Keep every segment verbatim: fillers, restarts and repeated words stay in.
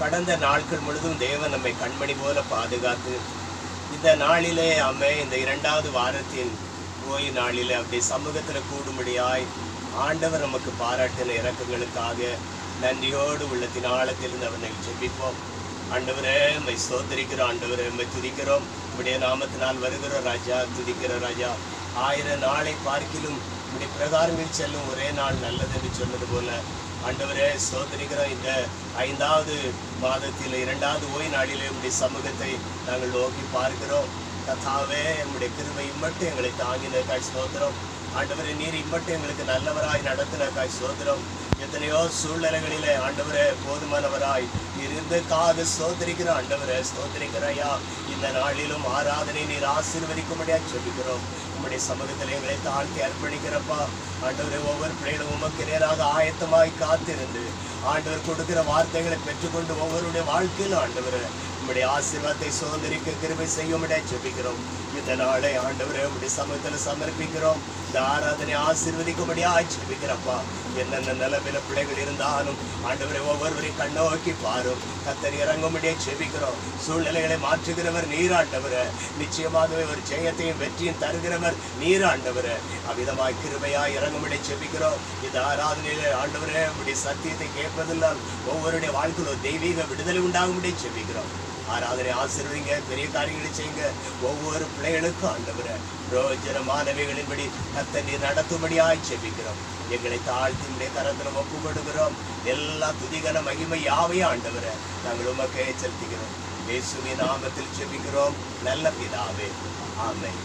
கடந்த நாட்கள் முழுதும் தேவன் நம்மை கண்மணி போல பாதுகாத்து இந்த நாளிலே அம்மே இந்த இரண்டாவது வாரத்தின் ஓய்வு நாளிலே அப்படி சமூகத்தில் கூடும்படியாய் ஆண்டவர் நமக்கு பாராட்டின இறக்கங்களுக்காக நன்றியோடு உள்ளத்தின் ஆழத்திலிருந்து அவனை ஜெபிப்போம். ஆண்டவரே நம்மை சோதரிக்கிறோம், ஆண்டவரே நம்மை துதிக்கிறோம். உடைய நாமத்தினால் வருகிற ராஜா, துதிக்கிற ராஜா. ஆயிரம் நாளை பார்க்கிலும் இப்படி பிரகாரங்களில் செல்லும் ஒரே நாள் நல்லது என்று சொன்னது போல ஆண்டவரே சோதரிக்கிறோம். இந்த ஐந்தாவது மாதத்தில் இரண்டாவது ஓய்வு நாளிலே உடைய சமூகத்தை நாங்கள் நோக்கி பார்க்கிறோம். கர்த்தாவே, நம்முடைய கிருபை இம்மட்டும் எங்களை தாங்கினதுக்காய் ஸ்தோத்திரம். ஆண்டவரே, நீர் இம்மட்டும் எங்களுக்கு நல்லவராய் நடத்தினதுக்காய் ஸ்தோத்திரம். எத்தனையோ சூழ்நிலைகளிலே ஆண்டவரே போதுமானவராய் இருந்ததுக்காக ஸ்தோத்திரிக்கிற ஆண்டவரே ஸ்தோத்திரிக்கிறையா. இந்த நாளிலும் ஆராதனை நீர் ஆசீர்வதிக்கும்படியா ஜெபிக்கிறோம். உம்முடைய சமூகத்தில் எங்களை தாழ்த்தி அர்ப்பணிக்கிறப்பா. ஆண்டவரே, ஒவ்வொரு பிள்ளைகளும் உமக்கு நேராக ஆயத்தமாய் காத்திருந்து ஆண்டவர் கொடுக்கிற வார்த்தைகளை பெற்றுக்கொண்டு ஒவ்வொருடைய வாழ்க்கையில் ஆண்டவரே உம்முடைய ஆசீர்வாதத்தை சுதந்திரிக்க கிருபை செய்யும்படியா ஜெபிக்கிறோம். இந்த நாளை ஆண்டவரே உம்முடைய சமூகத்தில் சமர்ப்பிக்கிறோம். இந்த ஆராதனை ஆசீர்வதிக்கும்படியா ஜெபிக்கிறப்பா. என்னென்ன நிலவில பிள்ளைகள் இருந்தாலும் ஆண்டவரை ஒவ்வொருவரையும் கண்ணோக்கி பாரும். கர்த்தர் இறங்கும்படியே ஜெபிக்கிறோம். சூழ்நிலைகளை மாற்றுகிறவர் நீராண்டவர். நிச்சயமாகவே ஒரு ஜெயத்தையும் வெற்றியும் தருகிறவர் நீராண்டவர். அவ்விதமாய் கிருபையாய் இறங்கும்படியே ஜெபிக்கிறோம். இந்த ஆராதனையில ஆண்டவரே உடைய சத்தியத்தை கேட்பதெல்லாம் ஒவ்வொருடைய வாழ்க்கையில் ஒரு தெய்வீக விடுதலை உண்டாகும்படியே ஜெபிக்கிறோம். ஆராதனை ஆசீர்வதிங்க, பெரிய காரியங்களை செய்யுங்க. ஒவ்வொரு பிள்ளைகளுக்கும் ஆண்டவரே பிரயோஜனமானவைகளின்படி கர்த்தர் நீர் நடத்தும்படியாய் ஜெபிக்கிறோம். எங்களை தாழ்த்தி உடைய கரத்தில் ஒப்பு கொடுக்கிறோம். எல்லா துதிகன மகிமை யாவையும் ஆண்டவரே நாங்கள் உமக்கே செலுத்துகிறோம். இயேசுவின் நாமத்தில் ஜெபிக்கிறோம் நல்ல பிதாவே, ஆமென்.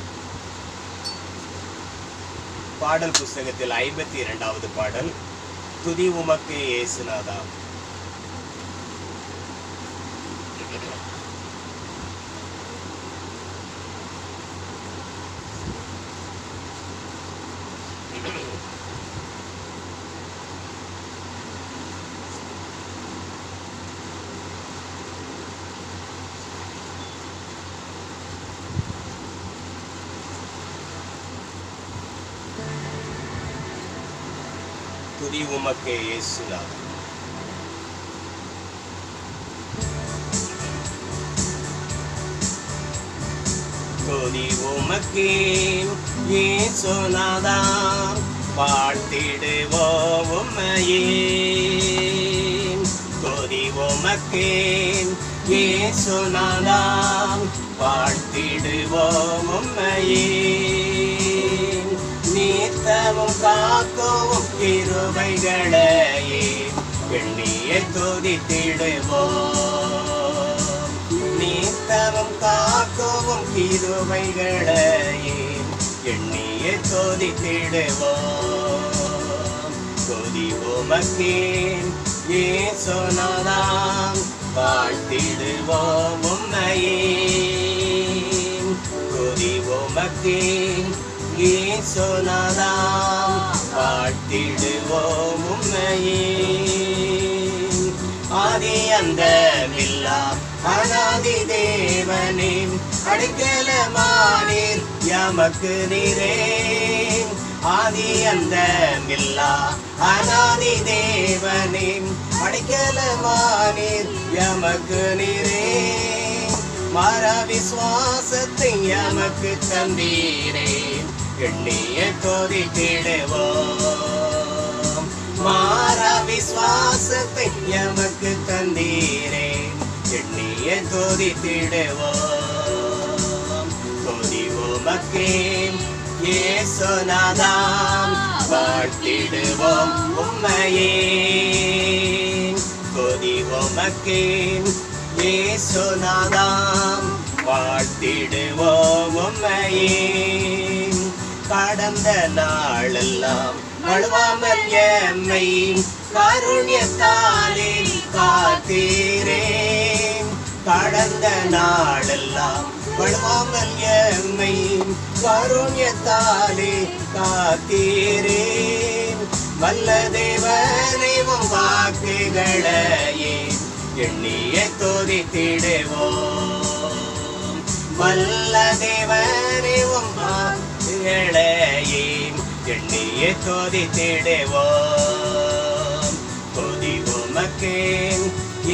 பாடல் புஸ்தகத்தில் ஐம்பத்தி இரண்டாவது பாடல், துதி உமக்கே இயேசுநாதா. துதி உமக்கே இயேசுநாதா. துதி உமக்கே இயேசுநாதா, வாழ்த்திடுவோம் உம்மையே. துதி உமக்கே இயேசுநாதா, வாழ்த்திடுவோம் உம்மையே. நித்தமும் காக்கவும் கிருபைகளையே எண்ணிய துதித்திடுவோம். நித்தமும் காக்கவும் கிருபைகளையே எண்ணிய துதித்திடுவோம். துதி உமக்கே இயேசுநாதா, வாழ்த்திடுவோம் உம்மையே. துதி உமக்கே இயேசுநாதா, வாழ்த்திடுவோம் உம்மையே. ஆதி அந்தமில்லா அநாதி தேவனே, அடைக்கலமானீர் எமக்கு நீரே. ஆதி அந்தமில்லா அநாதி தேவனே, அடைக்கலமானீர் எமக்கு நீரே. மர விசுவாசத்தை எமக்கு தந்தீரே, எண்ணிய துதித்திடுவோம். மாற விசுவாசத்தை எமக்கு தந்தீரே, எண்ணிய துதித்திடுவோம். துதி உமக்கே இயேசுநாதா, வாழ்த்திடுவோம் உம்மையே. துதி உமக்கே இயேசுநாதா, வாழ்த்திடுவோம் உம்மையே. கடந்த நாளெல்லாம் அழுவாமல் எம்மை கருண்யத்தாலே காத்தீரே. கடந்த நாளெல்லாம் அழுவாமல் எம்மை கருண்யத்தாலே காத்தீரே. வல்ல தேவனே உம் வாக்குகளையே எண்ணிய துதித்திடுவோம். வல்ல தேவனே உம் வாக்குகளையே எண்ணிய துதித்திடுவோம். துதி உமக்கே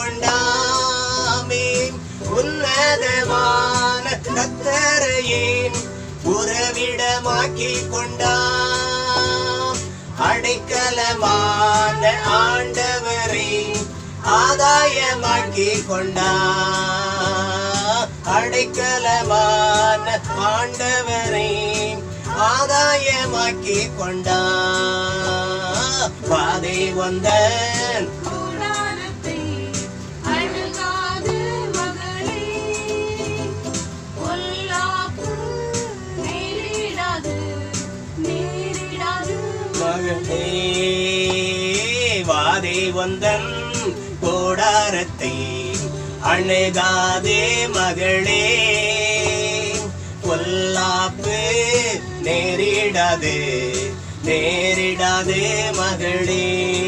கொண்டாமே உன்னதமான கர்த்தரையே உறவிடமாக்கி கொண்டாம் அடைக்கலமான ஆண்டவரே ஆதாயமாக்கி கொண்டாம் அடைக்கலமான ஆண்டவரே ஆதாயமாக்கி கொண்டாம் பாதை வந்தன் வாதை வந்தன் கோடாரத்தை அணுகாதே மகளே பொல்லாப்பு நேரிடாது நேரிடாது மகளே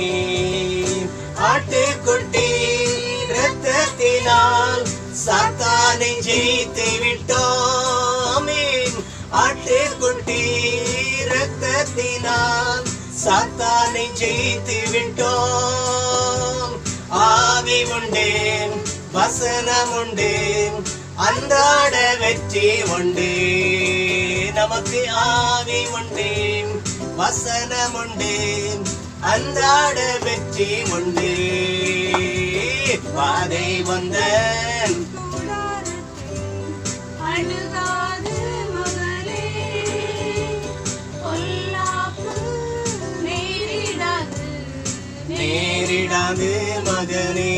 ஆட்டுக்குட்டி இரத்தத்தினால் சாத்தானை ஜெயித்து விட்டோமே ஆட்டுக்குட்டி இரத்தத்தினால் சாத்தானை ஜெயித்து விட்டோம் ஆவி உண்டு வசனம் உண்டு அன்றாட வெற்றி உண்டு நமக்கு ஆவி உண்டு வசனம் உண்டு அன்றாட வெற்றி உண்டு வாதை வந்தன் நேரிடாது மகனே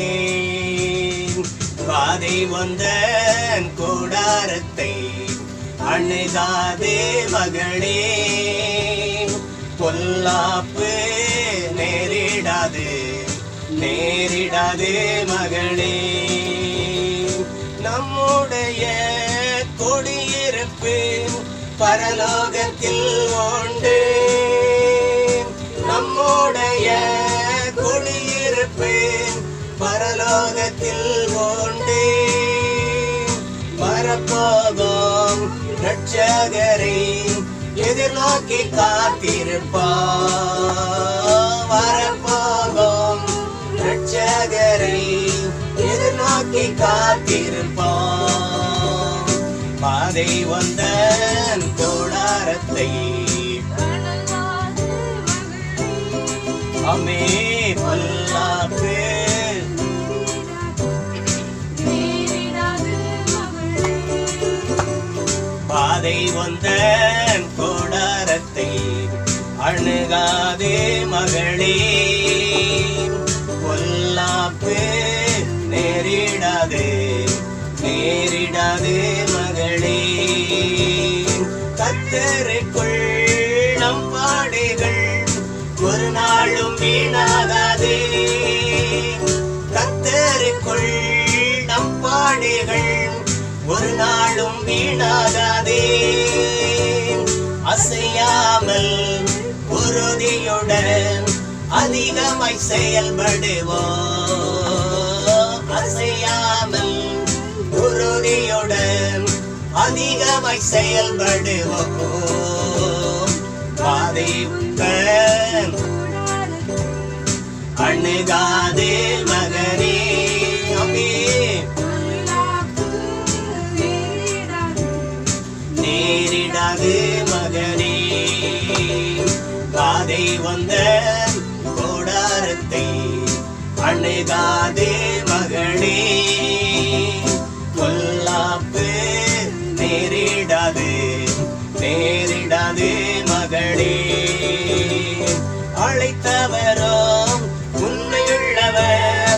வாதை வந்தன் கூடாரத்தை அணுகாதே மகளே பொல்லாப்பு நேரிடாது நேரிடாது மகளே நம்முடைய குடியிருப்பு பரலோகத்தில் உண்டு நம்முடைய குடியிருப்பு பரலோகத்தில் உண்டு வரப்போகும் ரட்சகரை எதிர்நோக்கி காத்திருப்பார் வரப்போகும் ரட்சகரை எதிர்நோக்கி காத்திருப்பார் பாதை வந்தன் கூடாரத்தை அமே பொல்லாப்பு பாதை வந்தன் கூடாரத்தை அணுகாதே மகளே பொல்லாப்பு நேரிடாது நேரிடாது மகளே கர்த்தருக்குள் நம் பாடுகள் ஒரு நாளும் வீணாகாதே கர்த்தருக்குள் நம் பாடுகள் ஒரு நாளும் வீணாகாதே அசையாமல் உறுதியுடன் அதிகமாய் செயல்படுவோம் அசையாமல் உறுதியுடன் அதிகமாய் செயல்படுவோம் பாதை அணுகாதே மகனே அமே நேரிடாது மகனே பாதை வந்த கூடாரத்தை அணுகாதே மகனே பொல்லாப்பு நேரிடாது நேரிடாது மகளே அழைத்தவரும் உண்மையுள்ளவர்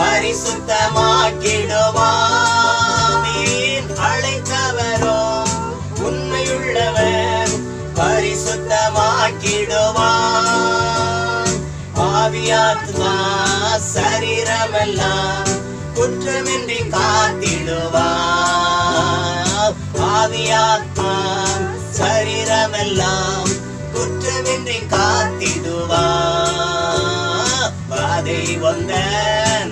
பரிசுத்தமாக்கிடுவார் அழைத்தவரும் உண்மையுள்ளவர் பரிசுத்தமாக்கிடுவார் ஆவியாத்மா சரீரமெல்லாம் குற்றமின்றி காத்திடுவார் ஆவியாத்மா சரீரமெல்லாம் குற்றமின்றி காத்திடுவார் பாதை வந்தன்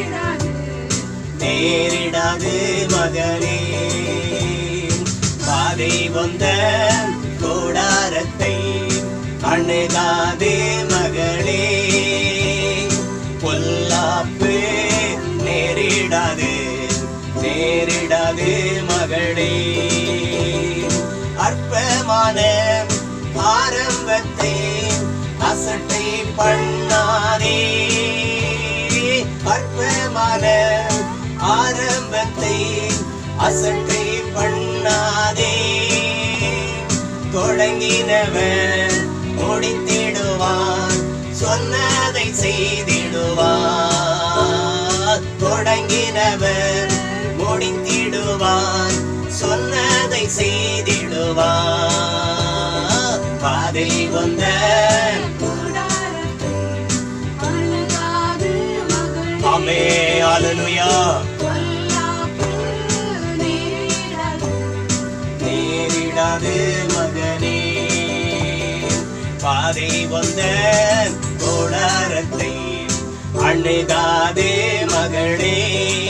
நேரிடாது மகனே பாதை வந்த கூடாரத்தை அணுகாதே மகளே, பொல்லாப்பு நேரிடாது நேரிடாது மகளே. அற்பமான ஆரம்பத்தை அசட்டை பண்ணாதே, அற்பமான ஆரம்பத்தை அசட்டை பண்ணாதே. தொடங்கினவன் முடித்திடுவான், சொன்னதை செய்திடுவான். தொடங்கினவன் முடித்திடுவான், சொன்னதை செய்திடுவான். பாதை வந்த ஆமே அல்லேலூயா. நேரிடாது மகனே, பாதை வந்த கூடாரத்தை அணுகாதே மகளே,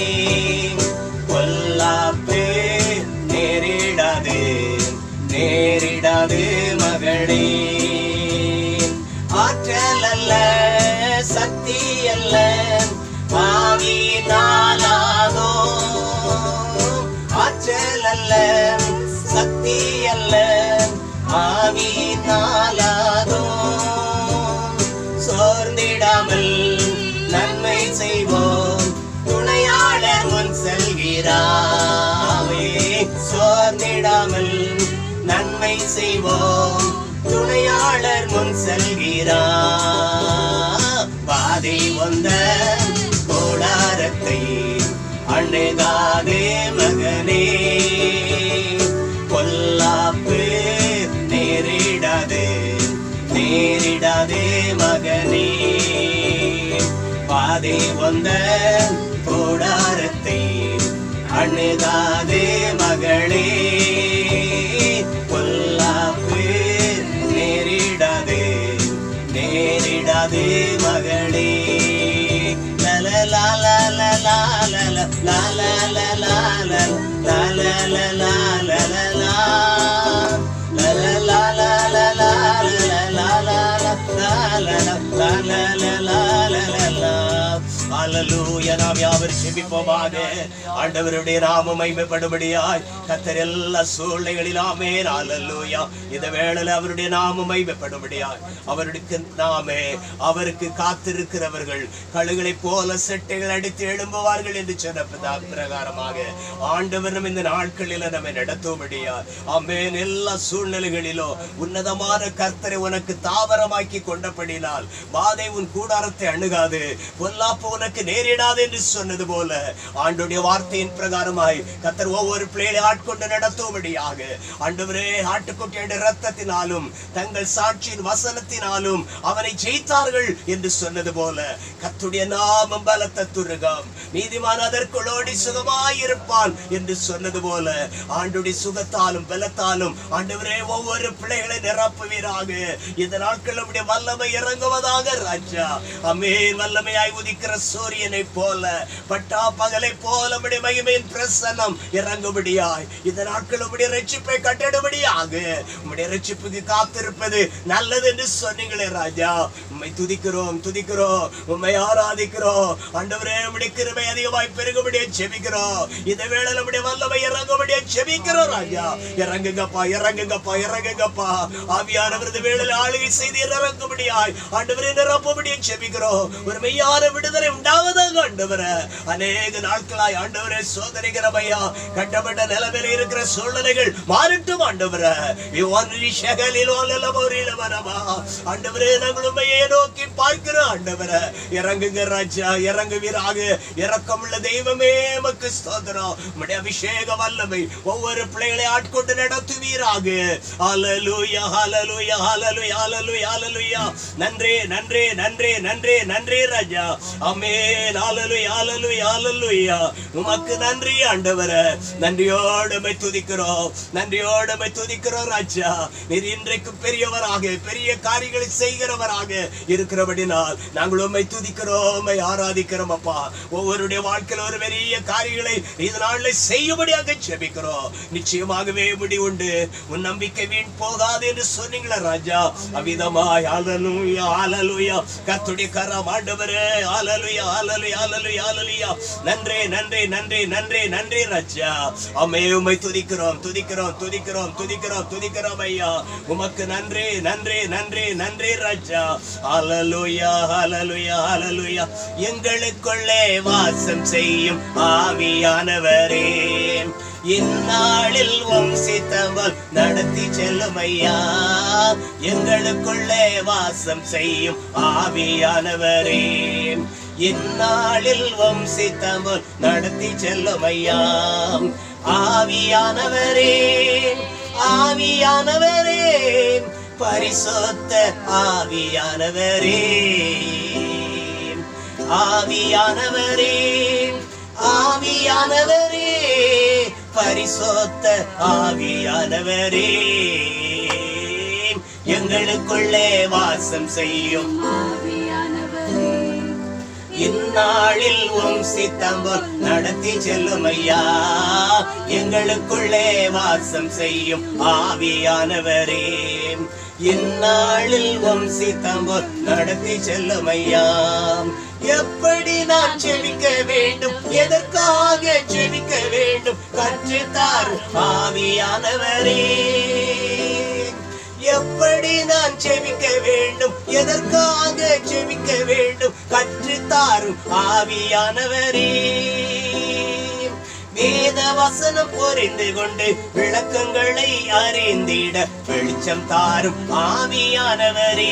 பொல்லாப்பு நேரிடாது நேரிடாது மகளே. ஆற்றல் அல்ல சக்தி அல்ல ஆவியினாலாதோ, ஆற்றல் அல்ல சக்தி அல்ல ஆவியினாலாதோ. சோர்ந்திடாமல் நன்மை செய்வோம், துணையாளர் முன் செல்கிறாவே. சோர்ந்திடாமல் நன்மை செய்வோம், துணையாளர் முன் செல்கிறார். பாதை வந்த கூடாரத்தை அணுகாதே மகனே, பொல்லாப்பு நேரிடாது நேரிடாதே மகனே. பாதை வந்த கூடாரத்தை அணுகாதே மகளே, பொல்லாப்பு நேரிடாது நேரிடாது மகளே. அல்லேலூயா. நாம் யாவர் ஜெபிப்போமாக. ஆண்டவருடைய நாமம் மகிமைப்படும்படியாய் கர்த்தர் எல்லா சூழ்நிலைகளில் ஆமென். அல்லேலூயா. இந்த வேளையில அவருடைய நாமம் மகிமைப்படும்படியாய் அவருக்கு நாமே அவருக்கு காத்திருக்கிறவர்கள் கழுகளை போல செட்டைகள் அடித்து எழும்புவார்கள் என்று சொன்ன பிரகாரமாக ஆண்டவர் நம்ம இந்த நாட்களில் நம்மை நடத்தும்படியாய் ஆமென். எல்லா சூழ்நிலைகளிலும் உன்னதமான கர்த்தரை உனக்கு தாவரமாக்கி கொண்டபடினால் வாதை உன் கூடாரத்தை அணுகாது, பொல்லாப்பு உனக்கு நேரிடாது என்று சொன்னது போல ஆண்டவருடைய வார்த்தையின் பிரகாரமாய் கர்த்தர் ஒவ்வொரு பிள்ளைகளை ஆட்கொண்டு நடத்தும்படியாக ஆண்டவரே ஆட்டுக்குட்டியுடைய இரத்தத்தினாலும் தங்கள் சாட்சியின் வசனத்தினாலும் அவனை ஜெயித்தார்கள் என்று சொன்னது போல கர்த்தருடைய நாமம் பலத்த துருகம், நீதிமான் அதற்குள்ளோடி சுகமாயிருப்பான் என்று சொன்னது போல ஆண்டவருடைய சுகத்தாலும் பலத்தாலும் ஆண்டவரே ஒவ்வொரு பிள்ளைகளை நிரப்புவீராக. இந்த நாட்கள் நம்முடைய வல்லமை இறங்குவதாக ராஜா. ஆமென். வல்லமையாய் உதிக்கிற சூரியனை போல பட்டா பகலை போல நம்முடைய மகிமையின் பிரசன்னம் இறங்கும்படியாய் இந்த நாட்கள் நம்முடைய ரட்சிப்பை கட்டிடும்படியாக நம்முடைய ரட்சிப்புக்கு காத்திருப்பது நல்லது என்று சொன்னீங்களே ராஜா. உம்மை துதிக்கிறோம் துதிக்கிறோம் உம்மை ஆராதிக்கிறோம் ஆண்டவரே. நம்முடைய கிருபை அதிகமாய் பெருகும்படியா ஜெபிக்கிறோம். இந்த வேளை நம்முடைய வல்லமை இறங்கும்படியா ஜெபிக்கிறோம் ராஜா. இறங்குங்கப்பா இறங்குங்கப்பா இறங்குங்கப்பா. ஆவியானவர் இந்த வேளையில ஆளுகை செய்து இறங்கும்படியாய் ஆண்டவரே நிரப்பும்படியா ஜெபிக்கிறோம். ஒரு மெய்யான விடுதலை உண்டாவதாக ஆண்டவரே. அநேக நாட்களாய் ஆண்டவரே சோதனைகிறமையா கட்டப்பட்ட நிலைமையில இருக்கிற சூழ்நிலைகள் மாறட்டும் ஆண்டவரே. ஆண்டவரே நாங்கள் உண்மையை நோக்கி பார்க்கிறோம் ஆண்டவரே. இறங்குங்க ராஜா இறங்குவீராக. இரக்கமுள்ள தெய்வமே எமக்கு ஸ்தோத்திரம். உம்முடைய அபிஷேக வல்லமை ஒவ்வொரு பிள்ளைகளை ஆட்கொண்டு நடத்துவீராக. ஹல்லேலூயா ஹல்லேலூயா ஹல்லேலூயா ஹல்லேலூயா ஹல்லேலூயா. நன்றி நன்றி நன்றி நன்றி நன்றி ராஜா. ஆமென். ஹல்லேலூயா ஹல்லேலூயா ஹல்லேலூயா. உமக்கு நன்றி ஆண்டவரே. நன்றியோடு உம்மை துதிக்கிறோம் நன்றியோடு உம்மை துதிக்கிறோம் ராஜா. நீர் இன்றைக்கு பெரியவராக பெரிய காரியங்களை செய்கிறவராக இருக்கிறபடினால் நாங்கள் உம்மை துதிக்கிறோம், உம்மை ஆராதிக்கிறோம் அப்பா. ஒவ்வொருடைய வாழ்க்கையில் ஒரு பெரிய காரியங்களை இந்த நாளில் செய்யும்படியாக ஜெபிக்கிறோம். நிச்சயமாகவே முடிவுண்டு, உன் நம்பிக்கை வீண் போகாது என்று சொன்னீங்களே ராஜா. அவ்விதமாய் ஹல்லேலூயா ஹல்லேலூயா கர்த்தருடைய கரம் ஆண்டவரே, ஹல்லேலூயா ஹல்லேலூயா ஹல்லேலூயா ஹல்லேலூயா. நன்றி நன்றி நன்றி நன்றி நன்றி ராஜா. ஆமே, உம்மை துதிக்கிறோம் துதிக்கிறோம் துதிக்கிறோம் துதிக்கிறோம் துதிக்கிறோம் ஐயா. உமக்கு நன்றி நன்றி நன்றி நன்றி ராஜா. ஹல்லேலூயா ஹல்லேலூயா ஹல்லேலூயா. எங்களுக்குள்ளே வாசம் செய்யும் ஆவியானவரே, இந்நாளில் வம்சித்தவள் நடத்தி செல்லும் ஐயா. எங்களுக்குள்ளே வாசம் செய்யும் ஆவியானவரே, இந்நாளில் வம்சித்தவள் நடத்தி செல்லும் ஐயா. ஆவியானவரே ஆவியானவரே பரிசுத்த ஆவியானவரே, ஆவியானவரே ஆவியானவரே பரிசுத்த ஆவியானவரே, எங்களுக்குள்ளே வாசம் செய்யும் இந்நாளில் உம் சித்தம்போல் நடத்தி செல்லும் ஐயா. எங்களுக்குள்ளே வாசம் செய்யும் ஆவியானவரே, இந்நாளில் உம் சித்தம்போல் நடத்தி செல்லும் ஐயா. எப்படி நான் ஜெபிக்க வேண்டும், எதற்காக ஜெபிக்க வேண்டும் கற்றுத்தார் ஆவியானவரே. எப்படி நான் ஜெபிக்க வேண்டும், எதற்காக ஜெபிக்க வேண்டும் கற்றுத்தாரும் ஆவியானவரே. வேத வசனம் புரிந்து கொண்டு விளக்கங்களை அறிந்திட வெளிச்சம் தாரும் ஆவியானவரே.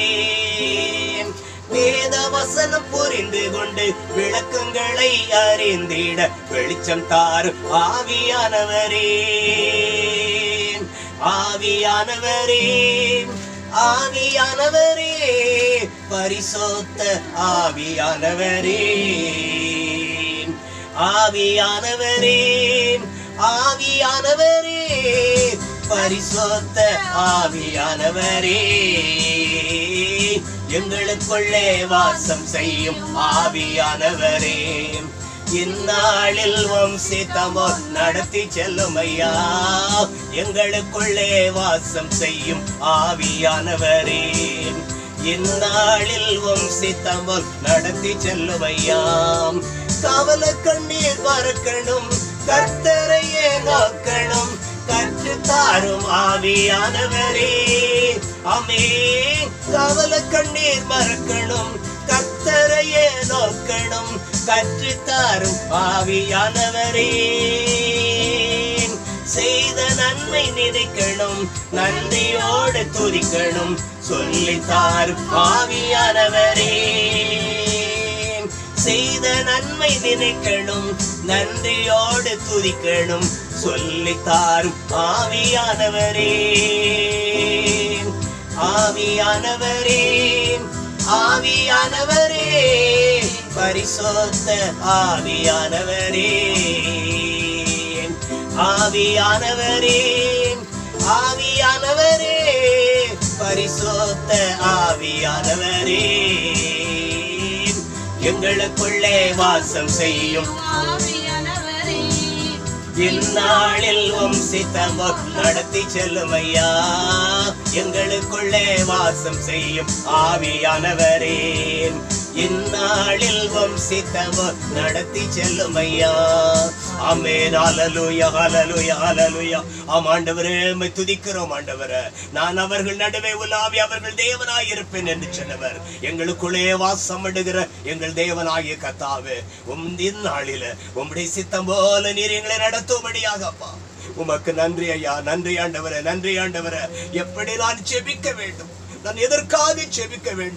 வேத வசனம் புரிந்து கொண்டு விளக்கங்களை அறிந்திட வெளிச்சம் தாரும் ஆவியானவரே. ஆவியானவரே ஆவியானவரே பரிசுத்த ஆவியானவரே, ஆவியானவரே ஆவியானவரே பரிசுத்த ஆவியானவரே, எங்களுக்குள்ளே வாசம் செய்யும் ஆவியானவரே. இந்நாளில் வம்சித்தமோ நடத்தி செல்லும் ஐயா. எங்களுக்குள்ளே வாசம் செய்யும் ஆவியானவரே, இந்நாளில் வம்சித்தமோ நடத்தி செல்லும் ஐயா. கவல கண்ணீர் மறக்கணும், கர்த்தரையே நோக்கணும், கற்றுத்தாரும் ஆவியானவரே. ஆமே, கவல கண்ணீர் மறக்கணும், கர்த்தரையே நோக்கணும், கற்றுத்தாரும் ஆவியானவரே. செய்த நன்மை நினைக்கணும், நன்றியோடு துதிக்கணும், சொல்லித்தாரும் ஆவியானவரே. செய்த நன்மை நினைக்கணும், நன்றியோடு துதிக்கணும், சொல்லித்தாரும் ஆவியானவரே. ஆவியானவரே ஆவியானவரே பரிசுத்த ஆவியானவரே, ஆவியானவரே ஆவியானவரே பரிசுத்த ஆவியானவரே, எங்களுக்குள்ளே வாசம் செய்யும் இந்நாளில் உம் சித்தமோ நடத்தி செல்லும் ஐயா. எங்களுக்குள்ளே வாசம் செய்யும் ஆவியானவரே, இந்நாளில் உம் சித்தமோ நடத்தி செல்லும் ஐயா. ஆமென். ஹல்லேலூயா ஹல்லேலூயா ஹல்லேலூயா. ஆம் ஆண்டவரே, உம்மை துதிக்கிறோம் ஆண்டவரே. நான் அவர்கள் நடுவே உலாவி அவர்கள் தேவனாய் இருப்பேன் என்று சொன்னவர், எங்களுக்குள்ளே வாசம் பண்ணுகிற எங்கள் தேவனாகிய கர்த்தாவே, உம் இந்நாளில உம்முடைய சித்தம் போல நீர் எங்களை நடத்தும்படியாக அப்பா உமக்கு நன்றி ஐயா. நன்றி ஆண்டவரே, நன்றி ஆண்டவரே. எப்படி நான் ஜெபிக்க வேண்டும், நான் எதற்காக ஜெபிக்க வேண்டும்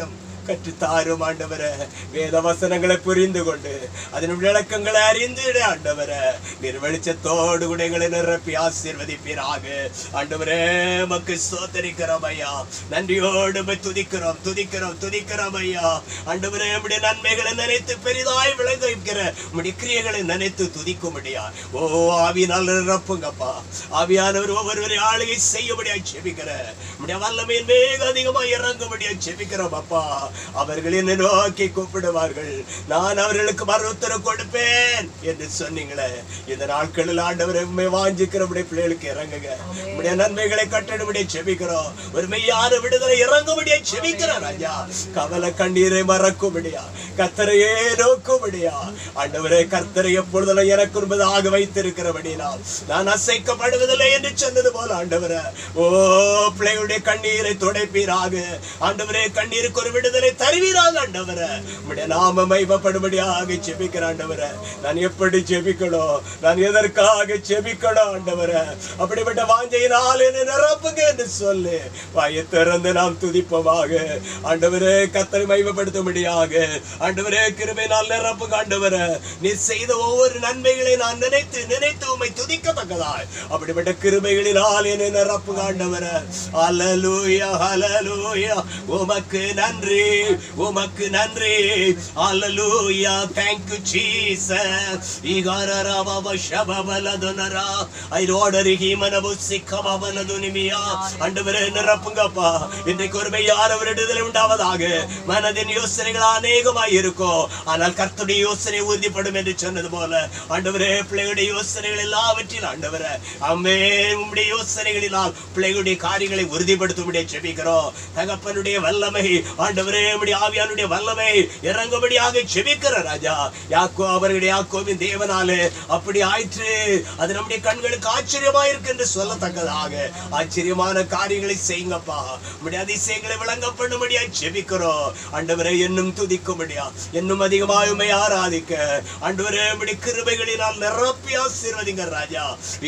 கற்றுத்தாரும் ஆண்டவரே. வேத வசனங்களை புரிந்து கொண்டு அதன் விளக்கங்களை அறிந்து ஆண்டவரே நீர் வெளிச்சத்தோடு உடைகளை நிரப்பி ஆசீர்வதிப்பீராக. ஆண்டவரே மக்கு சோதரிக்கிறோம் ஐயா, நன்றியோடு துதிக்கிறோம் துதிக்கிறோம் துதிக்கிறோம் ஐயா. ஆண்டவரே நம்முடைய நன்மைகளை நினைத்து பெரிதாய் விளங்க வைக்கிற நம்முடைய கிரியைகளை நினைத்து துதிக்க முடியா. ஓ ஆவியினால் நிரப்புங்கப்பா. ஆவியானவர் ஒவ்வொருவரை ஆளுகை செய்யபடியா செபிக்கிற நம்முடைய வல்லமையின் மிக அதிகமாக இறங்கும்படியா செபிக்கிறோம் அப்பா. அவர்கள் என்னை நோக்கி கூப்பிடுவார்கள், நான் அவர்களுக்கு மறுத்தரம் கொடுப்பேன் என்று சொன்னீங்களே. இந்த நாட்களில் ஆண்டவரை வாஞ்சிக்கிற பிள்ளைகளுக்கு இறங்குங்க. நம்முடைய நன்மைகளை கட்டணும்படியா செபிக்கிறோம். ஒரு மெய்யான விடுதலை இறங்கும்படியா செபிக்கிறோம் ராஜா. கவலை கண்ணீரை மறக்கும்படியா, கர்த்தரையே நோக்கும்படியா. ஆண்டவரே கர்த்தரை எப்பொழுதெல்லாம் எனக்கு என்பதாக வைத்திருக்கிறபடினால் நான் அசைக்கப்படுவதில்லை என்று சொன்னது போல ஆண்டவரே ஓ பிள்ளைகளுடைய கண்ணீரை துடைப்பீராக. ஆண்டவரே கண்ணீருக்கு ஒரு விடுதலை தருவீராக ஆண்டவரே. உம்முடைய நாம மகிமைப்படும்படியாக செபிக்கிற ஆண்டவரே. நான் எப்படி செபிக்கணும், நான் எதற்காக செபிக்கணும் ஆண்டவரே. அப்படிப்பட்ட வாஞ்சையினால் என்னை நிரப்புங்க என்று சொல்லி வாயை திறந்து நாம் துதிப்போமாக. ஆண்டவரே கர்த்தரை மகிமைப்படுத்தும்படியாக ஆண்டவரே கிருபையினால் நிரப்புங்க ஆண்டவரே. நீ செய்த ஒவ்வொரு நன்மைகளை நான் நினைத்து நினைத்து உம்மை துதிக்கத்தக்கதாய் அப்படிப்பட்ட கிருபைகளினால் என்னை நிரப்புங்க ஆண்டவரே. ஹல்லேலூயா ஹல்லேலூயா. உமக்கு நன்றி உமக்கு நன்றி. ஹல்லேலூயா. Thank you Jesus. ஈகாரராவ ஷபபலதுனரா ஐரோடரிகி மனபுசிக்கபலதுனிமியா. ஆண்டவரே நிரப்புங்கப்பா. இன்றைக்கு ஒரு மெய்யான விடுதலை உண்டாவதாக. மனதின் யோசனைகள் அநேகமாய் இருக்கும், ஆனால் கர்த்தருடைய யோசனை உறுதிப்படும் என்று சொன்னது போல ஆண்டவரே பிள்ளைகளுடைய யோசனைகள் எல்லாவற்றிலும் ஆண்டவரே அம்மே உம்முடைய யோசனைகளினால் பிள்ளைகளுடைய காரியங்களை உறுதிப்படுத்தும்படியா செபிக்கிறோம். தகப்பனுடைய வல்லமை ஆண்டவரே உம்முடைய ஆவியானுடைய வல்லமை இறங்கும்படியாக செபிக்கிற ராஜா. யாக்கோ அவர்களுடைய யாக்கோவின் தேவனாலே அப்படி ஆயிற்று. அது நம்முடைய கண்களுக்கு ஆச்சரியமாக இருக்கு என்று சொல்லத்தக்கதாக ஆச்சரியமான காரியங்களை செய்யுங்கப்பா. உம்முடைய அதிசயங்களை விளங்க பண்ணும்படியா செபிக்கிறோம் ஆண்டவரே. என்னும் துதிக்கும்படியா, என்னும் அதிகமாக உம்மை ஆராதிக்க ஆண்டவரே உம்முடைய கிருபைகளினால் நிரப்பி ஆசீர்வதிங்க ராஜா.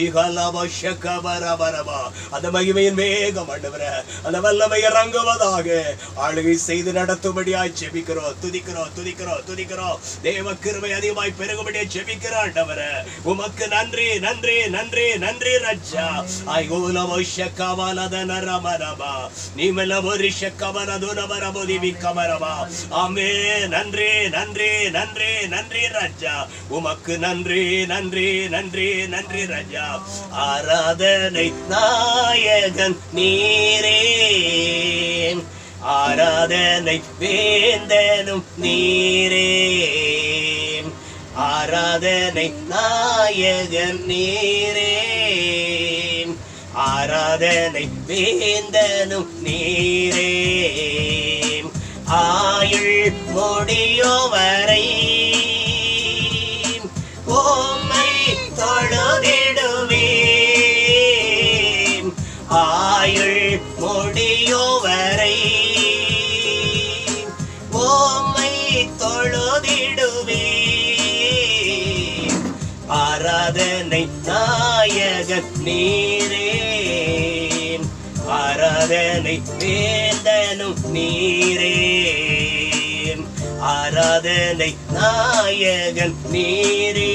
அந்த மகிமையின் வேகம் ஆண்டவரே அந்த வல்லமை இறங்குவதாக ஆளுகை செய்து நடத்தும்படியாய் செபிக்கிறோம் துதிக்கிறோம் துதிக்கிறோம் துதிக்கிறோம். தேவ கிருபை அதிகமாய் பெருகும்படியா செபிக்கிறோம் ஆண்டவரே. உமக்கு நன்றி நன்றி நன்றி நன்றி ராஜா. ஐகோலவோ ஷக்கவலதனரமரபா நீமலவோ ரிஷக்கவலதுனபரபோதிவி கமரபா. ஆமே நன்றி நன்றி நன்றி நன்றி ராஜா. உமக்கு நன்றி நன்றி நன்றி நன்றி ராஜா. ஆராதனை நாயகன் நீரே, ஆராதனை வேந்தனும் நீரே. ஆராதனை நாயகன் நீரே, ஆராதனை வேந்தனும் நீரே. ஆயுள் முடியோ வரை உம்மை தொழுதிடுவேன். ஆயுள் முடியோ வரை உம்மை தொழுதிடுவேன். ஆராதனை நாயகன் நீரே, ஆராதனை வேந்தனும் நீரே. ஆராதனை நாயகன் நீரே,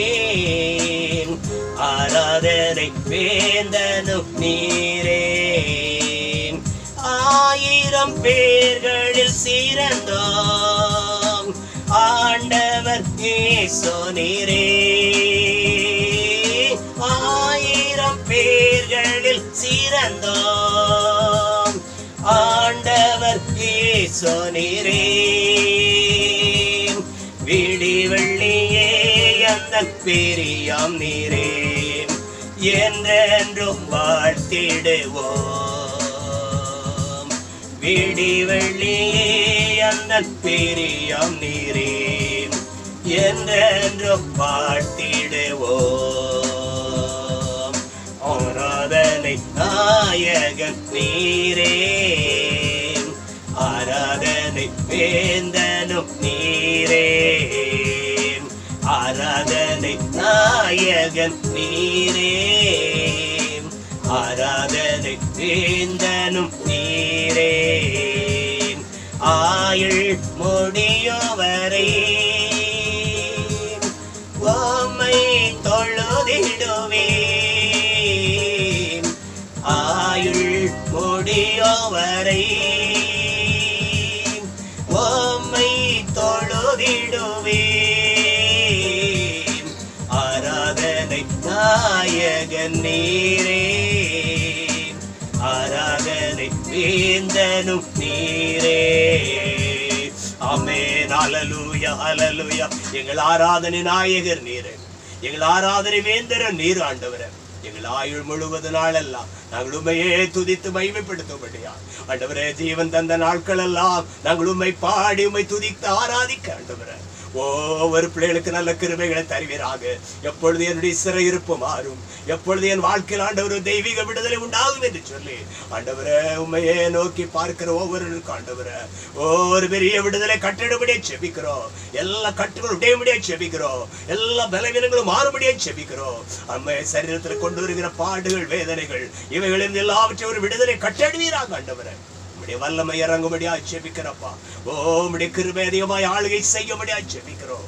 ஆராதனை வேந்தனும் நீரே. ஆயிரம் பேர்களில் சிறந்தோம் ஆண்டவர் இயேசு நீரே. ஆயிரம் பேர்களில் சிறந்தோம் ஆண்டவர் இயேசு நீரே. விடி வெள்ளியே அந்த பெரியாம் நீரே, என்றென்றும் வாழ்த்திடுவோம். விடி வெள்ளியே அந்த பெரியாம் நீரே, என்றென்றும் வாழ்த்திடுவோம். ஆராதனை நாயகன் நீரே, ஆராதனை வேந்தனும் நீரே. ஆராதனை நாயகன் நீரே, ஆராதனை வேந்தனும் நீரே. ஆயுள் முடியவரை உம்மை தொழுதிடுவேன். ஆயுள் முடியவரை உம்மை தொழுதிடுவேன். ஆராதனை நாயகன் நீரே, ஆராதனை வேந்தனும் நீரே. ஆமென். ஹல்லேலூயா ஹல்லேலூயா. எங்கள் ஆராதனை நாயகர் நீரே, எங்கள் ஆராதனை வேந்தரும் நீர் ஆண்டவரே. எங்கள் ஆயுள் முழுவது நாளெல்லாம் நாங்கள் உண்மையே துதித்து மகிமைப்படுத்தும்படியா ஆண்டவரே, ஜீவன் தந்த நாட்கள் எல்லாம் நாங்கள் உண்மை பாடி உண்மை துதித்து ஆராதிக்க ஆண்டவரே ஒவ்வொரு பிள்ளைகளுக்கு நல்ல கிருபைகளை தருவீராக. எப்பொழுது என்னுடைய சிறையிருப்பு மாறும், எப்பொழுது என் வாழ்க்கையில் ஆண்டவர் தெய்வீக விடுதலை உண்டாகும் என்று சொல்லி ஆண்டவரே உண்மையே நோக்கி பார்க்கிற ஒவ்வொருவருக்கும் ஆண்டவரே ஒரு பெரிய விடுதலை கட்டிடபடியே செபிக்கிறோம். எல்லா கட்டுகளும் உடையபடியே செபிக்கிறோம். எல்லா பலவீனங்களும் மாறுபடியே செபிக்கிறோம். அம்மை சரீரத்தில் கொண்டு வருகிற பாடுகள் வேதனைகள் இவைகளில் எல்லாவற்றையும் ஒரு விடுதலை கட்டடுவீராக ஆண்டவரே. வல்லமை இறங்கும்படியா செபிக்கிறப்பா. ஓ உம்முடைய கிருபை அதிகமாய் ஆளுகை செய்யும்படியா செபிக்கிறோம்.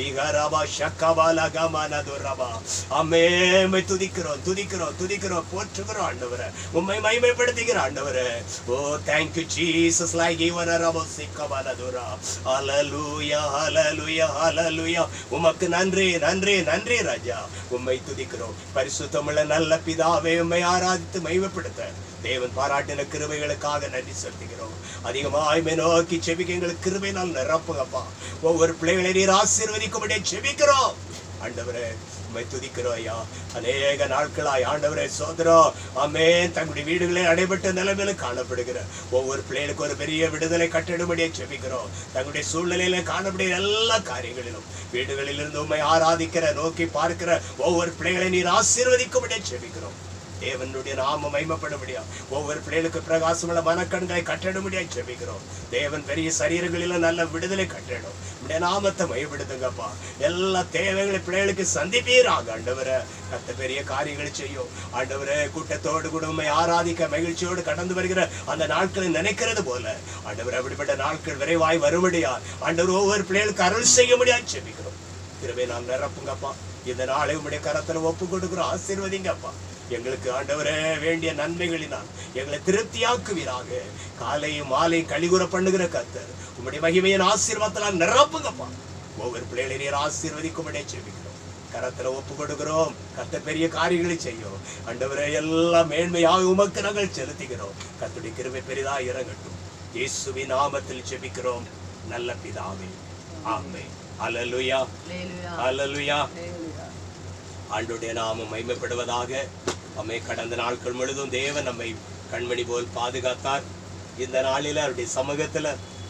அம்மே துதிக்கிறோம் துதிக்கிறோம் துதிக்கிறோம் போற்றுகிறோம் ஆண்டவரே, உம்மை மகிமைப்படுத்துகிற ஆண்டவரே. ஓ thank you Jesus. like even அரபோசிக்கவலதுரா. ஹல்லேலூயா ஹல்லேலூயா ஹல்லேலூயா. உமக்கு நன்றி நன்றி நன்றி ராஜா. உம்மை துதிக்கிறோம். பரிசுத்தமுள்ள நல்ல பிதாவே, உம்மை ஆராதித்து மகிமைப்படுத்த தேவன் பாராட்டின கிருபைகளுக்காக நன்றி செலுத்துகிறோம். அதிகமாய் நோக்கி செபிக்க எங்களுக்கு கிருபையினால் நிரப்புங்கப்பா. ஒவ்வொரு பிள்ளைகளை நீர் ஆசீர்வதிக்கும்படியே செபிக்கிறோம் ஆண்டவரே. உம்மை துதிக்கிறோம் ஐயா. அநேக நாட்களாய் ஆண்டவரே சோதரம் ஆமென் தங்களுடைய வீடுகளில் அடைபட்ட நிலைமையில காணப்படுகிற ஒவ்வொரு பிள்ளைகளுக்கு ஒரு பெரிய விடுதலை கட்டிடும்படியே செபிக்கிறோம். தங்களுடைய சூழ்நிலையில காணப்படுகிற எல்லா காரியங்களிலும் வீடுகளிலிருந்து உம்மை ஆராதிக்கிற நோக்கி பார்க்கிற ஒவ்வொரு பிள்ளைகளை நீர் ஆசீர்வதிக்கும்படியே செபிக்கிறோம். தேவனுடைய நாமம் மகிமைப்படும்படியா ஒவ்வொரு பிள்ளைகளுக்கு பிரகாசமுள்ள மனக்கண்களை கட்டிடும்படியா செபிக்கிறோம். தேவன் பெரிய சரீரங்களில நல்ல விடுதலை கட்டிடும். உடைய நாமத்தை மகிமைப்படுத்துங்கப்பா. எல்லா தேவைகளை பிள்ளைகளுக்கு சந்திப்பீராக ஆண்டவரே. கத்த பெரிய காரியங்களை செய்யும் ஆண்டவரே. கூட்டத்தோடு கூட உம்மை ஆராதிக்க மகிழ்ச்சியோடு கடந்து வருகிற அந்த நாட்களை நினைக்கிறது போல ஆண்டவர் அப்படிப்பட்ட நாட்கள் விரைவாய் வரும்படியா ஆண்டவர் ஒவ்வொரு பிள்ளைகளுக்கு அருள் செய்ய முடியாது செபிக்கிறோம். கிருபை நாம் நிரப்புங்கப்பா. இந்த நாளை உம்முடைய கரத்துல ஒப்பு கொடுக்கிறோம். ஆசீர்வதிங்கப்பா. எங்களுக்கு ஆண்டவரே வேண்டிய நன்மைகளினால் எங்களை திருப்தியாக்குவீராக. காலையும் மாலையும் கலிகுற பண்ணுகிற கர்த்தர் உம்முடைய மகிமையின் ஆசீர்வாதத்தால் நிரப்புங்கப்பா. ஒவ்வொரு பிள்ளைகளை நீர் ஆசீர்வதிக்கும்படியே செபிக்கிறோம். கரத்துல ஒப்பு கொடுக்கிறோம். கர்த்தர் பெரிய காரியங்களை செய்யும் ஆண்டவரே. எல்லாம் மேன்மையாக உமக்கு நாங்கள் செலுத்துகிறோம். கர்த்தருடைய கிருபை பெரிதா இறங்கட்டும். இயேசுவின் நாமத்தில் செபிக்கிறோம் நல்ல பிதாவே. ஆமென். ஹல்லேலூயா ஹல்லேலூயா. ஆண்டவருடைய நாமம் மகிமைப்படுவதாக. அம்மே கடந்த நாட்கள் முழுதும் தேவன் நம்மை கண்மணி போல் பாதுகாத்தார். இந்த நாளில அவருடைய சமூகத்துல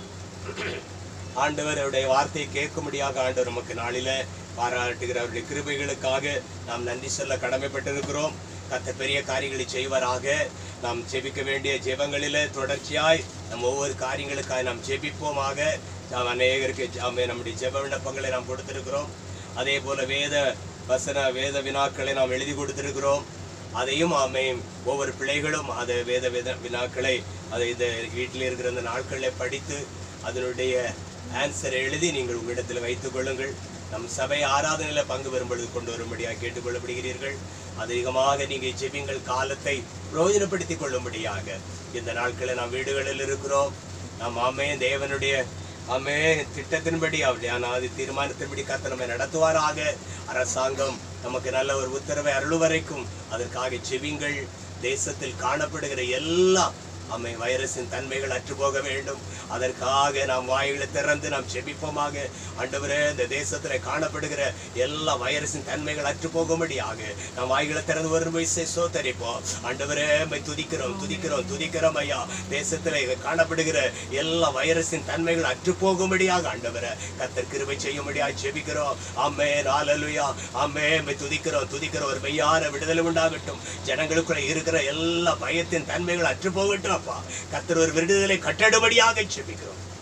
ஆண்டவர் அவருடைய வார்த்தையை கேட்கும்படியாக ஆண்டவர் நமக்கு நாளில பாராட்டுகிற அவருடைய கிருபைகளுக்காக நாம் நன்றி சொல்ல கடமைப்பட்டிருக்கிறோம். கர்த்தர் பெரிய காரியங்களை செய்வாராக. நாம் ஜெபிக்க வேண்டிய ஜெபங்களில தொடர்ச்சியாய் நம் ஒவ்வொரு காரியங்களுக்காக நாம் ஜெபிப்போமாக. நாம் அநேகருக்கு நம்முடைய ஜெப விண்ணப்பங்களை நாம் கொடுத்திருக்கிறோம். அதே போல வேத வசன வேத வினாக்களை நாம் எழுதி கொடுத்திருக்கிறோம். அதையும் ஆமே ஒவ்வொரு பிள்ளைகளும் அதை வேத வேத வினாக்களை அதை இந்த வீட்டில் இருக்கிற அந்த நாட்களில் படித்து அதனுடைய ஆன்சரை எழுதி நீங்கள் உங்களிடத்தில் வைத்துக் கொள்ளுங்கள். நம் சபை ஆராதனையில் பங்கு பெறும் பொழுது கொண்டு வரும்படியாக கேட்டுக்கொள்ளப்படுகிறீர்கள். அதிகமாக நீங்கள் ஜெபிங்கள் காலத்தை பிரயோஜனப்படுத்திக் கொள்ளும்படியாக. இந்த நாட்களில் நாம் வீடுகளில் இருக்கிறோம். நாம் ஆமே தேவனுடைய ஆமே திட்டத்தின்படி அவருடைய அனாதி தீர்மானத்தின்படி கர்த்தர் நம்மை நடத்துவாராக. அரசாங்கம் நமக்கு நல்ல ஒரு உத்தரவை அருள் வரைக்கும் அதற்காக செவிங்கள். தேசத்தில் காணப்படுகிற எல்லா அம்மை வைரஸின் தன்மைகள் அற்று போக வேண்டும். அதற்காக நாம் வாய்களை திறந்து நாம் செபிப்போமாக. ஆண்டவரே இந்த தேசத்துல காணப்படுகிற எல்லா வைரஸின் தன்மைகள் அற்று போகும்படியாக நாம் வாய்களை திறந்து ஒரு வயசை சோத்தரிப்போம். ஆண்டவரே மை துதிக்கிறோம் துதிக்கிறோம் துதிக்கிறோம் ஐயா. தேசத்துல காணப்படுகிற எல்லா வைரஸின் தன்மைகள் அற்று போகும்படியாக ஆண்டவரே கர்த்தர் கிருபை செய்யும்படியாக செபிக்கிறோம். ஆமென் ஹல்லேலூயா. ஆமென் மை துதிக்கிறோம் துதிக்கிறோம். ஒரு மெய்யான விடுதலை உண்டாகட்டும். ஜனங்களுக்குள்ள இருக்கிற எல்லா பயத்தின் தன்மைகள் அற்று போகட்டும். கர்த்தர் ஒரு விடுதலை கட்டடும்படியாக செபிக்கிறோம்.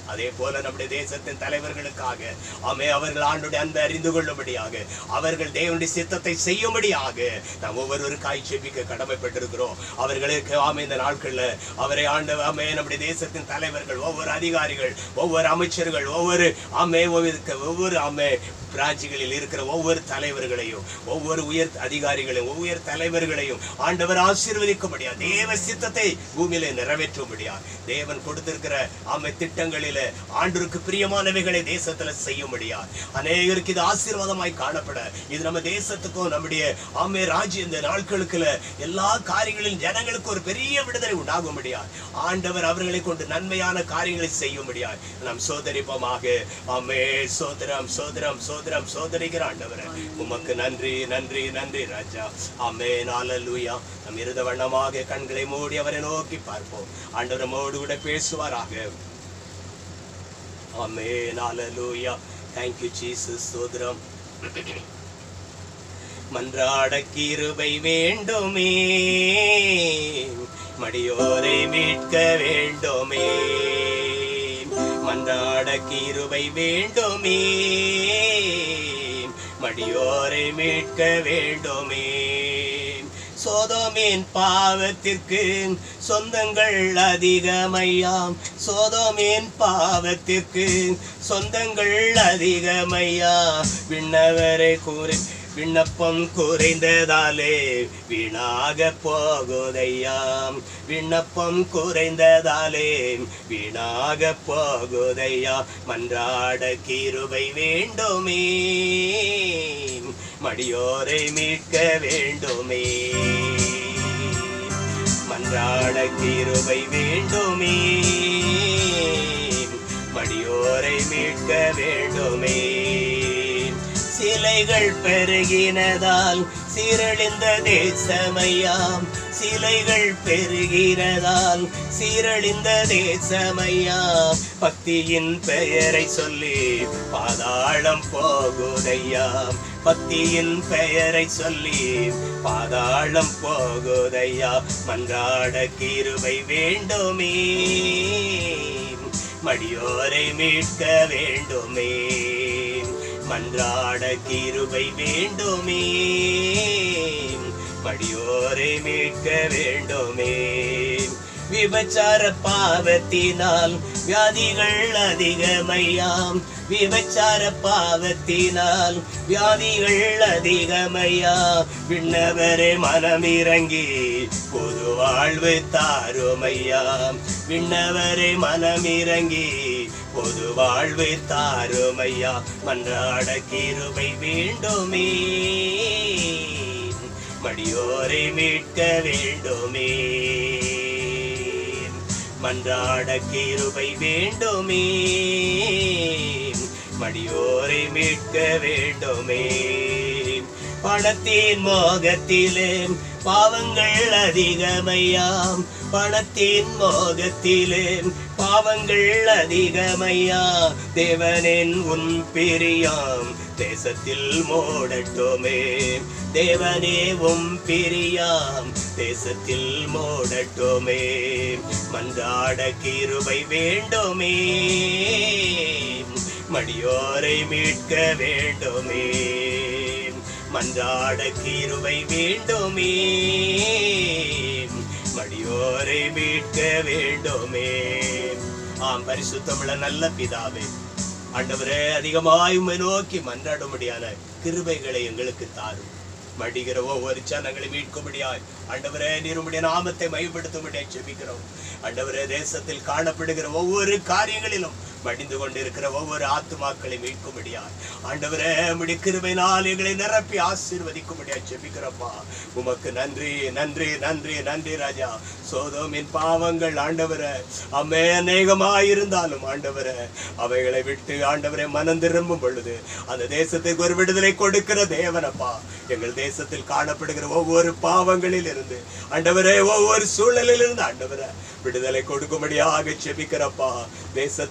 அதே போல நம்முடைய தேசத்தின் தலைவர்களுக்காக ஆமே அவர்கள் ஆண்டுடைய அன்பை அறிந்து கொள்ளும்படியாக அவர்கள் தேவனுடைய சித்தத்தை செய்யும்படியாக நாம் ஒவ்வொருவருக்காய் ஜெபிக்க கடமைப்பட்டிருக்கிறோம். அவர்களுக்கு ஆமே இந்த நாட்கள்ல அவரை ஆண்ட ஆமே நம்முடைய தேசத்தின் தலைவர்கள், ஒவ்வொரு அதிகாரிகள், ஒவ்வொரு அமைச்சர்கள், ஒவ்வொரு ஆமே ஒவ்வொரு ஆமே பிராட்சிகளில் இருக்கிற ஒவ்வொரு தலைவர்களையும், ஒவ்வொரு உயர் அதிகாரிகளையும், ஒவ்வொரு தலைவர்களையும் ஆண்டவர் ஆசீர்வதிக்கும்படியா, தேவ சித்தத்தை பூமியில நிறைவேற்றும்படியா, தேவன் கொடுத்திருக்கிற ஆமை திட்டங்களில ஆண்டவருக்கு பிரியமானவைகளை தேசத்துல செய்யும்படியா, அநேகருக்கு இது ஆசீர்வாதமாய் காணப்பட, இது நம்ம தேசத்துக்கும் நம்முடைய ஆமை ராஜ்ய இந்த நாட்களுக்குள்ள எல்லா காரியங்களிலும் ஜனங்களுக்கு ஒரு பெரிய விடுதலை உண்டாகும்படியா, ஆண்டவர் அவர்களை கொண்டு நன்மையான காரியங்களை செய்யும்படியா நாம் சோதரிப்போமாக. ஆமே சோதரம் சோதரம் சோதரம் சோதரிக்கிற ஆண்டவரே, உமக்கு நன்றி நன்றி நன்றி ராஜா. ஆமென் ஹல்லேலூயா. நம் இருத வண்ணமாக கண்களை மூடி அவரை நோக்கி பார்ப்போம். ஆண்டவர் நம்மோடு கூட பேசுவாராக. ஆமென் ஹல்லேலூயா. Thank you Jesus. சோதரம். மன்றாட கிருபை வேண்டுமே, மடியோரை மீட்க வேண்டுமே, மன்றாட கிருபை வேண்டுமே, மடியோரை மீட்க வேண்டுமே. சோதோமின் பாவத்திற்கு சொந்தங்கள் அதிகமையாம், சோதோமின் பாவத்திற்கு சொந்தங்கள் அதிகமையா, விண்ணவரை கூறி விண்ணப்பம் குறைந்ததாலே வீணாக போகுதையாம், விண்ணப்பம் குறைந்ததாலே வீணாக போகுதையா. மன்றாட கிருபை வேண்டுமே, மடியோரை மீட்க வேண்டுமே, மன்றாட கிருபை வேண்டுமே, மடியோரை மீட்க வேண்டுமே. சிலைகள் பெருகினதால் சீரழிந்த தேசமையாம், சிலைகள் பெருகினதால் சீரழிந்த தேசமையாம், பக்தியின் பெயரை சொல்லி பாதாளம் போகுதையாம், பக்தியின் பெயரை சொல்லி பாதாளம் போகுதையா. மன்றாட கிருபை வேண்டுமே, மடியோரை மீட்க வேண்டுமே, மன்றாட கிருபை வேண்டுமே, மடியோரை மீட்க வேண்டுமே. விபச்சார பாவத்தினால் வியாதிகள் அதிகமையாம், விபச்சார பாவத்தினால் வியாதிகள் அதிகமையா, விண்ணவரே மனமிறங்கி புது வாழ்வு தாருமையா, விண்ணவரே மனமிறங்கி பொது வாழ்வு தாருமையா. மன்றாட கிருபை வேண்டுமே, மடியோரை மீட்க வேண்டுமே, மன்றாட கிருபை வேண்டுமே, மடியோரை மீட்க வேண்டுமே. பணத்தின் மோகத்திலே பாவங்கள் அதிகமையாம், பணத்தின் மோகத்திலே பாவங்கள் அதிகமையா, தேவனின் உன் பிரியாம் தேசத்தில் மூடட்டுமே, தேவனே உம் பிரியாம் தேசத்தில் மூடட்டுமே. மன்றாட கிருபை வேண்டுமே, மடியோரை மீட்க வேண்டுமே, மன்றாட கிருபை வேண்டுமே, மடியோரை மீட்க வேண்டுமே. ஆம் பரிசுத்தமுள்ள நல்ல பிதாவே, ஆண்டவரே அதிகமாய் உம்மை நோக்கி மன்றாடும்படியான கிருபைகளை எங்களுக்கு தாரும். மடிகிற ஒவ்வொரு ஜனங்களை மீட்கும்படியாய் ஆண்டவரே நீர் உம்முடைய நாமத்தை மகிமைப்படுத்தும்படியாய் ஜெபிக்கிறோம். ஆண்டவரே தேசத்தில் காணப்படுகிற ஒவ்வொரு காரியங்களிலும் மடிந்து கொண்டிருக்கிற ஒவ்வொரு ஆத்துமாக்களை மீட்கும்படியாய் ஆண்டவரே உம்முடைய கிருபையினால் எங்களை நிரப்பி ஆசீர்வதிக்கும்படியாய் ஜெபிக்கிறப்பா. உமக்கு நன்றி நன்றி நன்றி நன்றி ராஜா. சோதோமின் பாவங்கள் ஆண்டவரே அம்மே அநேகமாயிருந்தாலும் ஆண்டவரே அவைகளை விட்டு ஆண்டவரே மனம் திரும்பும் பொழுது அந்த தேசத்துக்கு ஒரு விடுதலை கொடுக்கிற தேவனப்பா. எங்கள் தேசத்தில் காணப்படுகிற ஒவ்வொரு பாவங்களில் இருந்து ஆண்டவரே ஒவ்வொரு சூழலில் இருந்து ஆண்டவரே விடுதலை கொடுக்கும்படியாக ஜெபிக்கிறப்பா. தேசத்திலே காண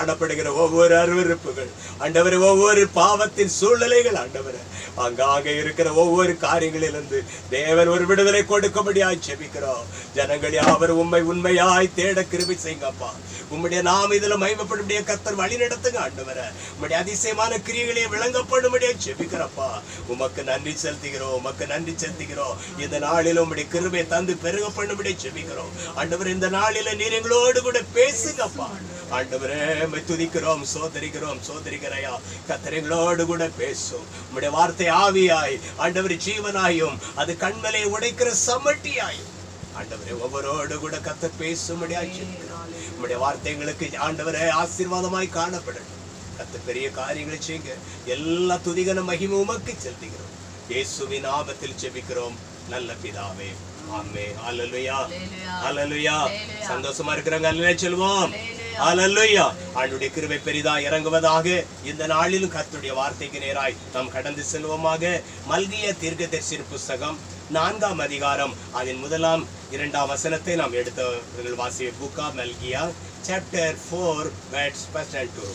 காணப்படுகிற ஒவ்வொரு அருவருப்புகள் ஆண்டவரே, ஒவ்வொரு பாவத்தின் சூழ்நிலைகள் ஆண்டவரே, அங்காக இருக்கிற ஒவ்வொரு காரியங்களிலிருந்து தேவன் ஒரு விடுதலை கொடுக்கும்படியாய் ஜெபிக்கிறோம். ஜனங்கள் யாவர் உண்மை உண்மையாய் தேட கிருபை செய்யுங்கப்பா. உம்முடைய நாம் இதுல மகிமைப்படும்படியா கர்த்தர் வழி நடத்துங்க ஆண்டவரே. உம்முடைய அதிசயமான கிரியைகளை விளங்கப்படும்படியா ஜெபிக்கிறப்பா. உமக்கு நன்றி செலுத்துகிறோம், உமக்கு நன்றி செலுத்துகிறோம். இந்த நாளில் உம்முடைய கிருபை தந்து பெருக பண்ணும்படியா ஜெபிக்கிறோம் ஆண்டவரே. இந்த நாளில நீர் எங்களோடு கூட பேசுங்கப்பா ஆண்டவரே. துதிக்கிறோம், சோதரிக்கிறோம், சோதரிக்கிறையா கர்த்தர் எங்களோடு கூட பேசும். உம்முடைய வார்த்தை ஆவியாய் ஆண்டவரே, ஜீவனாயும் அது கண்மலை உடைக்கிற சமட்டியாயும் ஆண்டவரே ஒவ்வொருவோடு கூட கர்த்தர் பேசும்படியாய் ஜெபிக்கிறோம். உம்முடைய வார்த்தைகளுக்கு ஆண்டவரே ஆசீர்வாதமாய் காணப்படட்டும். கர்த்தர் பெரிய காரியங்களை செய்யுங்க. எல்லா துதிகன மகிமை உமக்கு செலுத்துகிறோம். இயேசுவின் நாமத்தில் ஜெபிக்கிறோம் நல்ல பிதாவே, ஆமென். ஹல்லேலூயா, ஹல்லேலூயா. சந்தோஷமா இருக்கிறாங்க, அல்லேலூயா சொல்வோம். ஹல்லேலூயா. ஆண்டவருடைய கிருபை பெரிதா இறங்குவதாக. இந்த நாளிலும் கர்த்தருடைய வார்த்தைக்கு நேராய் நாம் கடந்து செல்வோமாக. மல்கியா தீர்க்கதரிசியின் புஸ்தகம் நான்காம் அதிகாரம் அதன் முதலாம் இரண்டாம் வசனத்தை நாம் எடுத்தவர்கள் வாசிய புக் ஆஃப் மல்கியா chapter four verse first and two.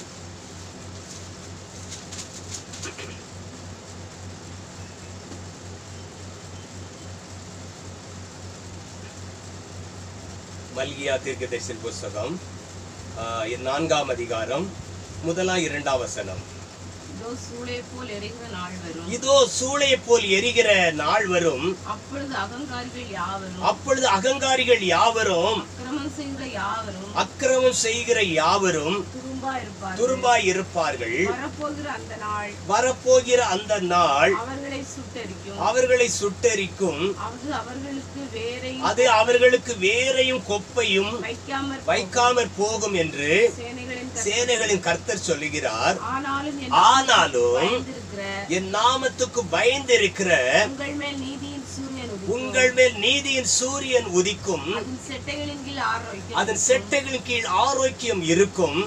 மல்கியா தீர்க்கதரிசியின் புஸ்தகம் நான்காம் அதிகாரம் முதலாம் இரண்டாம் வசனம். இதோ சூளை போல் எரிகிற நாள் வரும், இதோ சூளை போல் எரிகிற நாள் வரும். அப்பொழுது அகங்காரிகள் யாவரும் அப்பொழுது அகங்காரிகள் யாவரும் அக்கிரமம் செய்கிற யாவரும் அக்கிரமம் செய்கிற யாவரும் துரும்பாய் இருப்பார்கள். வரப்போகிற அந்த நாள் வரப்போகிற அந்த நாள் அவர்களை சுட்டெரிக்கும் அவர்களை சுட்டெரிக்கும் அது அவர்களுக்கு வேரையும் அது அவர்களுக்கு வேரையும் கொப்பையும் வைக்காமற் வைக்காமற் போகும் என்று சேனைகளின் கர்த்தர் சொல்லுகிறார். ஆனாலும் ஆனாலும் என் நாமத்துக்கு பயந்திருக்கிற உங்கள் மேல் நீதியின் உங்கள் மேல் நீதியின் சூரியன் உதிக்கும், அதன் செட்டைகளின் கீழ் ஆரோக்கியம் இருக்கும்.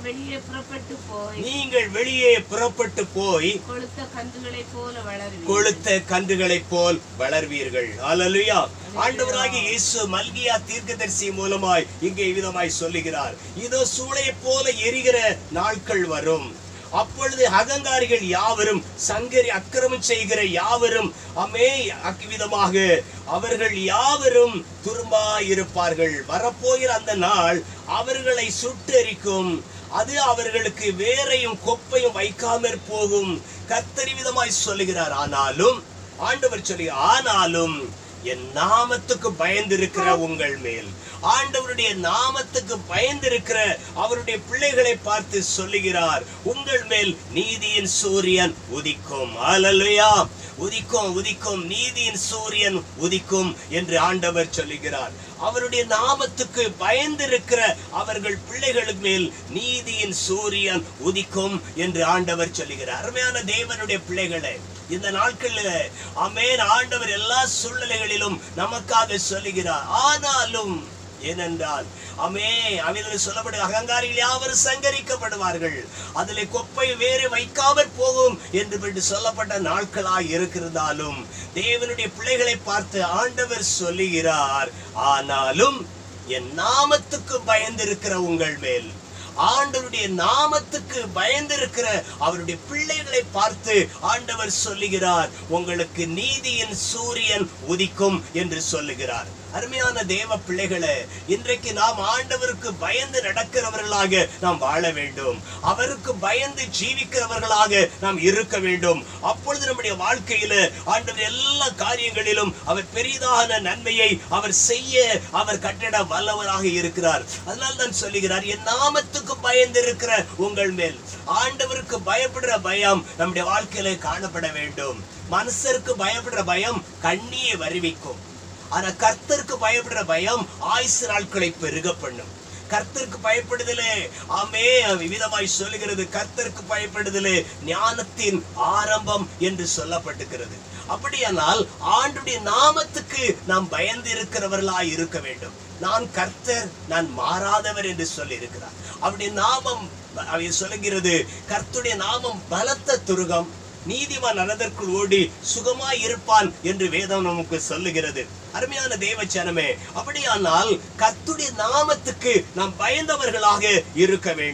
நீங்கள் வெளியே புறப்பட்டு போய் கொளுத்த கன்றுகளைப் போல வளர்வீர்கள் கொளுத்த கன்றுகளைப் போல் வளர்வீர்கள். ஹல்லேலூயா. ஆண்டவராகிய இயேசு மல்கியா தீர்க்கதரிசி மூலமாய் இங்கே விதமாய் சொல்லுகிறார், இதோ சூளையைப் போல எரிகிற நாட்கள் வரும். அப்பொழுது அகங்காரிகள் யாவரும் சங்கரி அக்கிரமம் செய்கிற யாவரும் அமே அக்கிவிதமாக அவர்கள் யாவரும் துரும்பாயிருப்பார்கள். வரப்போகிற அந்த நாள் அவர்களை சுட்டெரிக்கும், அது அவர்களுக்கு வேரையும் கொப்பையும் வைக்காமற் போகும். கர்த்தர் விதமாய் சொல்லுகிறார். ஆனாலும் ஆண்டவர் சொல்லி ஆனாலும் என் நாமத்துக்கு பயந்திருக்கிற உங்கள் மேல் ஆண்டவருடைய நாமத்துக்கு பயந்திருக்கிற அவருடைய பிள்ளைகளை பார்த்து சொல்லுகிறார், உங்கள் மேல் நீதியின் சூரியன் உதிக்கும். ஹல்லேலூயா. உதிக்கும் உதிக்கும் நீதியின் சூரியன் உதிக்கும் என்று ஆண்டவர் சொல்லுகிறார். அவருடைய நாமத்துக்கு பயந்திருக்கிற அவர்கள் பிள்ளைகளுக்கு மேல் நீதியின் சூரியன் உதிக்கும் என்று ஆண்டவர் சொல்லுகிறார். அருமையான தேவனுடைய பிள்ளைகளை, இந்த நாட்களில் ஆமென், ஆண்டவர் எல்லா சூழ்நிலைகளிலும் நமக்காக சொல்லுகிறார். ஆனாலும் ஏனென்றால் அமே அவைகளில் சொல்லப்படும் அகங்காரிகள் யாவரும் சங்கரிக்கப்படுவார்கள், அதில் கொப்பை வேறு வைக்காமற் போகும் என்று சொல்லப்பட்ட நாட்களாய் இருக்கிறதாலும் தேவனுடைய பிள்ளைகளை பார்த்து ஆண்டவர் சொல்லுகிறார், ஆனாலும் என் நாமத்துக்கு பயந்திருக்கிற உங்கள் மேல் ஆண்டவருடைய நாமத்துக்கு பயந்திருக்கிற அவருடைய பிள்ளைகளை பார்த்து ஆண்டவர் சொல்லுகிறார், உங்களுக்கு நீதியின் சூரியன் உதிக்கும் என்று சொல்லுகிறார். அருமையான தேவ பிள்ளைகளே, இன்றைக்கு நாம் ஆண்டவருக்கு பயந்து நடக்கிறவர்களாக நாம் வாழ வேண்டும். அவருக்கு பயந்து ஜீவிக்கிறவர்களாக நாம் இருக்க வேண்டும். அப்பொழுது நம்முடைய வாழ்க்கையில ஆண்டவர் எல்லா காரியங்களிலும் அவர் பெரிதான நன்மையை அவர் செய்ய அவர் கட்டிட வல்லவராக இருக்கிறார். அதனால தான் சொல்லுகிறார், என் நாமத்துக்கு பயந்து இருக்கிற உங்கள் மேல். ஆண்டவருக்கு பயப்படுற பயம் நம்முடைய வாழ்க்கையில காணப்பட வேண்டும். மனுஷருக்கு பயப்படுற பயம் கண்ணியை வருவிக்கும். ஆனா கர்த்தருக்கு பயப்படுற பயம் ஆயுசு நாட்களை பெருக பண்ணும். கர்த்தருக்கு பயப்படுதலே ஆமே விவிதமாய் சொல்லுகிறது, கர்த்தருக்கு பயப்படுதலே ஞானத்தின் ஆரம்பம் என்று சொல்லப்பட்டிருக்கிறது. அப்படியானால் ஆண்டுடைய நாமத்துக்கு நாம் பயந்து இருக்கிறவர்களாய் இருக்க வேண்டும். நான் கர்த்தர், நான் மாறாதவர் என்று சொல்லி இருக்கிறார். அவருடைய நாமம் அவை சொல்லுகிறது, கர்த்தருடைய நாமம் பலத்த துருகம், நீதிமான் அதற்குள் ஓடி சுகமாய் இருப்பான் என்று வேதம் நமக்கு சொல்லுகிறது. அருமையான தேவச்சனமே, அப்படியானால் கர்த்தருடைய நாமத்துக்கு நாம் பயந்தவர்களாக இருக்க வேண்டும்.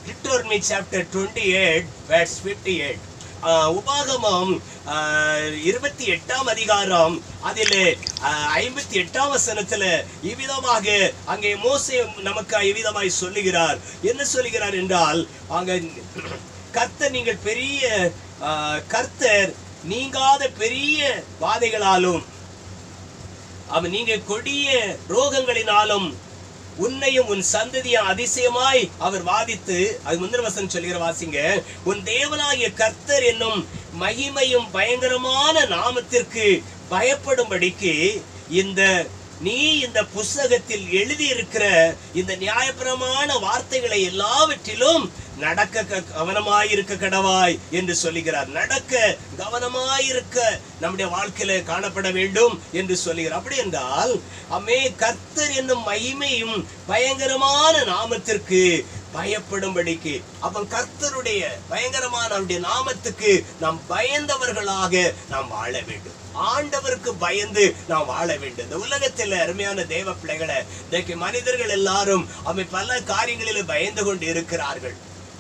Deuteronomy chapter twenty-eight verse fifty-eight. உபாகமம் இருபத்தி எட்டாம் அதிகாரம் அதிலே ஐம்பத்தி எட்டாம் வசனத்துல இவ்விதமாக அங்கே மோசே நமக்கு இவ்விதமாய் சொல்லுகிறார். என்ன சொல்லுகிறார் என்றால், அங்க கர்த்தர் நீங்கள் பெரிய கர்த்தர் நீங்காத பெரிய வாதைகளாலும் அவன் நீங்க கொடிய ரோகங்களினாலும் உன்னையும் உன் சந்ததியும் அதிசயமாய் அவர் வாதித்து, அது முந்திர வசனம் சொல்கிற வாசிங்க, உன் தேவனாகிய கர்த்தர் என்னும் மகிமையும் பயங்கரமான நாமத்திற்கு பயப்படும்படிக்கு இந்த நீ இந்த புஸ்தகத்தில் எழுதி இருக்கிற இந்த நியாயப்பிரமாண வார்த்தைகளை எல்லாவற்றிலும் நடக்க கவனமாயிருக்க கடவாய் என்று சொல்லுகிறார். நடக்க கவனமாயிருக்க நம்முடைய வாழ்க்கையில காணப்பட வேண்டும் என்று சொல்லுகிறார். அப்படி என்றால் அம்மே கர்த்தர் என்னும் மகிமையும் பயங்கரமான நாமத்திற்கு பயப்படும்படிக்கு, அப்ப கர்த்தருடைய பயங்கரமான அவருடைய நாமத்துக்கு நாம் பயந்தவர்களாக நாம் வாழ வேண்டும். ஆண்டவருக்கு பயந்து நாம் வாழ வேண்டும். இந்த உலகத்தில் அருமையான தேவ பிள்ளைகளை இன்றைக்கு மனிதர்கள் எல்லாரும் அவை பல காரியங்களில் பயந்து கொண்டு இருக்கிறார்கள்.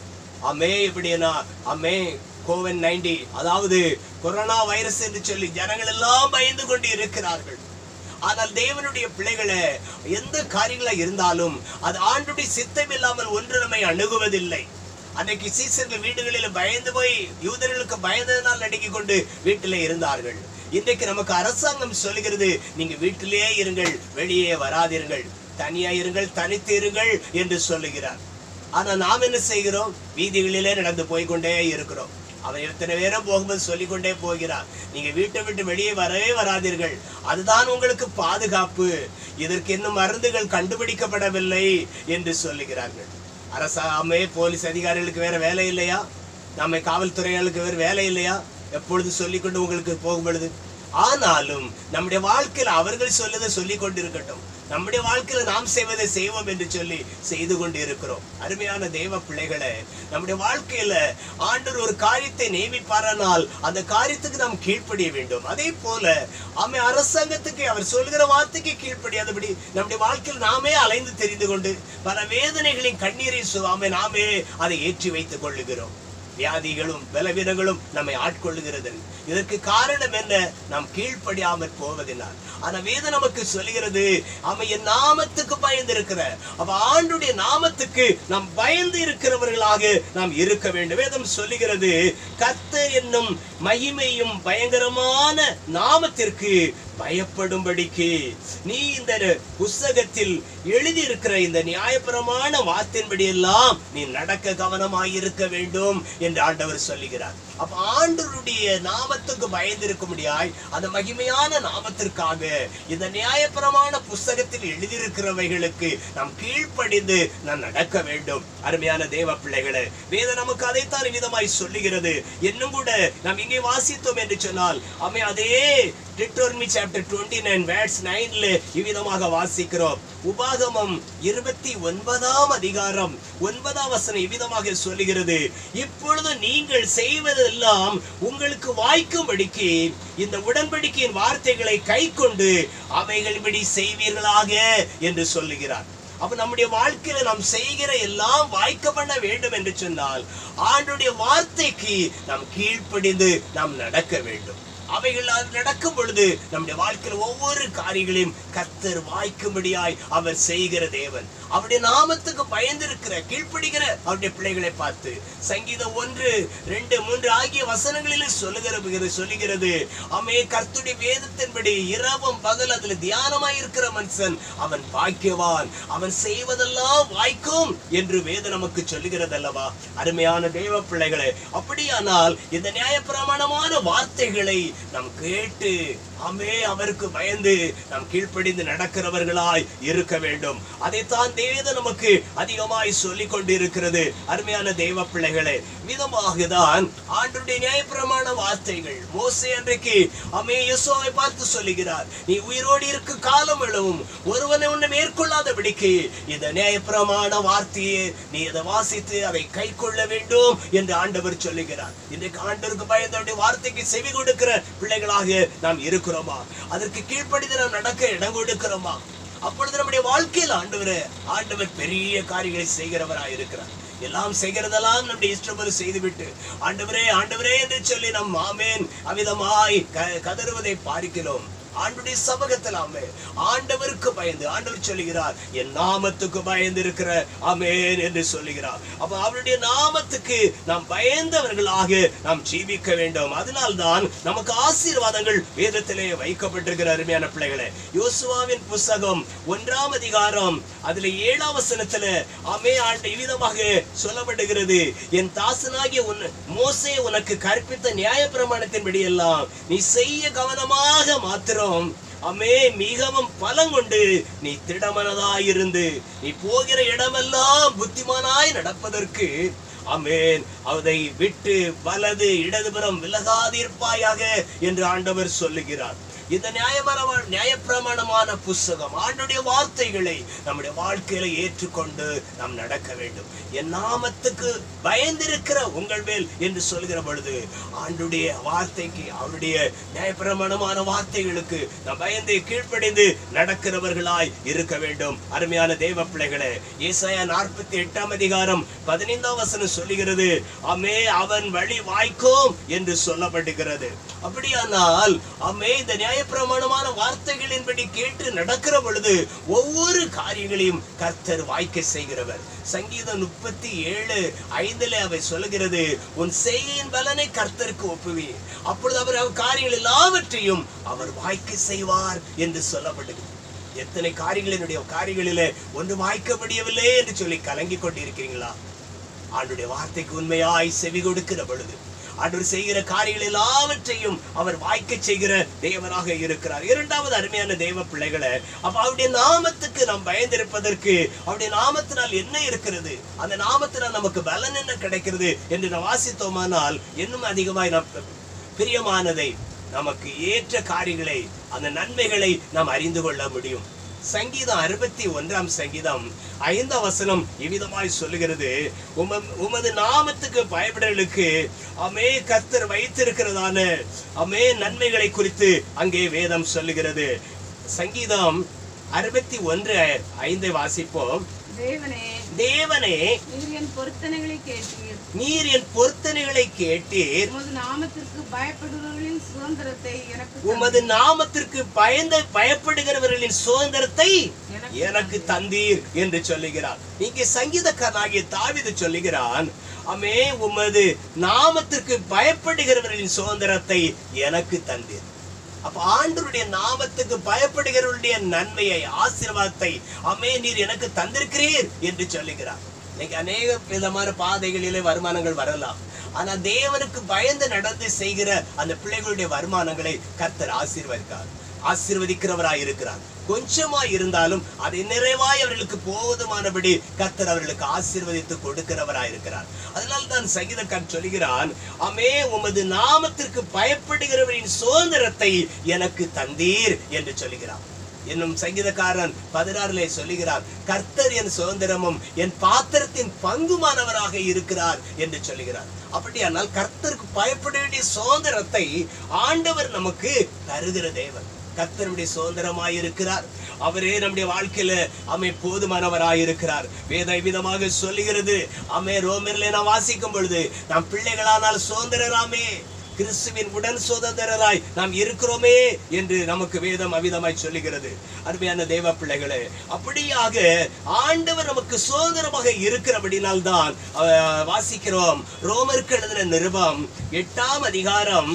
அமே எப்படின்னா அமே கோவிட் நைன்டீன் அதாவது கொரோனா வைரஸ் என்று சொல்லி ஜனங்கள் எல்லாம் பயந்து கொண்டு இருக்கிறார்கள். ஆனால் தேவனுடைய பிள்ளைகளை எந்த காரியங்களா இருந்தாலும் அது ஆண்டுடைய சித்தம் இல்லாமல் ஒன்று நம்மை அணுகுவதில்லை. அன்னைக்கு சீசர்கள் வீடுகளில் பயந்து போய் யூதர்களுக்கு பயந்ததனால் நடுங்கிக் கொண்டு வீட்டிலே இருந்தார்கள். இன்றைக்கு நமக்கு அரசாங்கம் சொல்லுகிறது, நீங்க வீட்டிலேயே இருங்கள், வெளியே வராதிருங்கள், தனியா இருங்கள், தனித்து இருங்கள் என்று சொல்லுகிறார். ஆனா நாம் என்ன செய்கிறோம்? வீதிகளிலே நடந்து போய்கொண்டே இருக்கிறோம். அவன் எத்தனை பேரும் போகும்போது சொல்லிக்கொண்டே போகிறார், நீங்க வீட்டை விட்டு வெளியே வரவே வராதீர்கள், அதுதான் உங்களுக்கு பாதுகாப்பு, இதற்கு இன்னும் மருந்துகள் கண்டுபிடிக்கப்படவில்லை என்று சொல்லுகிறார்கள். அரசாமே போலீஸ் அதிகாரிகளுக்கு வேற வேலை இல்லையா? நம்ம காவல்துறையாளருக்கு வேற வேலை இல்லையா? எப்பொழுது சொல்லிக்கொண்டு உங்களுக்கு போகும் பொழுது. ஆனாலும் நம்முடைய வாழ்க்கையில் அவர்கள் சொல்லதை சொல்லிக் கொண்டிருக்கட்டும், நம்முடைய வாழ்க்கையில நாம் செய்வதை செய்வோம் என்று சொல்லி செய்து கொண்டு இருக்கிறோம். அருமையான தேவ பிள்ளைகளை, நம்முடைய வாழ்க்கையில ஆண்டவர் ஒரு காரியத்தை நியமிப்பாரானால் அந்த காரியத்துக்கு நாம் கீழ்ப்படிய வேண்டும். அதே போல ஆமே அரசாங்கத்துக்கு அவர் சொல்கிற வார்த்தைக்கு கீழ்ப்படியாதபடி நம்முடைய வாழ்க்கையில் நாமே அலைந்து தெரிந்து கொண்டு பல வேதனைகளின் கண்ணீரை சுவாமே நாமே அதை ஏற்றி வைத்துக் கொள்ளுகிறோம். வியாதிகளும் பலவீனங்களும் நம்மை ஆட்கொள்ளுகிறது. இதற்கு காரணம் என்ன? நாம் கீழ்ப்படியாமற் போவதினால். ஆனா வேதம் நமக்கு சொல்லுகிறது, அவன் என் நாமத்துக்கு பயந்து இருக்கிற, அவ ஆண்டுடைய நாமத்துக்கு நாம் பயந்து இருக்கிறவர்களாக நாம் இருக்க வேண்டும். வேதம் சொல்லுகிறது, கர்த்தர் என்னும் மகிமையும் பயங்கரமான நாமத்திற்கு பயப்படும்படிக்கு நீ இந்த புஸ்தகத்தில் எழுதி இருக்கிற இந்த நியாயப்பிரமாண வார்த்தையின்படி எல்லாம் நீ நடக்க கவனமாயிருக்க வேண்டும் என்று ஆண்டவர் சொல்லுகிறார். அப்ப ஆண்டவருடைய நாமத்துக்கு பயந்திருக்க முடியாய் அந்த மகிமையான நாமத்திற்காக இந்த நியாயப்பிரமாண புஸ்தகத்தில் எழுதியிருக்கிறவைகளுக்கு நாம் கீழ்ப்படிந்து நாம் நடக்க வேண்டும். அருமையான தேவ பிள்ளைகளை, வேதம் நமக்கு அதைத்தான் விதமாய் சொல்லுகிறது. இன்னும் கூட நாம் இங்கே வாசித்தோம் என்று சொன்னால் அவை அதே Deuteronomy chapter twenty-nine verse nine ல இவ்விதமாக வாசிக்கிறோம். உபாகமம் இருபத்தி ஒன்பதாம் அதிகாரம் ஒன்பதாம் வசனம் இவ்விதமாக சொல்லுகிறது, இப்பொழுது நீங்கள் செய்வதெல்லாம் உங்களுக்கு வாய்க்கும்படிக்கு இந்த உடன்படிக்கையின் வார்த்தைகளை கை கொண்டு அவைகளின்படி செய்வீர்களாக என்று சொல்லுகிறார். அப்ப நம்முடைய வாழ்க்கையில நாம் செய்கிற எல்லாம் வாய்க்க பண்ண வேண்டும் என்று சொன்னால் ஆண்டுடைய வார்த்தைக்கு நாம் கீழ்ப்படிந்து நாம் நடக்க வேண்டும். அவைகள் நடக்கும் பொழுது நம்முடைய வாழ்க்கையில் ஒவ்வொரு காரியங்களையும் கர்த்தர் வாய்க்கும்படியாய் அவர் செய்கிற தேவன். அவருடைய நாமத்துக்கு பயந்திருக்கிற கீழ்ப்படுகிற அவருடைய பிள்ளைகளை பார்த்து சங்கீதம் ஒன்று ரெண்டு மூன்று ஆகிய வசனங்களில் சொல்லுகிற சொல்லுகிறது, அமே கர்த்தருடைய வேதத்தின்படி இரவும் பகல் அதுல தியானமாய் இருக்கிற மனுஷன் அவன் பாக்கியவான், அவன் செய்வதெல்லாம் வாய்க்கும் என்று வேதம் நமக்கு சொல்லுகிறது அல்லவா? அருமையான தேவ பிள்ளைகளை, அப்படியானால் இந்த நியாயப்பிரமாணமான வார்த்தைகளை நாம் கேட்டு அமே அவருக்கு பயந்து நாம் கீழ்ப்படிந்து நடக்கிறவர்களாய் இருக்க வேண்டும். அதைத்தான் தேவன் நமக்கு அதிகமாய் சொல்லிக் கொண்டு இருக்கிறது. அருமையான தேவ பிள்ளைகளே, விதமாக தான் ஆண்டவருடைய நியாயப்பிரமாண வார்த்தைகள் மோசே அன்றைக்கு அமே யோசுவாவை பார்த்து சொல்லுகிறார், நீ உயிரோடு இருக்க காலம் அளவும் ஒருவனை உன்னை மேற்கொள்ளாதபடிக்கு இந்த நியாயப்பிரமாண வார்த்தையை நீ அதை வாசித்து அதை கை கொள்ள வேண்டும் என்று ஆண்டவர் சொல்லுகிறார். இன்றைக்கு ஆண்டவருக்கு பயந்தவருடைய வார்த்தைக்கு செவி கொடுக்கிற பிள்ளைகளாக நாம் இருக்கிறோமா? அதற்கு கீழ்ப்படிந்து நாம் நடக்க இடம் கொடுக்கிறோமா? அப்பொழுது நம்முடைய வாழ்க்கையில் ஆண்டவர் ஆண்டவர் பெரிய காரியங்களை செய்கிறவராய் இருக்கிறார். எல்லாம் செய்கிறதெல்லாம் நம்முடைய இஷ்டம் போல செய்துவிட்டு ஆண்டவரே ஆண்டவரே என்று சொல்லி நம் ஆமேன் அவிதமாய் கதறுவதை பார்க்கிறோம். ஆண்டுடைய சமூகத்தில் ஆமே ஆண்டவருக்கு பயந்து ஆண்டவர் சொல்லுகிறார் என் நாமத்துக்கு பயந்து இருக்கிற ஆமேன் என்று சொல்லுகிறார். அப்ப அவருடைய நாமத்துக்கு நாம் பயந்தவர்களாக நாம் ஜீவிக்க வேண்டும். அதனால்தான் நமக்கு ஆசீர்வாதங்கள் வேதத்திலே வைக்கப்பட்டிருக்கிற அருமையான பிள்ளைகளே. யோசுவாவின் புஸ்தகம் ஒன்றாம் அதிகாரம் அதுல ஏழாம் வசனத்துல ஆமே ஆண்டு இவ்விதமாக சொல்லப்படுகிறது, என் தாசனாகிய உன் மோசே உனக்கு கற்பித்த நியாய பிரமாணத்தின்படி எல்லாம் நீ செய்ய கவனமாக மாத்திரம் அமே மிகவும் பலம் கொண்டு நீ திடமனதாயிருந்து நீ போகிற இடமெல்லாம் புத்திமானாய் நடப்பதற்கு ஆமென் அதை விட்டு வலது இடதுபுறம் விலகாதிருப்பாயாக என்று ஆண்டவர் சொல்லுகிறார். இந்த நியாயமான நியாயப்பிரமாணமான புஸ்தகம் ஆண்டுடைய வார்த்தைகளை நம்முடைய வாழ்க்கையில ஏற்றுக்கொண்டு நாம் நடக்க வேண்டும். என் நாமத்துக்கு பயந்திருக்கிற உங்கள் மேல் என்று சொல்கிற பொழுது ஆண்டுடைய வார்த்தைக்கு அவருடைய நியாயப்பிரமாணமான வார்த்தைகளுக்கு நாம் பயந்து கீழ்ப்படிந்து நடக்கிறவர்களாய் இருக்க வேண்டும். அருமையான தேவ பிள்ளைகளே, ஏசாயா நாற்பத்தி எட்டாம் அதிகாரம் பதினைந்தாம் வசனம் சொல்லுகிறது, அமே அவன் வழி வாய்க்கும் என்று சொல்லப்படுகிறது. அப்படியானால் அமே இந்த நியாயப்பிரமாணமான வார்த்தைகளின்படி கேட்டு நடக்கிற பொழுது ஒவ்வொரு காரியங்களையும் கர்த்தர் வாய்க்க செய்கிறவர். சங்கீதம் முப்பத்தி ஏழு ஐந்துல அவை சொல்லுகிறது, உன் செய்கையின் பலனை கர்த்தருக்கு ஒப்புவி, அப்பொழுது அவர் அவர் காரியங்கள் எல்லாவற்றையும் அவர் வாய்க்க செய்வார் என்று சொல்லப்படுகிறது. எத்தனை காரியங்களினுடைய காரியங்களிலே ஒன்று வாய்க்க முடியவில்லை என்று சொல்லி கலங்கி கொண்டிருக்கிறீங்களா? ஆண்டுடைய வார்த்தைக்கு உண்மையாய் செவி கொடுக்கிற பொழுது ஆண்டவர் செய்கிற காரியங்கள் எல்லாவற்றையும் அவர் வாய்க்க செய்கிற தேவனாக இருக்கிறார். இரண்டாவது அருமையான தேவ பிள்ளைகளை, அப்ப அவருடைய நாமத்துக்கு நாம் பயந்திருப்பதற்கு அவருடைய நாமத்தினால் என்ன இருக்கிறது, அந்த நாமத்தினால் நமக்கு பலன் என்ன கிடைக்கிறது என்று நாம் வாசித்தோமானால் இன்னும் அதிகமாய் நாம் பிரியமானதை நமக்கு ஏற்ற காரியங்களை அந்த நன்மைகளை நாம் அறிந்து கொள்ள முடியும். சங்கீதம் அறுபத்தி ஒன்றாம் சங்கீதம் ஐந்தாம் வசனம் இவ்விதமாய் சொல்லுகிறது, உம உமது நாமத்துக்கு பயப்படுகளுக்கு அமே கர்த்தர் வைத்திருக்கிறதான அமே நன்மைகளை குறித்து அங்கே வேதம் சொல்லுகிறது. சங்கீதம் அறுபத்தி ஒன்று ஐந்தை வாசிப்போம். தேவனே தேவனே நீர் என் பொருத்தனைகளை கேட்டீர், நீர் என் பொருத்தனைகளை கேட்டீர், உமது நாமத்திற்கு பயப்படுகிறவர்களின் சுதந்திரத்தை எனக்கு உமது நாமத்திற்கு பயந்த பயப்படுகிறவர்களின் சுதந்திரத்தை எனக்கு தந்தீர் என்று சொல்லுகிறார். இங்கே சங்கீதக்காரனாகிய தாவீது சொல்லுகிறான், அமே உமது நாமத்திற்கு பயப்படுகிறவர்களின் சுதந்திரத்தை எனக்கு தந்தீர். அப்ப ஆண்டவருடைய நாமத்துக்கு பயப்படுகிறவருடைய நன்மையை ஆசீர்வாதத்தை அமே நீர் எனக்கு தந்திருக்கிறீர் என்று சொல்லுகிறார். இன்னைக்கு அநேக விதமான பாதைகளிலே வருமானங்கள் வரலாம், ஆனா தேவனுக்கு பயந்து நடந்து செய்கிற அந்த பிள்ளைகளுடைய வருமானங்களை கர்த்தர் ஆசீர்வதிக்கார் ஆசீர்வதிக்கிறவராய் இருக்கிறார். கொஞ்சமாய் இருந்தாலும் அதை நிறைவாய் அவர்களுக்கு போதுமானபடி கர்த்தர் அவர்களுக்கு ஆசீர்வதித்து கொடுக்கிறவராய் இருக்கிறார். அதனால தான் சங்கீதக்காரன் சொல்கிறான், அமே உமது நாமத்திற்கு பயப்படுகிறவரின் சுதந்திரத்தை எனக்கு தந்தீர் என்று சொல்கிறார். என்னும் சங்கீதக்காரன் பதினாறுல சொல்லுகிறார், கர்த்தர் என் சுதந்திரமும் என் பாத்திரத்தின் பங்குமானவராக இருக்கிறார் என்று சொல்லுகிறார். அப்படியானால் கர்த்தருக்கு பயப்பட வேண்டிய சுதந்திரத்தை ஆண்டவர் நமக்கு தருகிற தேவன். கர்த்தருடைய சுதந்திரமாய் இருக்கிறார். அவரே நம்முடைய வாழ்க்கையில அமை போதுமானவராயிருக்கிறார். வேத விதமாக சொல்லுகிறது. அமே ரோமரிலே நாம் வாசிக்கும் பொழுது நாம் பிள்ளைகளானால் சுதந்திரராமே, கிறிஸ்துவின் உடன் சுதந்திரராய் நாம் இருக்கிறோமே என்று நமக்கு வேதம் அவிதமாய் சொல்லுகிறது. அருமையான தேவ பிள்ளைகளே, அப்படியாக ஆண்டவர் நமக்கு சுதந்திரமாக இருக்கிறபடினால் தான் வாசிக்கிறோம். ரோமருக்கு எழுதின நிருபம் எட்டாம் அதிகாரம்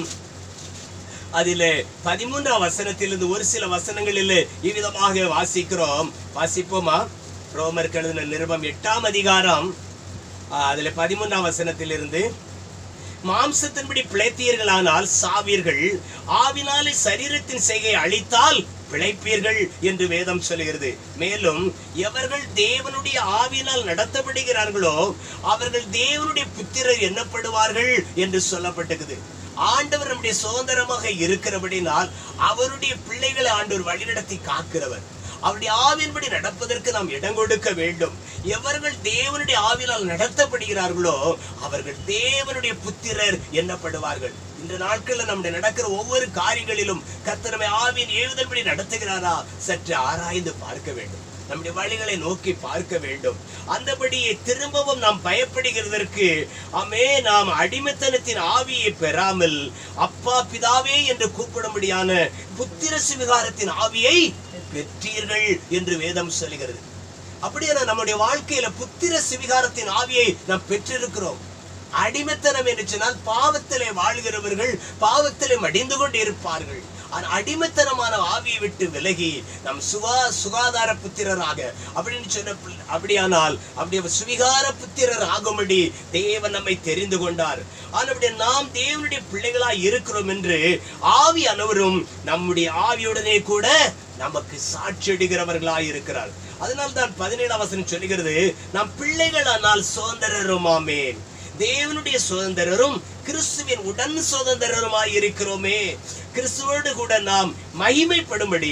அதிலே பதிமூன்றாம் வசனத்திலிருந்து ஒரு சில வசனங்களில் இவ்விதமாக வாசிக்கிறோம். வாசிப்போமா? ரோமருக்கு எழுதின நிருபம் எட்டாம் அதிகாரம் அதுல பதிமூன்றாம் வசனத்திலிருந்து, மாம்சத்தின்படி பிழைத்தீர்களானால் சாவீர்கள், ஆவினாலே சரீரத்தின் செய்கை அழித்தால் பிழைப்பீர்கள் என்று வேதம் சொல்கிறது. மேலும் எவர்கள் தேவனுடைய ஆவியினால் நடத்தப்படுகிறார்களோ அவர்கள் தேவனுடைய புத்திரர் எண்ணப்படுவார்கள் என்று சொல்லப்பட்டிருக்குது. ஆண்டவர் நம்முடைய சுதந்திரமாக இருக்கிறபடினால் அவருடைய பிள்ளைகளை ஆண்டவர் வழிநடத்தி காக்கிறவர். அவருடைய ஆவியின்படி நடப்பதற்கு நாம் இடம் கொடுக்க வேண்டும். எவர்கள் தேவனுடைய ஆவியினால் நடத்தப்படுகிறார்களோ அவர்கள் தேவனுடைய புத்திரர் எண்ணப்படுவார்கள். இந்த நாட்கள்ல நம்முடைய நடக்கிற ஒவ்வொரு காரியங்களிலும் கர்த்தர் நம்மை ஆவியின் ஏவுதல்படி நடத்துகிறாரா சற்று ஆராய்ந்து பார்க்க வேண்டும். நம்முடைய வழிகளை நோக்கி பார்க்க வேண்டும். அந்தபடியே திரும்பவும் நாம் பயப்படுகிறதற்கு ஆமே நாம் அடிமைத்தனத்தின் ஆவியை பெறாமல் அப்பா பிதாவே என்று கூப்பிடும்படியான புத்திர சுவிகாரத்தின் ஆவியை பெற்றீர்கள் என்று வேதம் சொல்கிறது. அப்படியே நம்முடைய வாழ்க்கையில புத்திர சுவிகாரத்தின் ஆவியை நாம் பெற்றிருக்கிறோம். அடிமைத்தனம் என்று சொன்னால் பாவத்திலே வாழ்கிறவர்கள் பாவத்திலே மடிந்து கொண்டு இருப்பார்கள். அடிமைத்தனமான ஆவியை விட்டு விலகி நம் சுகா சுகாதார புத்திரராக அப்படின்னு சொன்ன அப்படியானால் அப்படியே சுவிகார புத்திரர் ஆகும்படி தேவன் நம்மை தெரிந்து கொண்டார். ஆனால் நாம் தேவனுடைய பிள்ளைகளாய் இருக்கிறோம் என்று ஆவி அனைவரும் நம்முடைய ஆவியுடனே கூட நமக்கு சாட்சியிடுகிறவர்களாய் இருக்கிறார். அதனால் தான் பதினேழாம் வசனம் சொல்லுகிறது, நாம் பிள்ளைகளானால் சுதந்திரருமாமே, தேவனுடைய சுதந்திரரும் கிறிஸ்துவின் உடன் சுதந்திரருமாய் இருக்கிறோமே. கிறிஸ்துவோடு கூட நாம் மகிமைப்படும்படி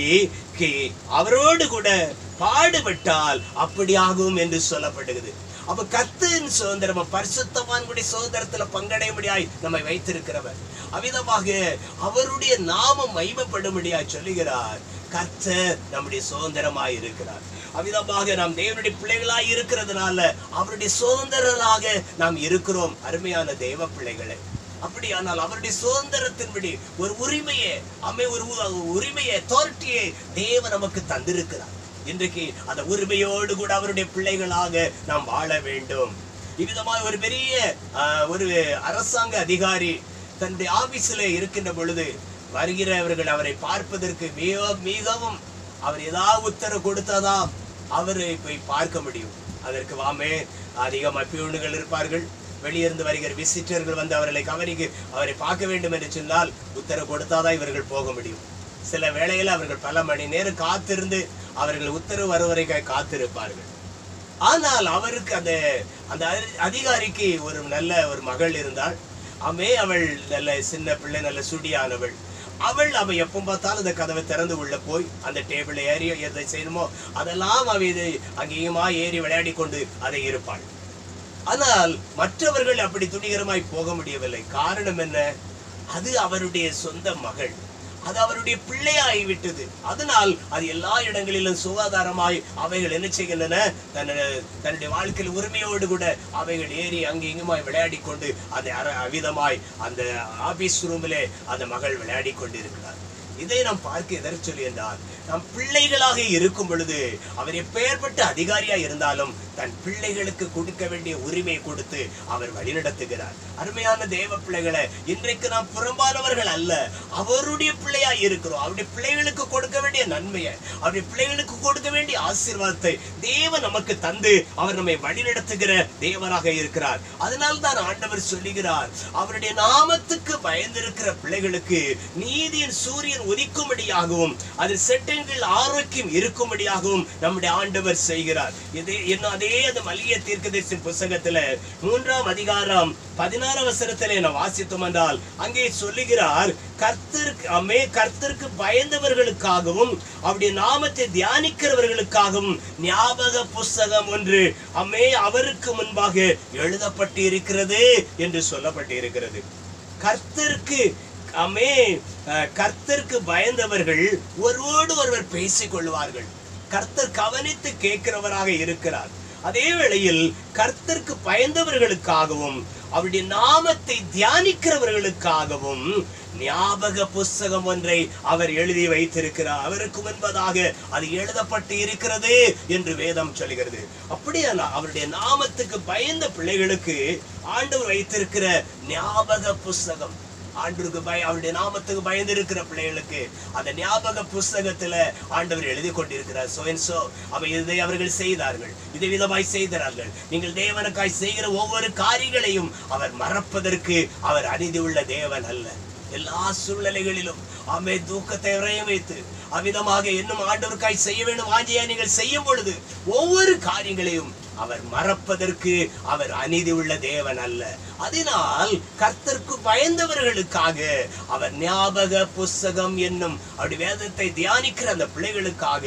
அவரோடு கூட பாடுபட்டால் அப்படியாகும் என்று சொல்லப்படுகிறது. அப்ப கர்த்தரின் சுதந்திரம் பரிசுத்தவான்களுடைய சுதந்திரத்துல பங்கடையும்படியாய் நம்மை வைத்திருக்கிறவர். அவ்விதமாக அவருடைய நாமம் மகிமைப்படும்படியாய் சொல்லுகிறார். கர்த்தர் நம்முடைய சுதந்திரமாய் இருக்கிறார். அவ்விதமாக நாம் தேவனுடைய பிள்ளைகளாய் இருக்கிறதுனால அவருடைய சுதந்திரராக நாம் இருக்கிறோம். அருமையான தேவ பிள்ளைகளை, அப்படியானால் அவருடைய சுதந்திரத்தின்படி ஒரு உரிமையை அமை ஒரு உரிமையை அத்தாரிட்டியை தேவன் நமக்கு தந்திருக்கிறார். இன்றைக்கு அந்த உரிமையோடு கூட அவருடைய பிள்ளைகளாக நாம் வாழ வேண்டும். இவ்விதமாக ஒரு பெரிய ஒரு அரசாங்க அதிகாரி தன்னுடைய ஆபீஸ்ல இருக்கின்ற பொழுது வருகிறவர்கள் அவரை பார்ப்பதற்கு மிக மிகவும் அவர் ஏதாவது உத்தரவு கொடுத்தாதா அவரை போய் பார்க்க முடியும். அதற்கு வாமே அதிகமாக பியூன்கள் இருப்பார்கள். வெளியிருந்து வருகிற விசிட்டர்கள் வந்து அவர்களை கவனிக்க அவரை பார்க்க வேண்டும் என்று சொன்னால் உத்தரவு கொடுத்தாதான் இவர்கள் போக முடியும். சில வேளையில் அவர்கள் பல மணி நேரம் காத்திருந்து அவர்கள் உத்தரவு வருவரை காத்திருப்பார்கள். ஆனால் அவருக்கு அந்த அந்த அதிகாரிக்கு ஒரு நல்ல ஒரு மகள் இருந்தாள். அமே அவள் நல்ல சின்ன பிள்ளை, நல்ல சுடியானவள். அவள் அவ எப்போ பார்த்தாலும் அந்த கதவை திறந்து உள்ள போய் அந்த டேபிள் ஏறி எதை செய்யணுமோ அதெல்லாம் அவ இது அங்கேயுமா ஏறி விளையாடி கொண்டு அதை இருப்பாள். ஆனால் மற்றவர்கள் அப்படி துணிகரமாய் போக முடியவில்லை. காரணம் என்ன? அது அவருடைய சொந்த மகள், அது அவருடைய பிள்ளையாகி விட்டது. அதனால் அது எல்லா இடங்களிலும் சுகாதாரமாய் அவைகள் என்ன செய்கின்றன, தன்னுடைய வாழ்க்கையில் உரிமையோடு கூட அவைகள் ஏறி அங்கு இங்குமாய் விளையாடி கொண்டு அந்த அவிதமாய் அந்த ஆபீஸ் ரூமிலே அந்த மகள் விளையாடி கொண்டு இருக்கிறார். இதை நாம் பார்க்க எதற்கு சொல்லி என்றால், நாம் பிள்ளைகளாக இருக்கும் பொழுது அவர் எப்பேற்பட்ட அதிகாரியா இருந்தாலும் தன் பிள்ளைகளுக்கு கொடுக்க வேண்டிய உரிமை கொடுத்து அவர் வழிநடத்துகிறார். அருமையான தேவ பிள்ளைகளை, இன்றைக்கு நாம் புறம்பானவர்கள் அல்ல, அவருடைய பிள்ளையா இருக்கிறோம். அவருடைய பிள்ளைகளுக்கு கொடுக்க வேண்டிய நன்மையை, அவருடைய பிள்ளைகளுக்கு கொடுக்க வேண்டிய ஆசீர்வாதத்தை தேவன் நமக்கு தந்து அவர் நம்மை வழிநடத்துகிற தேவனாக இருக்கிறார். அதனால் தான் ஆண்டவர் சொல்லுகிறார், அவருடைய நாமத்துக்கு பயந்திருக்கிற பிள்ளைகளுக்கு நீதியின் சூரியன் உதிக்கும்படியாகவும் அதில் செட்டங்கள் ஆரோக்கியம் இருக்கும்படியாகவும் நம்முடைய ஆண்டவர் செய்கிறார். இதே என்ன அதே அந்த மல்கியா தீர்க்கதரிசியின் புத்தகத்துல மூன்றாம் அதிகாரம் பதினாறாம் வசனத்திலே நான் வாசித்தோம் என்றால் அங்கே சொல்லுகிறார், கர்த்தருக்கு அமே கர்த்தருக்கு பயந்தவர்களுக்காகவும் அவருடைய நாமத்தை தியானிக்கிறவர்களுக்காகவும் ஞாபக புஸ்தகம் ஒன்று அமே அவருக்கு முன்பாக எழுதப்பட்டு இருக்கிறது என்று சொல்லப்பட்டு இருக்கிறது. கர்த்தருக்கு அமே கர்த்தருக்கு பயந்தவர்கள் ஒருவோடு ஒருவர் பேசிக் கொள்வார்கள். கர்த்தர் கவனித்து கேட்கிறவராக இருக்கிறார். அதே வேளையில் கர்த்தருக்கு பயந்தவர்களுக்காகவும் அவருடைய நாமத்தை தியானிக்கிறவர்களுக்காகவும் ஞாபக புஸ்தகம் ஒன்றை அவர் எழுதி வைத்திருக்கிறார். அவருக்கு முன்பதாக அது எழுதப்பட்டு இருக்கிறது என்று வேதம் சொல்கிறது. அப்படியான அவருடைய நாமத்துக்கு பயந்த பிள்ளைகளுக்கு ஆண்டவர் வைத்திருக்கிற ஞாபக புஸ்தகம், ஆண்டவருக்கு பய அவருடைய நாமத்துக்கு பயந்து இருக்கிற பிள்ளைகளுக்கு அந்த ஞாபக புஸ்தகத்துல ஆண்டவர் எழுதி கொண்டிருக்கிறார். சோ அண்ட் சோ அவ இதை அவர்கள் செய்தார்கள், இதை விதமாய் செய்தார்கள். நீங்கள் தேவனுக்காய் செய்கிற ஒவ்வொரு காரியங்களையும் அவர் மறப்பதற்கு அவர் அநீதி உள்ள தேவன் அல்ல. எல்லா சூழ்நிலைகளிலும் ஆமே தூக்கத்தை உறைய வைத்து அவ்விதமாக இன்னும் ஆண்டவருக்காய் செய்ய வேண்டும் வாஞ்சியா நீங்கள் செய்யும் பொழுது ஒவ்வொரு காரியங்களையும் அவர் மறப்பதற்கு அவர் அநீதி உள்ள தேவன் அல்ல. அதனால் கர்த்தருக்கு பயந்தவர்களுக்காக அவர் ஞாபக புஸ்தகம் என்னும் அப்படி வேதத்தை தியானிக்கிற அந்த பிள்ளைகளுக்காக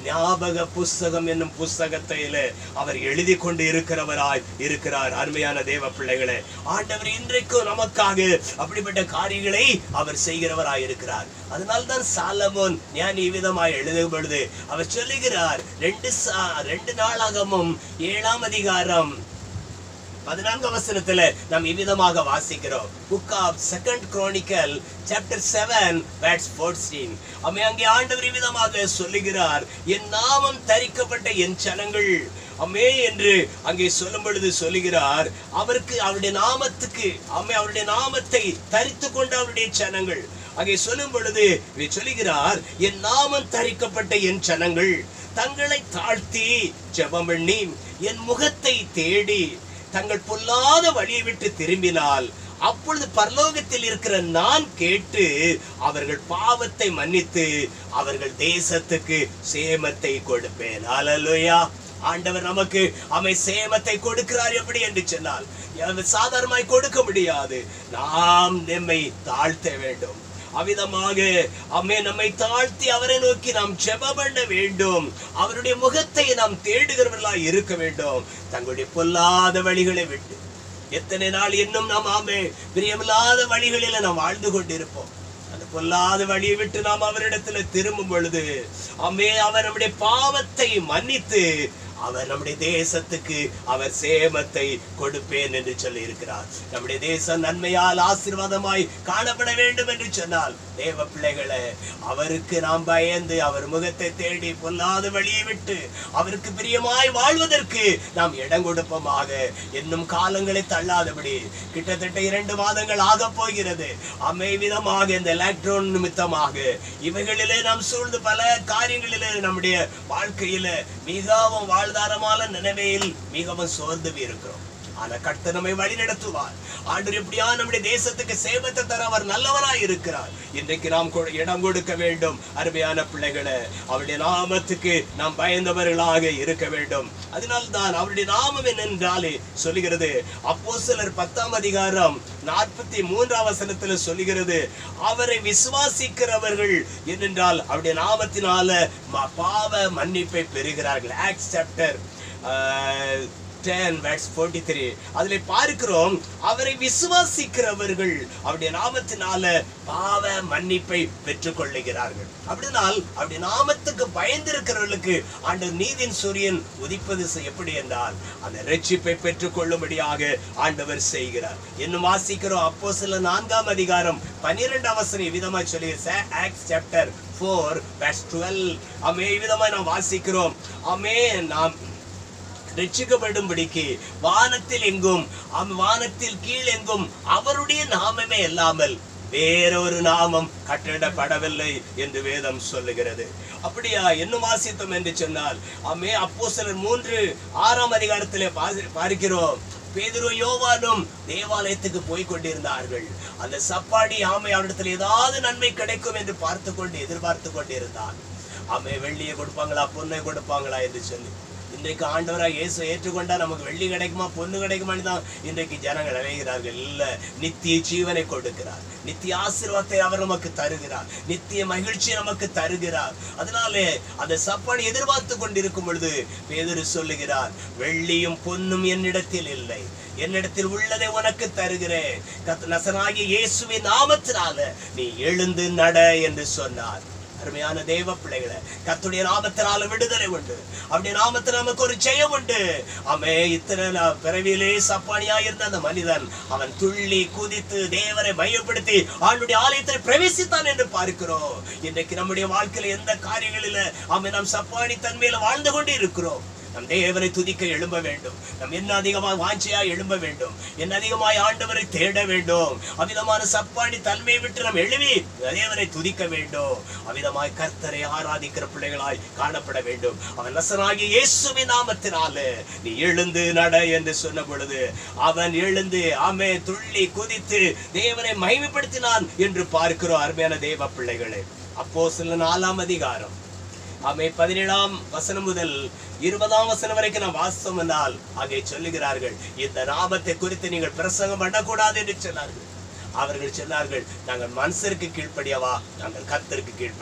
ஞாபக புஸ்தகம் என்னும் புஸ்தகத்தில அவர் எழுதி கொண்டு இருக்கிறவராய் இருக்கிறார். அருமையான தேவ பிள்ளைகளே, ஆண்டவர் இன்றைக்கும் நமக்காக அப்படிப்பட்ட காரியங்களை அவர் செய்கிறவராய் இருக்கிறார். அதனால்தான் சாலமோன் ஞானி விதமாய் எழுதும் பொழுது அவர் சொல்லுகிறார், ரெண்டு ரெண்டு நாளாகமும் ஏழாம் அதிகாரம் பதினான்காம் வசனத்துல நாம் இவ்விதமாக வாசிக்கிறோம். Book of second Chronicle chapter seven verse பதினான்கு. அமே அங்கே ஆண்டவர் இவ்விதமாக சொல்லுகிறார், என் நாமம் தரிக்கப்பட்ட என் ஜனங்கள் அம்மே என்று அங்கே சொல்லும் பொழுது சொல்லுகிறார், அவருக்கு அவருடைய நாமத்துக்கு அம்மே அவருடைய நாமத்தை தரித்து கொண்ட அவருடைய ஜனங்கள் அங்கே சொல்லும் பொழுது சொல்லுகிறார், என் நாமம் தரிக்கப்பட்ட என் ஜனங்கள் தங்களை தாழ்த்தி ஜெபம் பண்ணி என் முகத்தை தேடி தங்கள் பொல்லாத வழியை விட்டு திரும்பினால் அப்பொழுது பரலோகத்தில் இருக்கிற நான் கேட்டு அவர்கள் பாவத்தை மன்னித்து அவர்கள் தேசத்துக்கு சேமத்தை கொடுப்பேன். அல்லேலூயா. ஆண்டவர் நமக்கு அமை சேமத்தை கொடுக்கிறார். எப்படி என்று சொன்னால் சாதாரணமாய் கொடுக்க முடியாது. நாம் நம்மை தாழ்த்த வேண்டும். அவ்விதமாக அம்மே நம்மை தாழ்த்தி அவரை நோக்கி நாம் ஜெபம் பண்ண வேண்டும். அவருடைய முகத்தை நாம் தேடுகிறவர்களாய் இருக்க வேண்டும். தங்களுடைய பொல்லாத வழிகளை விட்டு எத்தனை நாள் இன்னும் நாம் ஆமே பிரியமில்லாத வழிகளில நாம் வாழ்ந்து கொண்டிருப்போம். அந்த பொல்லாத வழியை விட்டு நாம் அவரிடத்துல திரும்பும் பொழுது அம்மே அவர் நம்முடைய பாவத்தை மன்னித்து அவர் நம்முடைய தேசத்துக்கு அவர் சேமத்தை கொடுப்பேன் என்று சொல்லி இருக்கிறார். நம்முடைய தேசம் நன்மையால் ஆசீர்வாதமாய் காணப்பட வேண்டும் என்று சொன்னால் தேவ பிள்ளைகளை அவருக்கு நாம் பயந்து அவர் முகத்தை தேடி பொல்லாத வழியை விட்டு அவருக்கு பிரியமாய் வாழ்வதற்கு நாம் இடம் கொடுப்போமாக. இன்னும் காலங்களை தள்ளாதபடி கிட்டத்தட்ட இரண்டு மாதங்கள் ஆக போகிறது. அமைவிதமாக இந்த லாக்டவுன் நிமித்தமாக இவைகளிலே நாம் சூழ்ந்து பல காரியங்களிலே நம்முடைய வாழ்க்கையில மிகவும் வாழ்தாரமான நினைவையில் மிகவும் சோர்ந்து இருக்கிறோம். ஆனா கர்த்தர் நம்மை வழி நடத்துவார். ஆண்டவர் எப்படியா நம்முடைய தேசத்துக்கு சேமத்தை தர அவர் நல்லவராய் இருக்கிறார். இன்றைக்கு நாம் இடம் கொடுக்க வேண்டும். அருமையான பிள்ளைகளை அவருடைய நாமத்துக்கு நாம் பயந்தவர்களாக இருக்க வேண்டும். அதனால்தான் அவருடைய நாமம் என்னென்றாலே சொல்லுகிறது. அப்போஸ்தலர் பத்தாம் அதிகாரம் நாற்பத்தி மூன்றாம் வசனத்துல சொல்லுகிறது, அவரை விசுவாசிக்கிறவர்கள் என்னென்றால் அவருடைய நாமத்தினால பாவ மன்னிப்பை பெறுகிறார்கள். Acts chapter ten verse forty-three அதிலே பார்க்கிறோம், அவரை விசுவாசிக்கிறவர்கள் அவருடைய நாமத்தினால பாவ மன்னிப்பை பெற்றுக் கொள்ளுகிறார்கள். அப்படினால் அவருடைய நாமத்துக்கு பயந்திருக்கிறவர்களுக்கு ஆண்டவர் நீதியின் சூரியன் உதிப்பது எப்படி என்றால் அந்த இரட்சிப்பை பெற்றுக் கொள்ளும்படியாக ஆண்டவர் செய்கிறார். இன்னும் வாசிக்கிறோம் அப்போஸ்தலர் நான்காம் அதிகாரம் பன்னிரெண்டாம் வசனம் விதமாக சொல்லி Acts chapter four verse twelve அமே விதமாக நாம் வாசிக்கிறோம். அமே நாம் ரட்சிக்கப்படும்படிக்கு வானத்தில் எங்கும் வானத்தில் கீழ் எங்கும் அவருடைய நாமமே இல்லாமல் வேறொரு நாமம் கட்டிடப்படவில்லை என்று வேதம் சொல்லுகிறது. அப்படியா இன்னும் வாசித்தோம் என்று சொன்னால் அம்மே அப்போஸ்தலர் மூன்று ஆறாம் அதிகாரத்திலே பார்க்கிறோம், பேதுரு யோவானும் தேவாலயத்துக்கு போய் கொண்டிருந்தார்கள். அந்த சப்பாடி ஆமை அவரிடத்தில் ஏதாவது நன்மை கிடைக்கும் என்று பார்த்து கொண்டு எதிர்பார்த்து கொண்டிருந்தார். ஆமை வெள்ளியை கொடுப்பாங்களா பொண்ணை கொடுப்பாங்களா என்று சொல்லி இன்றைக்கு ஆண்டவராக இயேசு ஏற்றுக்கொண்டா நமக்கு வெள்ளி கிடைக்குமா பொண்ணு கிடைக்குமான்னு தான் இன்றைக்கு ஜனங்கள் நினைக்கிறார்கள். இல்ல, நித்திய ஜீவனை கொடுக்கிறார், நித்திய ஆசீர்வாதத்தை அவர் நமக்கு தருகிறார், நித்திய மகிழ்ச்சி நமக்கு தருகிறார். அதனாலே அந்த சப்பானி எதிர்பார்த்து கொண்டிருக்கும் பொழுது பேதுரு சொல்லுகிறார், வெள்ளியும் பொன்னும் என்னிடத்தில் இல்லை, என்னிடத்தில் உள்ளதை உனக்கு தருகிறேன், நசராகிய இயேசுவின் நாமத்தினால நீ எழுந்து நட என்று சொன்னார். அருமையான தேவ பிள்ளைகளை கர்த்தருடைய நாமத்தினால விடுதலை உண்டு. அவருடைய நாமத்தில் நமக்கு ஒரு ஜெயம் உண்டு. அமே இத்தனை பிறவியிலே சப்பானியா இருந்த அந்த மனிதன் அவன் துள்ளி குதித்து தேவரை மையப்படுத்தி அவனுடைய ஆலயத்தில் பிரவேசித்தான் என்று பார்க்கிறோம். இன்றைக்கு நம்முடைய வாழ்க்கையில எந்த காரியங்களில அவை நாம் சப்பானி தன்மையில வாழ்ந்து கொண்டு இருக்கிறோம். நம் தேவனை துதிக்க எழும்ப வேண்டும். நம் என்ன அதிகமாக வாஞ்சையாய் எழும்ப வேண்டும், என்ன அதிகமாய் ஆண்டவரை தேட வேண்டும். அவ்விதமான சப்பாடி தன்மையை விட்டு நாம் எழுவி தேவனை துதிக்க வேண்டும். அவ்விதமாய் கர்த்தரை ஆராதிக்கிற பிள்ளைகளாய் காணப்பட வேண்டும். அவன் நசராகிய இயேசுவின் நாமத்தினால நீ எழுந்து நட என்று சொன்ன பொழுது அவன் எழுந்து ஆமே துள்ளி குதித்து தேவனை மகிமைப்படுத்தினான் என்று பார்க்கிறோம். அருமையான தேவ பிள்ளைகளே, அப்போஸ்தலர் நாலாம் அதிகாரம் ஆமே பதினேழாம் வசனம் முதல் இருபதாம் வசனம் வரைக்கும் நான் வாசித்தோம் என்றால் அங்கே சொல்லுகிறார்கள், இந்த நாமத்தை குறித்து நீங்கள் பிரசங்கம் பண்ணக்கூடாது என்று சொன்னார்கள். அவர்கள் சொன்னார்கள், நாங்கள் மனுஷருக்கு கீழ்ப்படியவா, நாங்கள் கர்த்தருக்கு கீழ்ப்படியவா.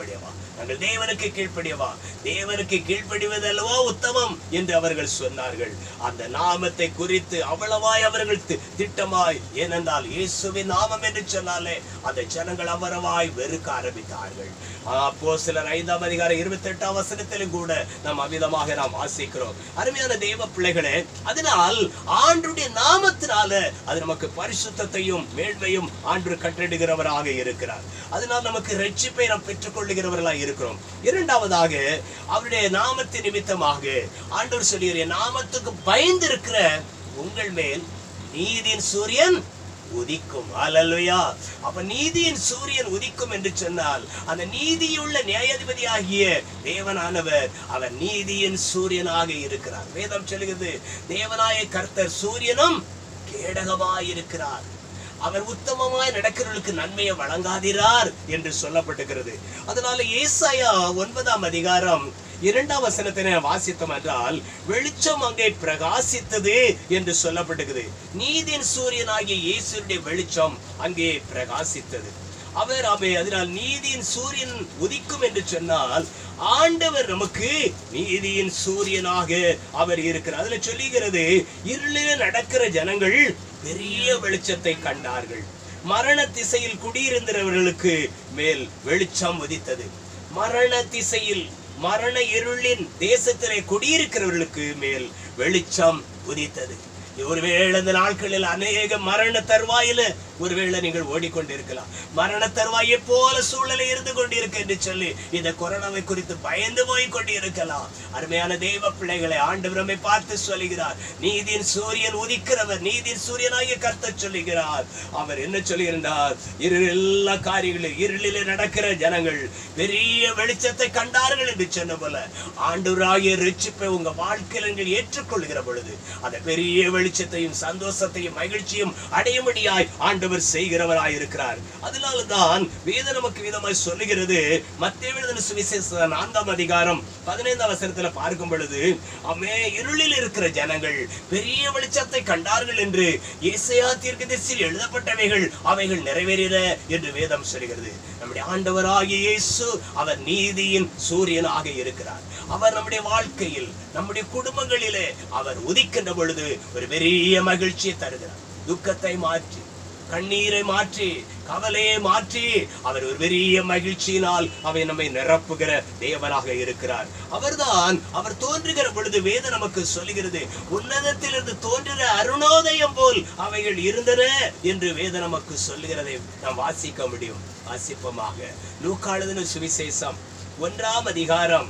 நாங்கள் தேவனுக்கு கீழ்ப்படியவா, தேவனுக்கு கீழ்ப்படிவதல்லவோ உத்தமம் என்று அவர்கள் சொன்னார்கள். அந்த நாமத்தை குறித்து அவ்வளவாய் அவர்கள் திட்டமாய், ஏனென்றால் இயேசுவின் நாமம் என்று சொன்னாலே அந்த ஜனங்கள் அவரவாய் வெறுக்க ஆரம்பித்தார்கள். அப்போஸ்தலர் ஐந்தாம் அதிகாரம் இருபத்தி எட்டாம் வசனத்திலும் கூட நாம் அமிதமாக நாம் வாசிக்கிறோம். அருமையான தேவ பிள்ளைகளே, அதனால் ஆண்டுடைய நாமத்தினால அது நமக்கு பரிசுத்தத்தையும் மேன்மையும் ஆண்டு கட்டளிடுகிறவராக இருக்கிறார். அதனால் நமக்கு ரட்சிப்பை நாம் பெற்றுக் கொள்ளுகிறவர்களாக இருக்கிறோம். இரண்டாவதாக அவருடைய நாமத்தின் நிமித்தமாக ஆண்டவர் சொல்லுகிற நாமத்துக்கு பயந்து இருக்கிற உங்கள் மேல் நீதியின் சூரியன் உதிக்கும். அல்லேலூயா. அப்ப நீதியின் சூரியன் உதிக்கும் என்று சொன்னால் அந்த நீதியுள்ள நியாயாதிபதி ஆகிய தேவனானவர் அவர் நீதியின் சூரியனாக இருக்கிறார். வேதம் சொல்லுகிறது, தேவனாய கர்த்தர் சூரியனும் கேடகமாய் இருக்கிறார், அவர் உத்தமமாய் நடக்கிறவர்களுக்கு நன்மையை வழங்காதிரார் என்று சொல்லப்பட்டிருக்கிறது. அதனால ஏசாயா ஒன்பதாம் அதிகாரம் இரண்டாம் வசனத்தினை வாசித்தோம் என்றால் வெளிச்சம் அங்கே பிரகாசித்தது என்று சொல்லப்பட்டிருக்கிறது. நீதியின் சூரியனாகிய இயேசுடைய வெளிச்சம் அங்கே பிரகாசித்தது. அவர் அவை அதனால் நீதியின் சூரியன் உதிக்கும் என்று சொன்னால் ஆண்டவர் நமக்கு நீதியின் சூரியனாக அவர் இருக்கிறார். அதுல சொல்லுகிறது, இருளில் நடக்கிற ஜனங்கள் பெரிய வெளிச்சத்தை கண்டார்கள். மரண திசையில் குடியிருந்தவர்களுக்கு மேல் வெளிச்சம் உதித்தது. மரண திசையில் மரண இருளின் தேசத்திலே குடியிருக்கிறவர்களுக்கு மேல் வெளிச்சம் உதித்தது. ஒருவேளை இந்த நாட்களில் அநேக மரண தருவாயில ஒருவேளை நீங்கள் ஓடிக்கொண்டிருக்கலாம். மரண தருவாயை போல சூழலை இருந்து கொண்டிருக்க என்று சொல்லி இந்த கொரோனாவை குறித்து பயந்து போய் கொண்டிருக்கலாம். அருமையான தெய்வ பிள்ளைகளை ஆண்டவர் நம்மை பார்த்து சொல்லுகிறார், நீதியின் சூரியன் உதிக்கிறவர், நீதியின் சூரியனாகிய கர்த்தர் சொல்லுகிறார். அவர் என்ன சொல்லுகிறார்? இரு எல்லா காரியங்களும் இருளிலே நடக்கிற ஜனங்கள் பெரிய வெளிச்சத்தை கண்டார்கள் என்று சொன்ன போல ஆண்டவராகிய ரட்சிப்பை உங்க வாழ்க்கையில் நீங்கள் ஏற்றுக்கொள்கிற பொழுது அந்த பெரிய வெளிச்சத்தையும் சந்தோஷத்தையும் மகிழ்ச்சியும் அடையும்படியாய் ஆண்டவர் செய்கிறவராய் இருக்கிறார். அதனால்தான் வேதம் நமக்கு விதமாய் சொல்லுகிறது. மத்தேயு எழுதின சுவிசேஷம் நான்காம் அதிகாரம் பதினைந்தாம் வசனத்துல பார்க்கும் பொழுது, அமே இருளில் இருக்கிற ஜனங்கள் பெரிய வெளிச்சத்தை கண்டார்கள் என்று ஏசாயா தீர்க்கதரிசியில் எழுதப்பட்டவைகள் அவைகள் நிறைவேறின என்று வேதம் சொல்கிறது. நம்முடைய ஆண்டவராகிய இயேசு அவர் நீதியின் சூரியனாக இருக்கிறார். அவர் நம்முடைய வாழ்க்கையில் நம்முடைய குடும்பங்களிலே அவர் உதிக்கின்ற பொழுது ஒரு பெரிய மகிழ்ச்சியை தருகிறார். துக்கத்தை மாற்றி, கண்ணீரை மாற்றி, கவலையை மாற்றி அவர் ஒரு பெரிய மகிழ்ச்சியினால் அவை நம்மை நிரப்புகிற தேவனாக இருக்கிறார். அவர்தான் அவர் தோன்றுகிற பொழுது வேதம் நமக்கு சொல்லுகிறது, உன்னதத்திலிருந்து தோன்றுகிற அருணோதயம் போல் அவைகள் இருந்தன என்று வேதம் நமக்கு சொல்லுகிறதை நாம் வாசிக்க முடியும். வாசிப்பமாக லூக்கா எழுதின சுவிசேஷம் ஒன்றாம் அதிகாரம்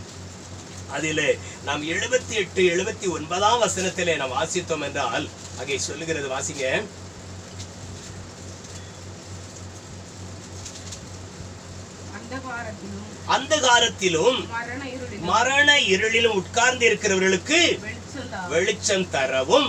அதிலே நாம் எழுபத்தி எட்டு எழுபத்தி ஒன்பதாம் வசனத்திலே நாம் வாசித்தோம் என்றால் அங்கே சொல்லுகிறது, வாசிங்க. அந்தகாரத்திலும் மரண இருளிலும் உட்கார்ந்து இருக்கிறவர்களுக்கு வெளிச்சம் தரவும்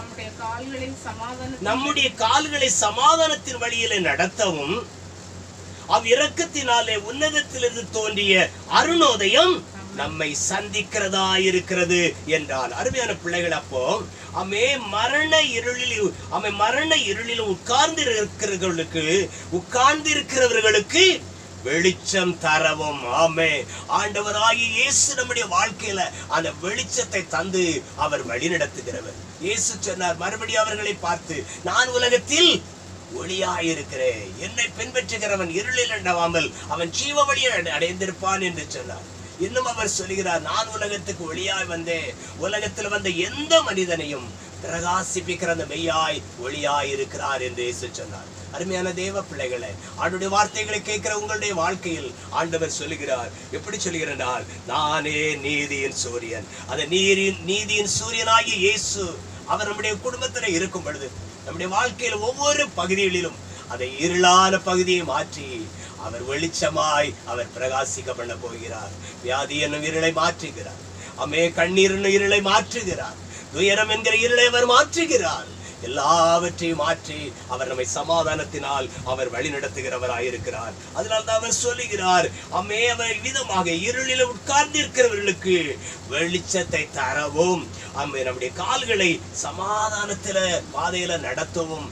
நம்முடைய கால்களை சமாதானத்தின் வழியிலே நடத்தவும் அவ்விரக்கத்தினாலே உன்னதத்திலிருந்து தோன்றிய அருணோதயம் நம்மை சந்திக்கிறதா இருக்கிறது என்றால். அருமையான பிள்ளைகள், அப்போ அமே மரண இருளில் அமை மரண இருளிலும் உட்கார்ந்து இருக்கிறவர்களுக்கு உட்கார்ந்து இருக்கிறவர்களுக்கு வெளிச்சம் தரவும். ஆமே, ஆண்டவராகிய இயேசு நம்முடைய வாழ்க்கையில அந்த வெளிச்சத்தை தந்து அவர் வழிநடத்துகிறவர். இயேசு சொன்னார் மறுபடியும் அவர்களை பார்த்து, நான் உலகத்தில் ஒளியாயிருக்கிறேன், என்னை பின்பற்றுகிறவன் இருளில் அண்டவாமல் அவன் ஜீவ வழியை அடைந்திருப்பான் என்று சொன்னார். இன்னும் அவர் சொல்கிறார், நான் உலகத்துக்கு ஒளியாய் வந்தேன், உலகத்தில் வந்த எந்த மனிதனையும் பிரகாசிப்பிக்கிற அந்த மெய்யாய் ஒளியாய் இருக்கிறார் என்று இயேசு சொன்னார். அருமையான தேவ பிள்ளைகளை, ஆண்டுடைய வார்த்தைகளை கேட்கிற உங்களுடைய வாழ்க்கையில் ஆண்டவர் சொல்லுகிறார். எப்படி சொல்லுகிறார்? நானே நீதியின் சூரியன். அந்த நீரின் நீதியின் சூரியனாகிய இயேசு அவர் நம்முடைய குடும்பத்தில் இருக்கும் பொழுது நம்முடைய வாழ்க்கையில் ஒவ்வொரு பகுதிகளிலும் அதை இருளான பகுதியை மாற்றி அவர் வெளிச்சமாய் அவர் பிரகாசிக்க பண்ண போகிறார். வியாதி என்னும் இருளை மாற்றுகிறார். அமே கண்ணீர் என்னும் இருளை மாற்றுகிறார். துயரம் என்கிற இருளை அவர் மாற்றுகிறார். எல்லாவற்றையும் மாற்றி அவர் நம்மை சமாதானத்தினால் அவர் வழி நடத்துகிறவராயிருக்கிறார். அதனால்தான் அவர் சொல்லுகிறார், அம்மே அவர் விதமாக இருளில் உட்கார்ந்து இருக்கிறவர்களுக்கு வெளிச்சத்தை தரவும், அம்மே நம்முடைய கால்களை சமாதானத்தில பாதையில நடத்தவும்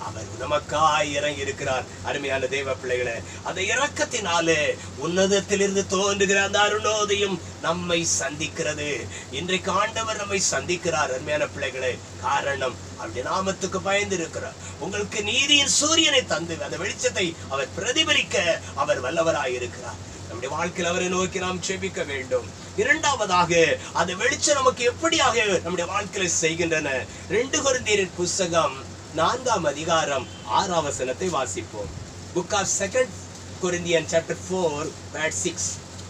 அவர் நமக்காய் இறங்கி இருக்கிறார். அருமையான தேவ பிள்ளைகளே, அந்த இரக்கத்தினாலே உன்னதத்திலிருந்து தோன்றுகிற அந்த அருணோதயம் நம்மை சந்திக்கிறது. இன்றைக்கு ஆண்டவர் நம்மை சந்திக்கிறார். அருமையான பிள்ளைகளே, காரணம் அவருடைய நாமத்துக்கு பயந்து இருக்கிறார். உங்களுக்கு நீதியின் சூரியனை தந்து அந்த வெளிச்சத்தை அவர் பிரதிபலிக்க அவர் வல்லவராய் இருக்கிறார். நம்முடைய வாழ்க்கையில் அவரை நோக்கி நாம் செபிக்க வேண்டும். இரண்டாவதாக அந்த வெளிச்சம் நமக்கு எப்படியாக நம்முடைய வாழ்க்கையில செய்கின்றன. ரெண்டு கொரிந்தியரின் புஸ்தகம் நான்காம் அதிகாரம் ஆறாம் வசனத்தை வாசிப்போம். Book of second Corinthian chapter four verse six.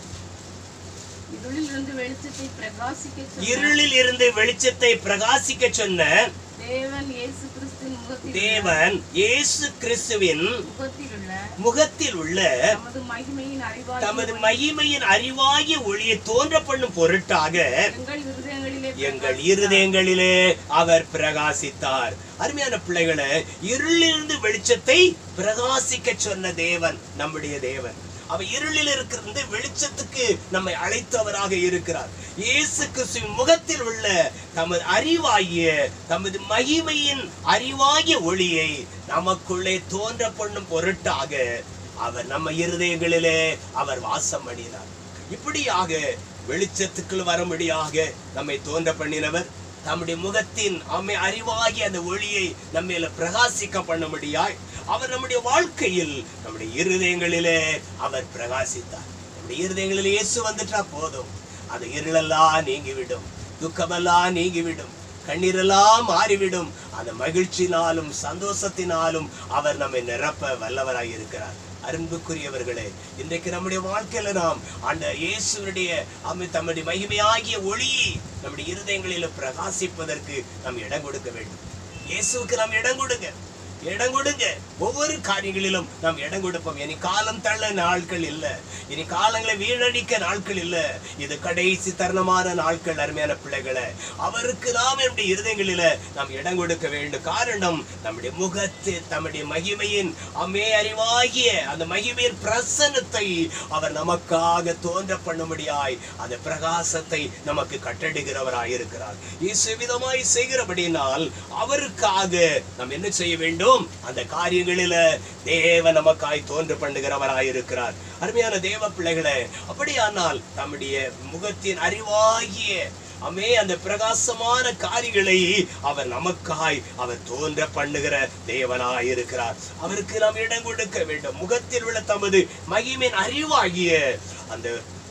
இருளில் இருந்து வெளிச்சத்தை பிரகாசிக்க சொன்ன இருளில் இருந்து வெளிச்சத்தை பிரகாசிக்க சொன்ன தேவன் இயேசு கிறிஸ்துவின் முகத்தில் தேவன் இயேசு கிறிஸ்துவின் முகத்தில் உள்ள முகத்தில் உள்ள தமது மகிமையின் அறிவாகிய தமது மகிமையின் அறிவாகிய ஒளியை தோன்ற பண்ணும் பொருட்டாக எங்கள் இருதயங்களிலே எங்கள் இருதயங்களிலே அவர் பிரகாசித்தார். அருமையான பிள்ளைகளை, இருளிலிருந்து வெளிச்சத்தை பிரகாசிக்க சொன்ன தேவன் நம்முடைய தேவன். அவர் இருளில் இருக்கிறது வெளிச்சத்துக்கு நம்மை அழைத்தவராக இருக்கிறார். இயேசு கிறிஸ்துவின் முகத்தில் உள்ள தமது அறிவாகிய தமது மகிமையின் அறிவாகிய ஒளியை நமக்குள்ளே தோன்ற பண்ணும் பொருட்டாக அவர் நம்ம இருதயங்களிலே அவர் வாசம் பண்ணினார். இப்படியாக வெளிச்சத்துக்குள் வரும்படியாக நம்மை தோன்ற பண்ணினவர் நம்முடைய முகத்தின் அம்மை அறிவாகிய அந்த ஒளியை நம்மையில பிரகாசிக்க பண்ணும்படியாய் அவர் நம்முடைய வாழ்க்கையில் நம்முடைய இருதயங்களிலே அவர் பிரகாசித்தார். நம்முடைய இருதயங்களிலே இயேசு வந்துட்டா போதும், அது இருளெல்லாம் நீங்கிவிடும், துக்கமெல்லாம் நீங்கிவிடும், கண்ணீரெல்லாம் மாறிவிடும். அந்த மகிழ்ச்சினாலும் சந்தோஷத்தினாலும் அவர் நம்மை நிரப்ப வல்லவராய் இருக்கிறார். அன்புக்குரியவர்களே, இன்றைக்கு நம்முடைய வாழ்க்கையில நாம் அந்த இயேசுடைய அம்மை தம்முடைய மகிமையாகிய ஒளியை நம்முடைய இருதயங்களில பிரகாசிப்பதற்கு நாம் இடம் கொடுக்க வேண்டும். இயேசுவுக்கு நாம் இடம் கொடுங்க, இடம் கொடுங்க. ஒவ்வொரு காரியங்களிலும் நாம் இடம் கொடுப்போம். இனி காலம் தள்ள நாட்கள் இல்லை, இனி காலங்களை வீணடிக்க நாட்கள் இல்லை. இது கடைசி தருணமான நாட்கள். அருமையான பிள்ளைகளை, அவருக்கு நாம் நம்முடைய இருதயங்களில நாம் இடம் கொடுக்க வேண்டும். காரணம், நம்முடைய முகத்து தம்முடைய மகிமையின் அம்மே அறிவாகிய அந்த மகிமையின் பிரசன்னத்தை அவர் நமக்காக தோன்ற பண்ணும்படியாய் அந்த பிரகாசத்தை நமக்கு கட்டடுகிறவராய் இருக்கிறார். இவ்விதமாய் செய்கிறபடினால் அவருக்காக நாம் என்ன செய்ய வேண்டும்? அந்த காரியங்களில தேவன் நமக்காய் தோன்ற பண்ணுகிறவராய் இருக்கிறார். அருமையான தேவ பிள்ளைகளே, அப்படியானால் நம்முடைய முகத்தின் அறிவாகிய அமே அந்த பிரகாசமான காரியங்களை அவர் நமக்காய் அவர் தோன்ற பண்ணுகிற தேவனாய் இருக்கிறார். அவருக்கு நாம் இடம் கொடுக்க வேண்டும். முகத்தில் உள்ள தமது மகிமையின் அறிவாகிய அந்த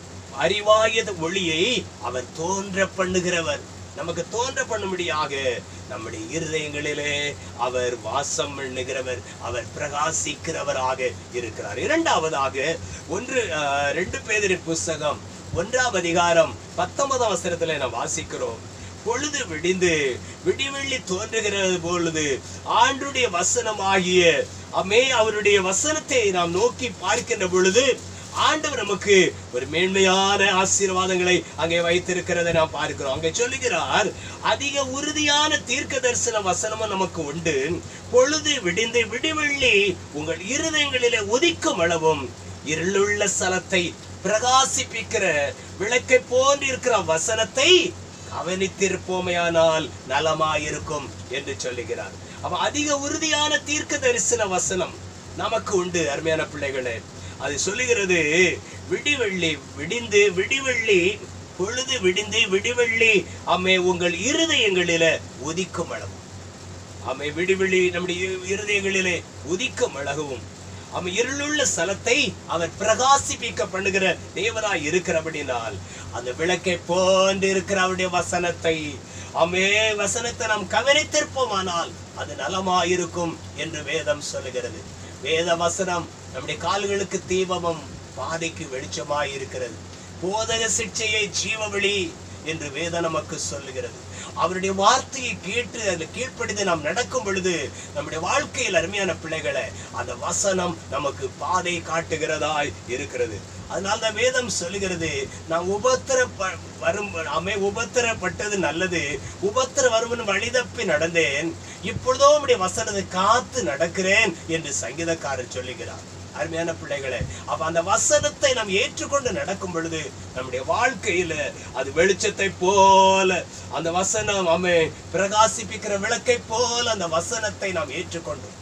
அறிவாகிய ஒளியை அவர் தோன்ற பண்ணுகிறவர். நமக்கு தோன்ற பண்ணும்படியாக நம்முடைய இருதயங்களிலே அவர் வாசம் பண்ணுகிறவர், அவர் பிரகாசிக்கிறவராக இருக்கிறார். இரண்டாவதாக ஒன்று ரெண்டு பேரின் புஸ்தகம் ஒன்றாம் அதிகாரம் பத்தொன்பதாம் வசனத்துல நாம் வாசிக்கிறோம். பொழுது விடிந்து விடிவெள்ளி தோன்றுகிறது பொழுது ஆண்டுடைய வசனமாகிய அமே அவருடைய வசனத்தை நாம் நோக்கி பார்க்கின்ற பொழுது ஆண்டவர் நமக்கு ஒரு மேன்மையான ஆசீர்வாதங்களை அங்கே வைத்திருக்கிறதை நாம் பார்க்கிறோம். அங்கே சொல்லுகிறார், அதிக உறுதியான தீர்க்க தரிசன வசனமும் நமக்கு உண்டு. பொழுது விடிந்து விடிவெள்ளி உங்கள் இருதயங்களிலே உதிக்கும் அளவும் இருளுள்ள ஸ்தலத்தை பிரகாசிப்பிக்கிற விளக்கை போன்றிருக்கிற வசனத்தை கவனித்திருப்போமையானால் நலமாயிருக்கும் என்று சொல்லுகிறார். அப்ப அதிக உறுதியான தீர்க்க தரிசன வசனம் நமக்கு உண்டு. அருமையான பிள்ளைகளே, அது சொல்லுகிறது, விடிவெள்ளி விடிந்து விடிவெள்ளி பொழுது விடிந்து விடிவெள்ளி அம்மே உங்கள் இருதயங்களில உதிக்கும் அளவும், அம்மே விடிவெள்ளி நம்முடைய இருதயங்களிலே உதிக்கும் அளவும் அம்மை இருளுள்ள ஸ்தலத்தை அவர் பிரகாசிப்பிக்க பண்ணுகிற தேவனாய் இருக்கிறபடினால் அந்த விளக்கை போன்று இருக்கிற அவருடைய வசனத்தை அம்மே வசனத்தை நாம் கவனித்திருப்போமானால் அது நலமாயிருக்கும் என்று வேதம் சொல்லுகிறது. வேத வசனம் நம்முடைய கால்களுக்கு தீபமும் பாதைக்கு வெளிச்சமாய் இருக்கிறது. போதக சிக்ஷையை ஜீவவழி என்று வேதம் நமக்கு சொல்லுகிறது. அவருடைய வார்த்தையை கேட்டு அந்த கீழ்ப்படிந்து நாம் நடக்கும் பொழுது நம்முடைய வாழ்க்கையில் அருமையான பிள்ளைகளை அந்த வசனம் நமக்கு பாதை காட்டுகிறதாய் இருக்கிறது. அதனால தான் வேதம் சொல்லுகிறது, நான் உபத்திர வரும் அமை உபத்திரப்பட்டது நல்லது, உபத்திர வருவன் வழிதப்பி நடந்தேன், இப்பொழுதோ உடைய வசனத்தை காத்து நடக்கிறேன் என்று சங்கீதக்காரர் சொல்லுகிறார். அருமையான பிள்ளைகளே, அப்ப அந்த வசனத்தை நாம் ஏற்றுக்கொண்டு நடக்கும் பொழுது நம்முடைய வாழ்க்கையில அது வெளிச்சத்தை போல அந்த வசனம் அமை பிரகாசிப்பிக்கிற விளக்கை போல அந்த வசனத்தை நாம் ஏற்றுக்கொண்டு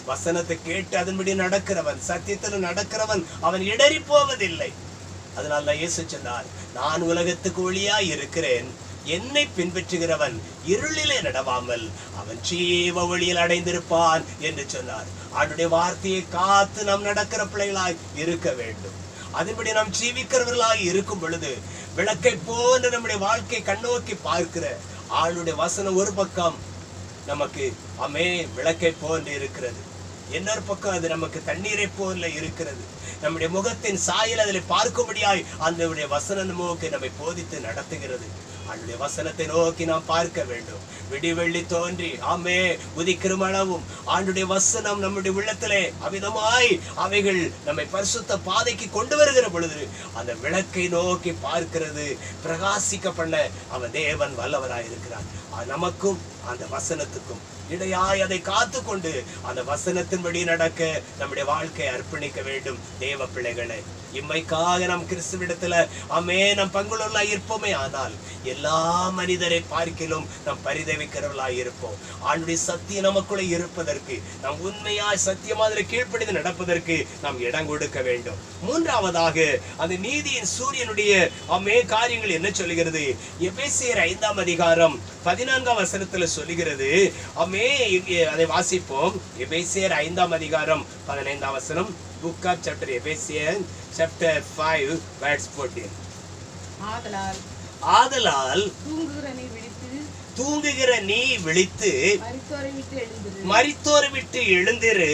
வசனத்தை கேட்டு அதன்படி நடக்கிறவன், சத்தியத்தில் நடக்கிறவன் அவன் இடறி போவதில்லை. அதனால தான் இயேசு சொன்னார், நான் உலகத்துக்கு ஒளியாய் இருக்கிறேன், என்னை பின்பற்றுகிறவன் இருளிலே நடவாமல் அவன் ஜீவ ஒளியில் அடைந்திருப்பான் என்று சொன்னார். அவனுடைய வார்த்தையை காத்து நாம் நடக்கிற பிள்ளைகளாய் இருக்க வேண்டும். அதன்படி நாம் ஜீவிக்கிறவர்களாய் இருக்கும் பொழுது விளக்கை போன்ற நம்முடைய வாழ்க்கை கண்ணோக்கி பார்க்கிற ஆளுடைய வசனம் ஒரு பக்கம் நமக்கு அமே விளக்கை போன்று இருக்கிறது, இன்னொரு பக்கம் அது நமக்கு தண்ணீரை போல இருக்கிறது. நம்முடைய முகத்தின் சாயல் அதில் பார்க்கும்படியாய் அந்த வசன நோக்கி நம்மை போதித்து நடத்துகிறது. அவருடைய வசனத்தை நோக்கி நாம் பார்க்க வேண்டும். விடிவெள்ளி தோன்றி ஆமே உதிக்கிற அளவும் ஆண்டுடைய வசனம் நம்முடைய உள்ளத்திலே அவிதமாய் அவைகள் நம்மை பரிசுத்த பாதைக்கு கொண்டு வருகிற பொழுது அந்த விளக்கை நோக்கி பார்க்கிறது, பிரகாசிக்க பண்ண அவன் தேவன் வல்லவராய் இருக்கிறார். நமக்கும் அந்த வசனத்துக்கும் இடையாய் அதை காத்து கொண்டு அந்த வசனத்தின்படி நடக்க நம்முடைய வாழ்க்கையை அர்ப்பணிக்க வேண்டும். தேவ பிள்ளைகளை இம்மைக்காக நாம் கிறிஸ்துவிடத்துல அமே நம் பங்குள்ளவர்களாய் இருப்போமே, ஆனால் எல்லா மனிதரை பார்க்கிலும் நாம் பரிதவிக்கிறவர்களாய் இருப்போம். ஆண்டுடைய சத்தியம் நமக்குள்ளே இருப்பதற்கு, நாம் உண்மையாய் சத்தியமாக கீழ்ப்படிந்து நடப்பதற்கு நாம் இடம் கொடுக்க வேண்டும். மூன்றாவதாக அந்த நீதியின் சூரியனுடைய அமே காரியங்கள் என்ன சொல்லுகிறது? எபேசியர் ஐந்தாம் அதிகாரம் பதினான்காம் வசனத்துல சொல்லுகிறது. அமே அதை வாசிப்போம். எபேசியர் ஐந்தாம் அதிகாரம் பதினைந்தாம் வசனம். Book of chapter Ephesians chapter five verse fourteen. ஆதலால் ஆதலால் தூங்குகிற நீ விழித்து தூங்குகிற நீ விழித்து மரித்தோரை விட்டு எழுந்திரு மரித்தோரை விட்டு எழுந்திரு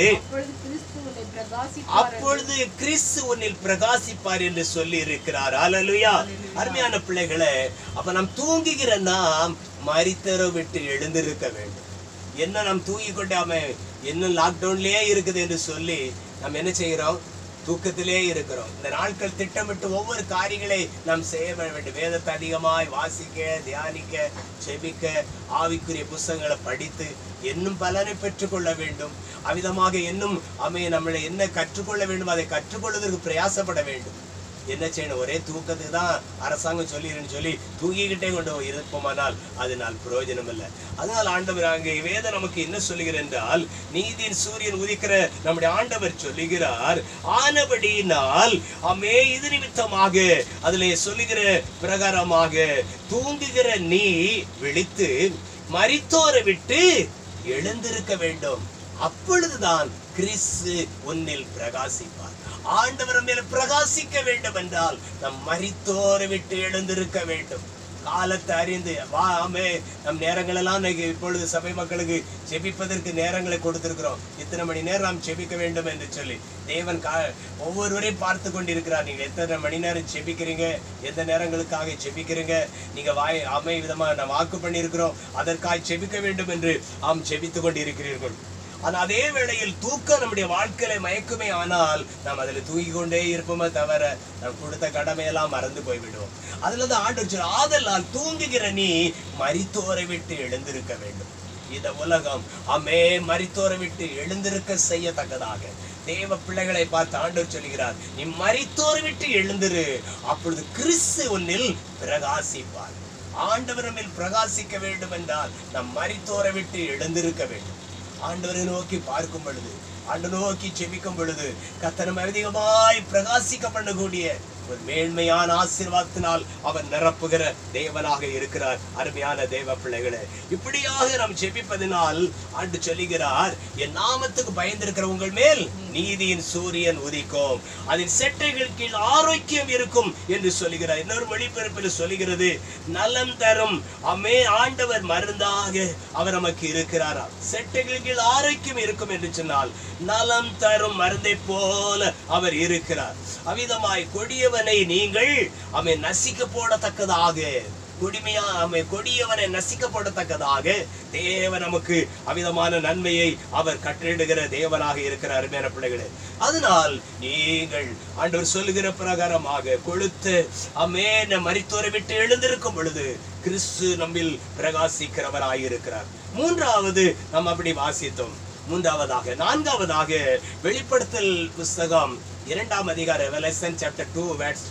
அப்பொழுது கிறிஸ்து உன்னில் அப்பொழுது கிறிஸ்து உன்னில் பிரகாசிப்பார் பிரகாசிப்பார் என்று சொல்லி இருக்கிறார். ஹல்லேலூயா. அருமையான பிள்ளைகளே, அப்ப நாம் தூங்குகிற நாம் மரித்தோரை விட்டு எழுந்திருக்க வேண்டும். என்ன நாம் தூங்கி கொண்டாம இன்னும் லாக்டவுன்லயே இருக்குது என்று சொல்லி நாம் என்ன செய்கிறோம்? தூக்கத்திலே இருக்கிறோம். இந்த நாட்கள் திட்டமிட்டு ஒவ்வொரு காரியங்களை நாம் செய்ய வேண்டும். வேதத்தை அதிகமாய் வாசிக்க, தியானிக்க, செபிக்க, ஆவிக்குரிய புத்தகங்களை படித்து இன்னும் பலனை பெற்றுக்கொள்ள வேண்டும். அவ்விதமாக இன்னும் அமைய நம்மளை என்ன கற்றுக்கொள்ள வேண்டும் அதை கற்றுக்கொள்வதற்கு பிரயாசப்பட வேண்டும். என்ன செய்யணும்? ஒரே தூக்கத்துக்கு தான் அரசாங்கம் சொல்லிடுன்னு சொல்லி தூங்கிக்கிட்டே கொண்டு இருப்போமானால் அதனால் பிரயோஜனம் இல்லை. அதனால் ஆண்டவர் அங்கே வேதம் நமக்கு என்ன சொல்லுகிறார் என்றால், நீதியின் சூரியன் உதிக்கிற நம்முடைய ஆண்டவர் சொல்லுகிறார், ஆனபடியினால் அமே இது நிமித்தமாக அதிலே சொல்லுகிற பிரகாரமாக தூங்குகிற நீ விழித்து மரித்தோரை விட்டு எழுந்திருக்க வேண்டும். அப்பொழுதுதான் கிறிஸ்து உன்னில் பிரகாசிப்பார். ஆண்டவர் மேல பிரகாசிக்க வேண்டும் என்றால் நம் மரித்தோரை விட்டு எழுந்திருக்க வேண்டும். காலத்தை அறிந்து வாமே நம் நேரங்கள் எல்லாம் இப்பொழுது சபை மக்களுக்கு செபிப்பதற்கு நேரங்களை கொடுத்திருக்கிறோம். இத்தனை மணி நேரம் நாம் செபிக்க வேண்டும் என்று சொல்லி தேவன் கா ஒவ்வொருவரையும் பார்த்து கொண்டிருக்கிறார். நீங்க எத்தனை மணி நேரம் செபிக்கிறீங்க, எந்த நேரங்களுக்காக செபிக்கிறீங்க, நீங்க வாய் அமை விதமா நான் வாக்கு பண்ணியிருக்கிறோம், அதற்காக செபிக்க வேண்டும் என்று ஆம் செபித்து கொண்டிருக்கிறீர்கள். ஆனா அதே வேளையில் தூக்கம் நம்முடைய வாழ்க்கையில மயக்குமே ஆனால் நாம் அதுல தூங்கி கொண்டே இருப்போமே தவிர நாம் கொடுத்த கடமையெல்லாம் மறந்து போய்விடுவோம். அதுலதான் ஆண்டவர் சொல்ற, ஆதலால் தூங்குகிற நீ மரித்தோரை விட்டு எழுந்திருக்க வேண்டும். இந்த உலகம் அமே மரித்தோரை விட்டு எழுந்திருக்க செய்யத்தக்கதாக தேவ பிள்ளைகளை பார்த்து ஆண்டவர் சொல்கிறார், நீ மரித்தோரை விட்டு எழுந்திரு, அப்பொழுது கிறிஸ்து உன்னில் பிரகாசிப்பார். ஆண்டவர் மேல் பிரகாசிக்க வேண்டும் என்றால் நம் மரித்தோரை விட்டு எழுந்திருக்க வேண்டும். ஆண்டவரை நோக்கி பார்க்கும் பொழுது, ஆண்டவரை நோக்கி செபிக்கும் பொழுது கர்த்தர் அதிகமாய் பிரகாசிக்க பண்ணக்கூடிய ஒரு மேன்மையான ஆசீர்வாதத்தினால் அவர் நிரப்புகிற தேவனாக இருக்கிறார். அருமையான தேவ பிள்ளைகளே, இப்படியாக நாம் ஜெபிப்பதனால் ஆண்டு சொல்லுகிறார், என் நாமத்துக்கு பயந்திருக்கிற உங்கள் மேல் நீதியின் சூரியன் உதிக்கும், அதன் செட்டைகள் கீழ் ஆரோக்கியம் இருக்கும் என்று சொல்லுகிறார். இன்னொரு மொழிபெயர்ப்பில் சொல்லுகிறது, நலம் தரும் அமே ஆண்டவர் மருந்தாக அவர் நமக்கு இருக்கிறாரா. செட்டைகள் கீழ் ஆரோக்கியம் இருக்கும் என்று சொன்னால் நலம் தரும் மருந்தை போல அவர் இருக்கிறார். அவ்விதமாய் கொடியவனை நீங்கள் அவை நசிக்க போடத்தக்கதாக, குடிமையா அவை கொடியவனை நசிக்க போடத்தக்கதாக தேவன் நமக்கு அவ்விதமான நன்மையை அவர் கட்டளிடுகிற தேவனாக இருக்கிறார். அருமையான பிள்ளைகளே, அதனால் நீங்கள் ஆண்டவர் சொல்லுகிற பிரகாரமாக கொழுத்து அமேன மரித்தோரை விட்டு எழுந்திருக்கும் பொழுது கிறிஸ்து நம்மில் பிரகாசிக்கிறவராயிருக்கிறார். மூன்றாவது நாம் அப்படி வாசித்தோம். மூன்றாவதாக நான்காவதாக வெளிப்படுத்தல் புஸ்தகம் இரண்டாம் அதிகாரம் Revelation chapter two verse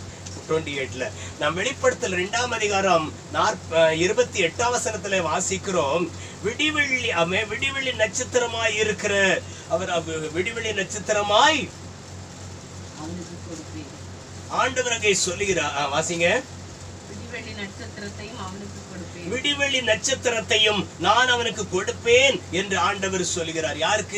twenty எயிட்ல நாம் வெளிப்படுத்தல் இரண்டாம் அதிகாரம் நாற்ப இருபத்தி எட்டாம் வசனத்துல வாசிக்கிறோம். விடிவெள்ளி அமே விடிவெள்ளி நட்சத்திரமாய் இருக்கிற அவர் விடிவெள்ளி நட்சத்திரமாய் ஆண்டவரகை சொல்லுகிறார். வாசிங்க. விடிவெள்ளி நட்சத்திரத்தையும் அவனுக்கு கொடுப்பேன். விடிவெள்ளி நட்சத்திரத்தையும் நான் அவனுக்கு கொடுப்பேன் என்று ஆண்டவர் சொல்லுகிறார். யாருக்கு?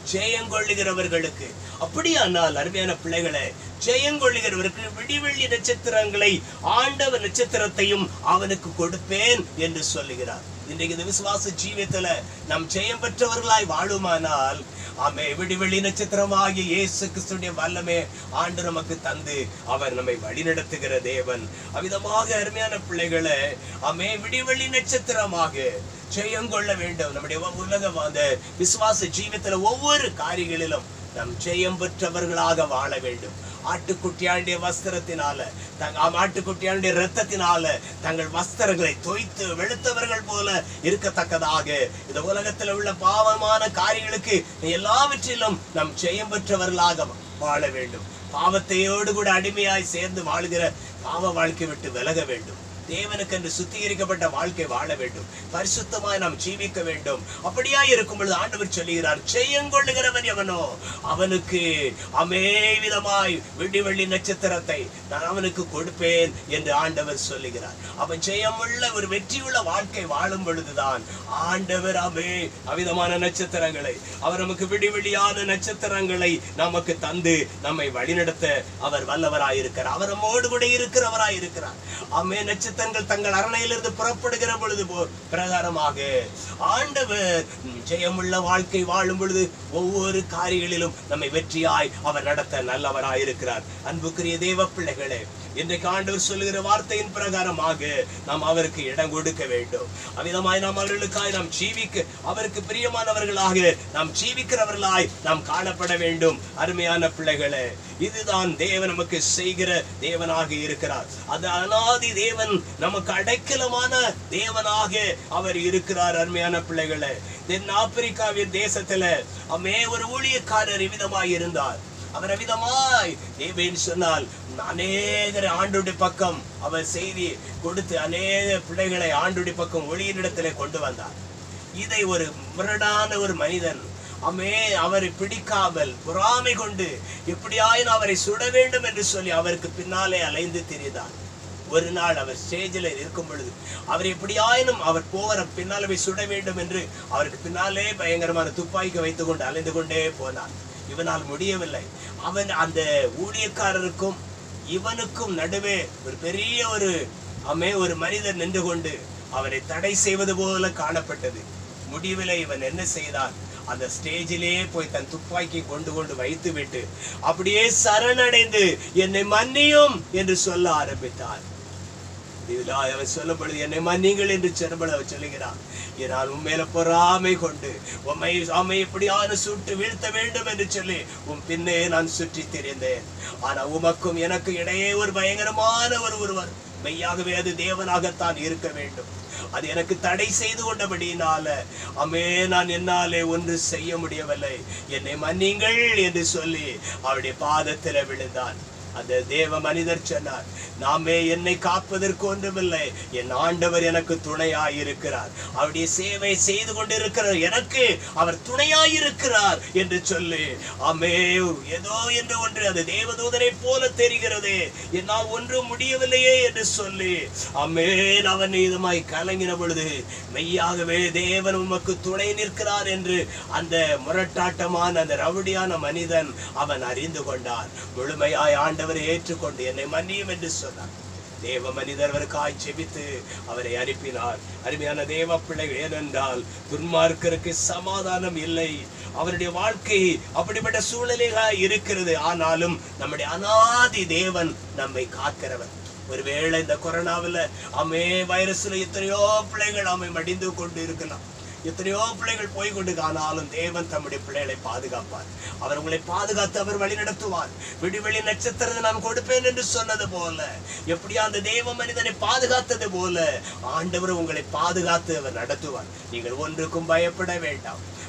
ஜெயங்கொள்ளுகிறவர்களுக்கு. அப்படியானால் அருமையான பிள்ளைகளை, ஜெயங்கொள்ளுகிறவருக்கு விடிவெள்ளி நட்சத்திரங்களை ஆண்டவர் நட்சத்திரத்தையும் அவனுக்கு கொடுப்பேன் என்று சொல்லுகிறார். இன்றைக்கு இந்த விசுவாச ஜீவியத்துல நாம் ஜெயம் பெற்றவர்களாய் வாழுமானால் ஆமே விடிவெள்ளி நட்சத்திரமாகிய இயேசு கிறிஸ்துவின் வல்லமே ஆண்டு நமக்கு தந்து அவர் நம்மை வழிநடத்துகிற தேவன். அவ்விதமாக அருமையான பிள்ளைகளை ஆமே விடிவெள்ளி நட்சத்திரமாக ஜெயம் கொள்ள வேண்டும். நம்முடைய உலக அந்த விசுவாச ஜீவியத்துல ஒவ்வொரு காரியங்களிலும் நாம் ஜெயம் பெற்றவர்களாக வாழ வேண்டும். ஆட்டுக்குட்டியாண்டிய வஸ்திரத்தினால ஆட்டுக்குட்டியாண்டிய இரத்தத்தினால தங்கள் வஸ்திரங்களை தோய்த்து வெளுத்தவர்கள் போல இருக்கத்தக்கதாக இந்த உலகத்தில் உள்ள பாவமான காரியங்களுக்கு எல்லாவற்றிலும் நாம் ஜெயம் பெற்றவர்களாக வாழ வேண்டும். பாவத்தையோடு கூட அடிமையாய் சேர்ந்து வாழுகிற பாவ வாழ்க்கை விட்டு விலக வேண்டும். தேவனுக்கு என்று சுத்திகரிக்கப்பட்ட வாழ்க்கை வாழ வேண்டும். பரிசுத்தமாய் நாம் ஜீவிக்க வேண்டும். அப்படியா இருக்கும் பொழுது ஆண்டவர் சொல்லுகிறார், ஜெயங்கொள்ளுகிறவன் எவனோ அவனுக்கு அமேவிதமாய் விடிவெள்ளி நட்சத்திரத்தை நான் அவனுக்கு கொடுப்பேன் என்று ஆண்டவர் சொல்லுகிறார். அவன் ஜெயமுள்ள ஒரு வெற்றியுள்ள வாழ்க்கை வாழும் பொழுதுதான் ஆண்டவர் அமே அவிதமான நட்சத்திரங்களை அவர் நமக்கு விடிவெளியான நட்சத்திரங்களை நமக்கு தந்து நம்மை வழிநடத்த அவர் வல்லவராயிருக்கிறார். அவர் நம்மோடு கூட இருக்கிறவராயிருக்கிறார். அமே நட்சத்திர தங்கள் அரணையிலிருந்து புறப்படுகிற பொழுது பிரகாரமாக ஆண்டவர் ஜெயமுள்ள வாழ்க்கை வாழும் பொழுது ஒவ்வொரு காரியங்களிலும் நம்மை வெற்றியாய் அவர் நடத்த நல்லவராயிருக்கிறார். அன்புக்குரிய தேவ பிள்ளைகளே, இன்றைக்கு ஆண்டவர் சொல்லுகிற வார்த்தையின் பிரகாரமாக நாம் அவருக்கு இடம் கொடுக்க வேண்டும். அவ்விதமாய் நாம் அவர்களுக்காய் நாம் ஜீவிக்க அவருக்கு பிரியமானவர்களாக நாம் ஜீவிக்கிறவர்களாய் நாம் காணப்பட வேண்டும். அருமையான பிள்ளைகளே, இதுதான் தேவன் நமக்கு செய்கிற தேவனாக இருக்கிறார். அது அனாதி தேவன், நமக்கு அடைக்கலமான தேவனாக அவர் இருக்கிறார். அருமையான பிள்ளைகளே, தென் ஆப்பிரிக்காவின் தேசத்துல அமே ஒரு ஊழியக்காரர் விதமாய் இருந்தார். அவர் அவிதமாய் தேவன் சொன்னால் அநேகர் ஆண்டுடைய பக்கம் அவர் செய்தி கொடுத்து அநேக பிள்ளைகளை ஆண்டுடைய பக்கம் ஒளியினிடத்திலே கொண்டு வந்தார். இதை ஒரு முரடான ஒரு மனிதன் அமே அவரை பிடிக்காமல் பொறாமை கொண்டு எப்படியாயும் அவரை சுட வேண்டும் என்று சொல்லி அவருக்கு பின்னாலே அலைந்து திரிந்தார். ஒரு நாள் அவர் ஸ்டேஜில் இருக்கும் பொழுது அவர் எப்படியாயினும் அவர் போகிற பின்னாலே போய் சுட வேண்டும் என்று அவருக்கு பின்னாலே பயங்கரமான துப்பாக்கி வைத்துக் கொண்டு அலைந்து கொண்டே போனார். இவனால் முடியவில்லை. அவன் அந்த ஊழியக்காரருக்கும் இவனுக்கும் நடுவே ஒரு பெரிய ஒரு அமே ஒரு மனிதர் நின்று கொண்டு அவனை தடை செய்வது போல காணப்பட்டது. முடிவில்லை. இவன் என்ன செய்தான்? அந்த ஸ்டேஜிலே போய் தன் துப்பாக்கி கொண்டு கொண்டு வைத்து விட்டு அப்படியே சரணடைந்து என்னை மன்னியும் என்று சொல்ல ஆரம்பித்தார். அவர் சொல்லப்படுது, என்னை மன்னிங்கள் என்று அவர் சொல்லுகிறார். நான் உண்மையில பொறாமை கொண்டு உண்மை அம்மை எப்படியான சுட்டு வீழ்த்த வேண்டும் என்று சொல்லி உன் பின்னே நான் சுற்றி திரிந்தேன். ஆனா உமக்கும் எனக்கு இடையே ஒரு பயங்கரமான ஒரு ஒருவர் மெய்யாகவே அது தேவனாகத்தான் இருக்க வேண்டும். அது எனக்கு தடை செய்து கொண்டபடியினால அமே நான் என்னாலே ஒன்று செய்ய முடியவில்லை, என்னை மன்னிங்கள் என்று சொல்லி அவருடைய பாதத்தில விழுந்தான். அந்த தேவ மனிதர் சொன்னார், நாமே என்னை காப்பதற்கு ஒன்றுமில்லை, என் ஆண்டவர் எனக்கு துணையாயிருக்கிறார். அவருடைய சேவை செய்து கொண்டிருக்கிறார், எனக்கு அவர் துணையாயிருக்கிறார் என்று சொல்லி அமே ஏதோ என்று ஒன்று அது தேவதூதனை போல தெரிகிறதே, என்னால் ஒன்றும் முடியவில்லையே என்று சொல்லி அமே அவன் இதுமாய் கலங்கின பொழுது மெய்யாகவே தேவன் உமக்கு துணை நிற்கிறார் என்று அந்த முரட்டாட்டமான அந்த ரவுடியான மனிதன் அவன் அறிந்து கொண்டான். முழுமையாய் ஆண்டவரை ஏற்றுக்கொண்டு என்னை மன்னியும் என்று சொன்னார். தேவ மனிதர் அவருக்காய் செபித்து அவரை அனுப்பினார். அருமையான தேவ பிள்ளைகள், ஏனென்றால் துன்மார்க்கருக்கு சமாதானம் இல்லை. அவருடைய வாழ்க்கை அப்படிப்பட்ட சூழ்நிலையாக இருக்கிறது. ஆனாலும் நம்முடைய அநாதி தேவன் நம்மை காக்கிறவர். ஒருவேளை இந்த கொரோனாவில் அமே வைரஸ்ல எத்தனையோ பிள்ளைகள் அமை மடிந்து கொண்டு இருக்கலாம், எத்தனையோ பிள்ளைகள் போய் கொண்டு காணாலும் தேவன் தம்முடைய பிள்ளைகளை பாதுகாப்பார். அவர் உங்களை பாதுகாத்து அவர் வழி நடத்துவார். விடிவெளி நட்சத்திரத்தை நான் கொடுப்பேன் என்று சொன்னது போல, எப்படியா அந்த தேவ மனிதனை பாதுகாத்தது போல ஆண்டவர் உங்களை பாதுகாத்து அவர் நடத்துவார். நீங்கள் ஒன்றுக்கும் பயப்பட வேண்டாம்.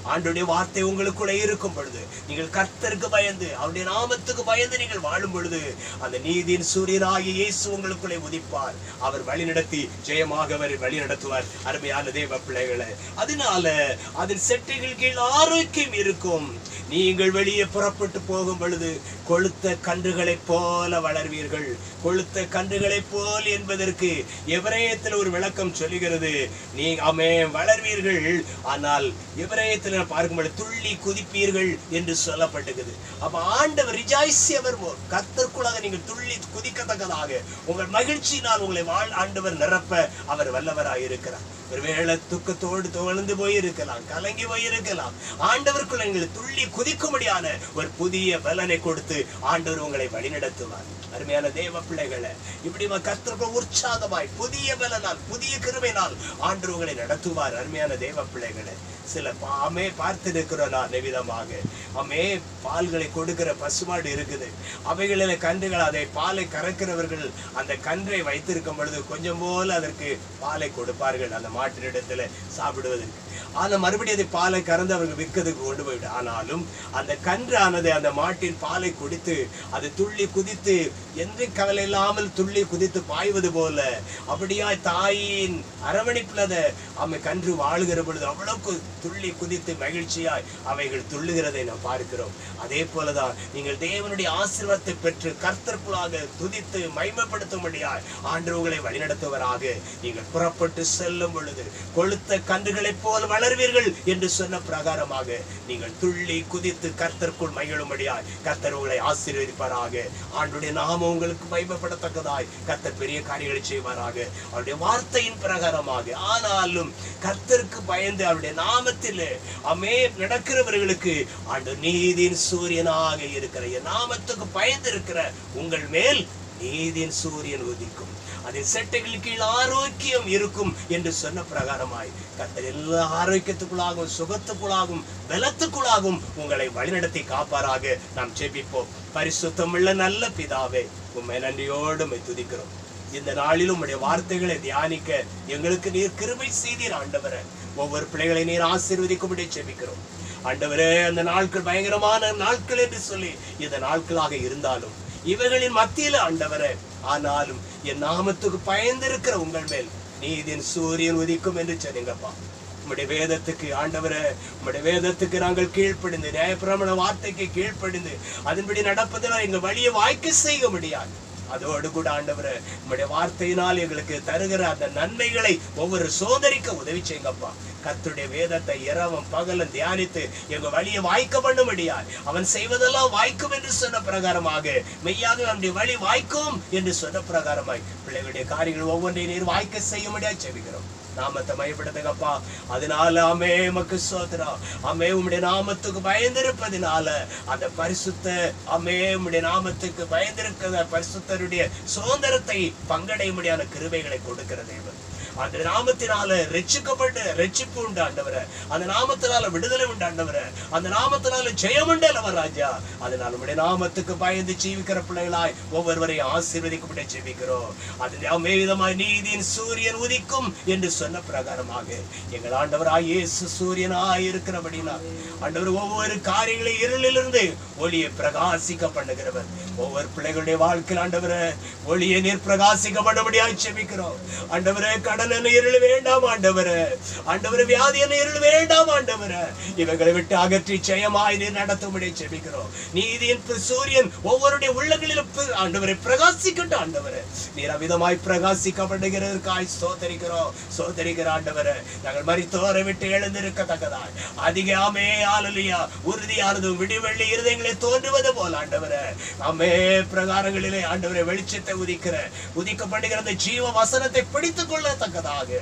ஆண்டவருடைய வார்த்தை உங்களுக்குள்ளே இருக்கும் பொழுது, நீங்கள் கர்த்தருக்கு பயந்து அவருடைய நாமத்துக்கு பயந்து நீங்கள் வாழும் பொழுது, அந்த நீதியின் சூரியனாகிய இயேசு உங்களுக்குள்ளே உதிப்பார். அவர் வழிநடத்தி ஜெயமாக அவர் வழி நடத்துவார். அருமையான தேவ பிள்ளைகளை, அதனால அதன் செட்டைகள் கீழ் ஆரோக்கியம் இருக்கும். நீங்கள் வெளியே புறப்பட்டு போகும் பொழுது கொளுத்த கன்றுகளை போல வளர்வீர்கள். கொளுத்த கன்றுகளை போல் என்பதற்கு எபிரேயத்தில் ஒரு விளக்கம் சொல்லுகிறது. நீ ஆமே வளர்வீர்கள், ஆனால் எபிரேயத்தில் பார்க்கும்போது துள்ளி குதிப்பீர்கள் என்று சொல்லப்பட்டிருக்குது. அப்ப ஆண்டவர் ரிஜாய்சி அவர் கர்த்தருக்குள்ளாக நீங்கள் துள்ளி குதிக்கத்தக்கதாக உங்கள் மகிழ்ச்சியினால் உங்களை வாழ் ஆண்டவர் நிரப்ப அவர் வல்லவராக இருக்கிறார். ஒருவேளை துக்கத்தோடு தோழ்ந்து போயிருக்கலாம், கலங்கி போயிருக்கலாம். ஆண்டவருக்குள்ள நீங்கள் துள்ளி குதிக்கும்படியான ஒரு புதிய பலனை கொடுத்து ஆண்டவர் உங்களை வழிநடத்துவார். அருமையான தேவ பிள்ளைகளை, இப்படி கர்த்தருக்குள் உற்சாகமாய் புதிய பலனால் புதிய கிருபையினால் ஆண்டவர் உங்களை நடத்துவார். அருமையான தேவ பிள்ளைகளை, சில ஆமே பார்த்திருக்கிறோம் நான் விதமாக. ஆமே பால்களை கொடுக்கிற பசுமாடு இருக்குது. அவைகளில கன்றுகள் அதை பாலை கறக்கிறவர்கள் அந்த கன்றை வைத்திருக்கும் பொழுது கொஞ்சம் போல அதற்கு பாலை கொடுப்பார்கள் அந்த மாட்டினிடத்துல சாப்பிடுவதற்கு. ஆனா மறுபடியும் அதை பாலை கறந்து அவர்கள் விற்கிறதுக்கு கொண்டு போயிட்டு, ஆனாலும் அந்த கன்றானது அந்த மாட்டின் பாலை குடித்து அது துள்ளி குதித்து எந்த கவலை இல்லாமல் துள்ளி குதித்து பாய்வது போல அப்படியாய் தாயின் அரவணைப்புல அவை கன்று வாழுகிற பொழுது அவ்வளவுக்கு துள்ளி குதித்து மகிழ்ச்சியாய் அவைகள் துள்ளுகிறதை நாம் பார்க்கிறோம். அதே போலதான் நீங்கள் தேவனுடைய ஆசீர்வாதத்தை பெற்று கர்த்தருக்குள்ளாக துதித்து மகிமைப்படுத்தும்படியாய் ஆண்டவர் உங்களை வழிநடத்துவராக நீங்கள் புறப்பட்டு செல்லும் பொழுது கொளுத்த கன்றுகளை போல் வளர்வீர்கள் என்று சொன்ன பிரகாரமாக நீங்கள் துள்ளி குதித்து கர்த்தருக்குள் மகிழும்படியாய் கர்த்தர் உங்களை ஆசீர்வதிப்பாராக. ஆண்டுடைய நாமம் உங்களுக்கு மகிமைப்படத்தக்கதாய் கர்த்தர் பெரிய காரியங்களை செய்வாராக அவருடைய வார்த்தையின் பிரகாரமாக. ஆனாலும் கர்த்தருக்கு பயந்து அவருடைய நாமத்திலே அமே நடக்கிறவர்களுக்கு ஆண்டவர் நீதியின் சூரியனாக இருக்கிற நாமத்துக்கு பயந்து இருக்கிற உங்கள் மேல் நீதியின் சூரியன் உதிக்கும். அதன் செட்டைகள் கீழ் ஆரோக்கியம் இருக்கும் என்று சொன்ன பிரகாரமாய் கர்த்தர் எல்லா ஆரோக்கியத்துக்குள்ளாகவும் சுகத்துக்குள்ளாகவும் பலத்துக்குள்ளாகவும் உங்களை வழிநடத்தி காப்பாராக. நாம் ஜெபிப்போம். பரிசுத்தமுள்ள நல்ல பிதாவே, உம்மை நன்றியோடு உம்மை துதிக்கிறோம். இந்த நாளிலும் உம்முடைய வார்த்தைகளை தியானிக்க எங்களுக்கு நீர் கிருபை செய்தீர் ஆண்டவரே. ஒவ்வொரு பிள்ளைகளை நீர் ஆசீர்வதிக்கும்படி ஜெபிக்கிறோம் ஆண்டவரே. அந்த நாட்கள் பயங்கரமான நாட்கள் என்று சொல்லி இந்த நாட்களாக இருந்தாலும் இவைகளின் மத்தியில ஆண்டவரே, ஆனாலும் என் நாமத்துக்கு பயந்திருக்கிற உங்கள் மேல் நீதியின் சூரியன் உதிக்கும் என்று சொன்னீங்கப்பா. உம்முடைய வேதத்துக்கு ஆண்டவரே, உம்முடைய வேதத்துக்கு நாங்கள் கீழ்ப்படிந்து நியாயப்பிரமாண வார்த்தைக்கு கீழ்ப்படிந்து அதன்படி நடப்பதனால் எங்க வழியை வாய்க்க செய்ய முடியாது. அதோடு கூட ஆண்டவரே, உம்முடைய வார்த்தையினால் எங்களுக்கு தருகிற அந்த நன்மைகளை ஒவ்வொரு சோதரிக்க உதவி செய்யுங்கப்பா. கர்த்தருடைய வேதத்தை இரவும் பகலும் தியானித்து எங்க வழியை வாய்க்க பண்ணும்படியாய் அவன் செய்வதெல்லாம் வாய்க்கும் என்று சொன்ன பிரகாரமாக மெய்யாக நம்முடைய வழி வாய்க்கும் என்று சொன்ன பிரகாரமாய் பிள்ளைகளுடைய காரியங்கள் ஒவ்வொன்றையும் நீர் வாய்க்க செய்ய முடியாது செபிக்கிறோம். நாமத்தை மயப்படுத்துங்கப்பா. அதனால அமே மக்கு சோதரா அமே உம்முடைய நாமத்துக்கு பயந்திருப்பதினால அந்த பரிசுத்த அமே உம்முடைய நாமத்துக்கு பயந்திருக்கிற பரிசுத்தருடைய சுதந்திரத்தை பங்கடைய முடியாத கிருபைகளை கொடுக்கிற தேவன். அந்த நாமத்தினால ரட்சிக்கப்பட்டு ரட்சிப்பு உண்டு ஆண்டவரே. அந்த நாமத்தினால விடுதலை உண்டு ஆண்டவரே. அந்த நாமத்தினால ஜெயம் உண்டு அல்லவா ராஜா. அதனால உம்முடைய நாமத்துக்கு பயந்து ஜீவிக்கிற பிள்ளைகளாய் ஒவ்வொருவரையும் ஆசீர்வதிக்கப்பட்டு ஜெபிக்கிறோம். அது விதமாய் நீதியின் சூரியன் உதிக்கும் என்று சொன்ன பிரகாரமாக எங்கள் ஆண்டவராய் இயேசு சூரியனாய் இருக்கிறபடினா ஆண்டவர் ஒவ்வொரு காரியங்களை இருளிலிருந்து ஒளியை பிரகாசிக்க பண்ணுகிறவர். ஒவ்வொரு பிள்ளைகளுடைய வாழ்க்கையில் ஆண்டவரே ஒளியை நீர் பிரகாசிக்க பண்ணும்படியாய் ஜெபிக்கிறோம் ஆண்டவரே. கடன் இருள் வேண்டாம் ஆண்டவரே. ஆண்டவரே வியாதி என்ன இருள் வேண்டாம் ஆண்டவரே. இவங்களை விட்டு அகற்றி ஜெயமாய் நீர் நடத்தும்படி ஜெபிக்கிறோம். நீதியின் சூரியன் ஒவ்வொருடைய உள்ளங்களிலும் ஆண்டவரை பிரகாசிக்கட்டும் ஆண்டவரே. நீர் அவிதமாய் பிரகாசிக்கப்படுகிறதற்காய் சோதரிக்கிறோம் சோதரிக்கிற ஆண்டவரே. நாங்கள் மரித்தோரை விட்டு எழுந்திருக்கத்தக்கதாய் அதிக ஆமே ஹல்லேலூயா உறுதியானதும் விடிவெள்ளி இருதயங்களை தோன்றுவது போல ஆண்டவரே ஆமே பிரகாரங்களிலே ஆண்டவரே வெளிச்சத்தை உதிக்கிற உதிக்கப்படுகிற அந்த ஜீவ வசனத்தை பிடித்துக் கொள்ளத்தக்கதாக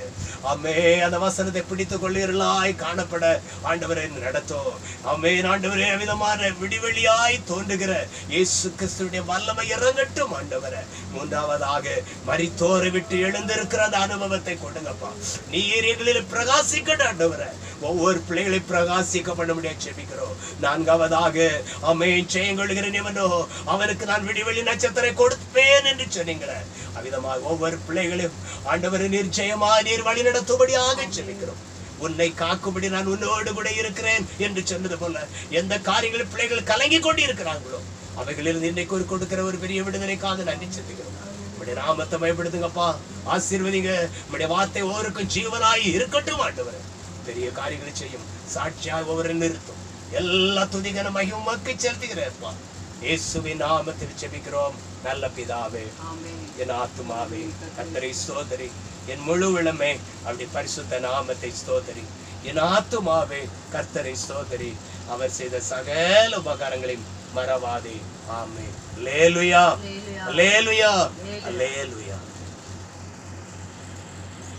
ஆமே அந்த வசனத்தை பிடித்துக் கொள்ளீர்களாய் காணப்பட ஆண்டவரை நடத்தும். ஆமே ஆண்டவரே விதமான விடிவெளியாய் தோன்றுகிற இயேசு கிறிஸ்துவின் வல்லமை இறங்கட்டும் ஆண்டவரே. மூன்றாவதாக மரித்தோரை விட்டு எழுந்திருக்கிற அந்த அனுபவத்தை கொடுங்கப்பா. நீர் எங்களில் பிரகாசிக்கட்டும் ஆண்டவரே. ஒவ்வொரு பிள்ளைகளை பிரகாசிக்க பண்ண முடியாது ஜெபிக்கிறோம். நான்காவதாக ஆமே ஜெயங்கொள்கிற நிவனோ அவனுக்கு நான் விடிவெளி நட்சத்திரம் கொடுப்பேன் என்று சொன்னீங்களே. அவ்விதமாக ஒவ்வொரு பிள்ளைகளையும் ஆண்டவரை நீர் ஜெயமா நீர் வழி நடத்தும்படியாக ஜெபிக்கிறோம். உன்னை காக்கும்படி நான் உன்னோடு கூட இருக்கிறேன் என்று சொன்னது போல எந்த காரியங்கள் பிள்ளைகள் கலங்கி கொண்டு இருக்கிறாங்களோ அவைகளிலிருந்து இன்னைக்கு ஒரு கொடுக்கிற ஒரு பெரிய விடுதலைக்காக நன்றி செலுத்துகிறோம். உம்முடைய நாமத்தை பயன்படுத்துங்கப்பா, ஆசீர்வதிங்க. உம்முடைய வார்த்தை ஒவ்வொருக்கும் ஜீவனாய் இருக்கட்டும் ஆண்டவரே. பெரிய காரியங்களை செய்யும், சாட்சியாக ஒவ்வொரு நிறுத்தும். எல்லா துதிகன மகிமை உமக்கு செலுத்துகிறேன்ப்பா. இயேசுவின் நாமத்தில் ஜெபிக்கிறோம் நல்ல பிதாவே. என் ஆத்துமாவே கர்த்தரை ஸ்தோத்திரி, என் முழு இளமே அப்படி பரிசுத்த நாமத்தை ஸ்தோத்திரி. என் ஆத்துமாவே கர்த்தரை ஸ்தோத்திரி, அவர் செய்த சகல உபகாரங்களையும் மறவாதே. ஆமென். அல்லேலூயா, அல்லேலூயா, அல்லேலூயா.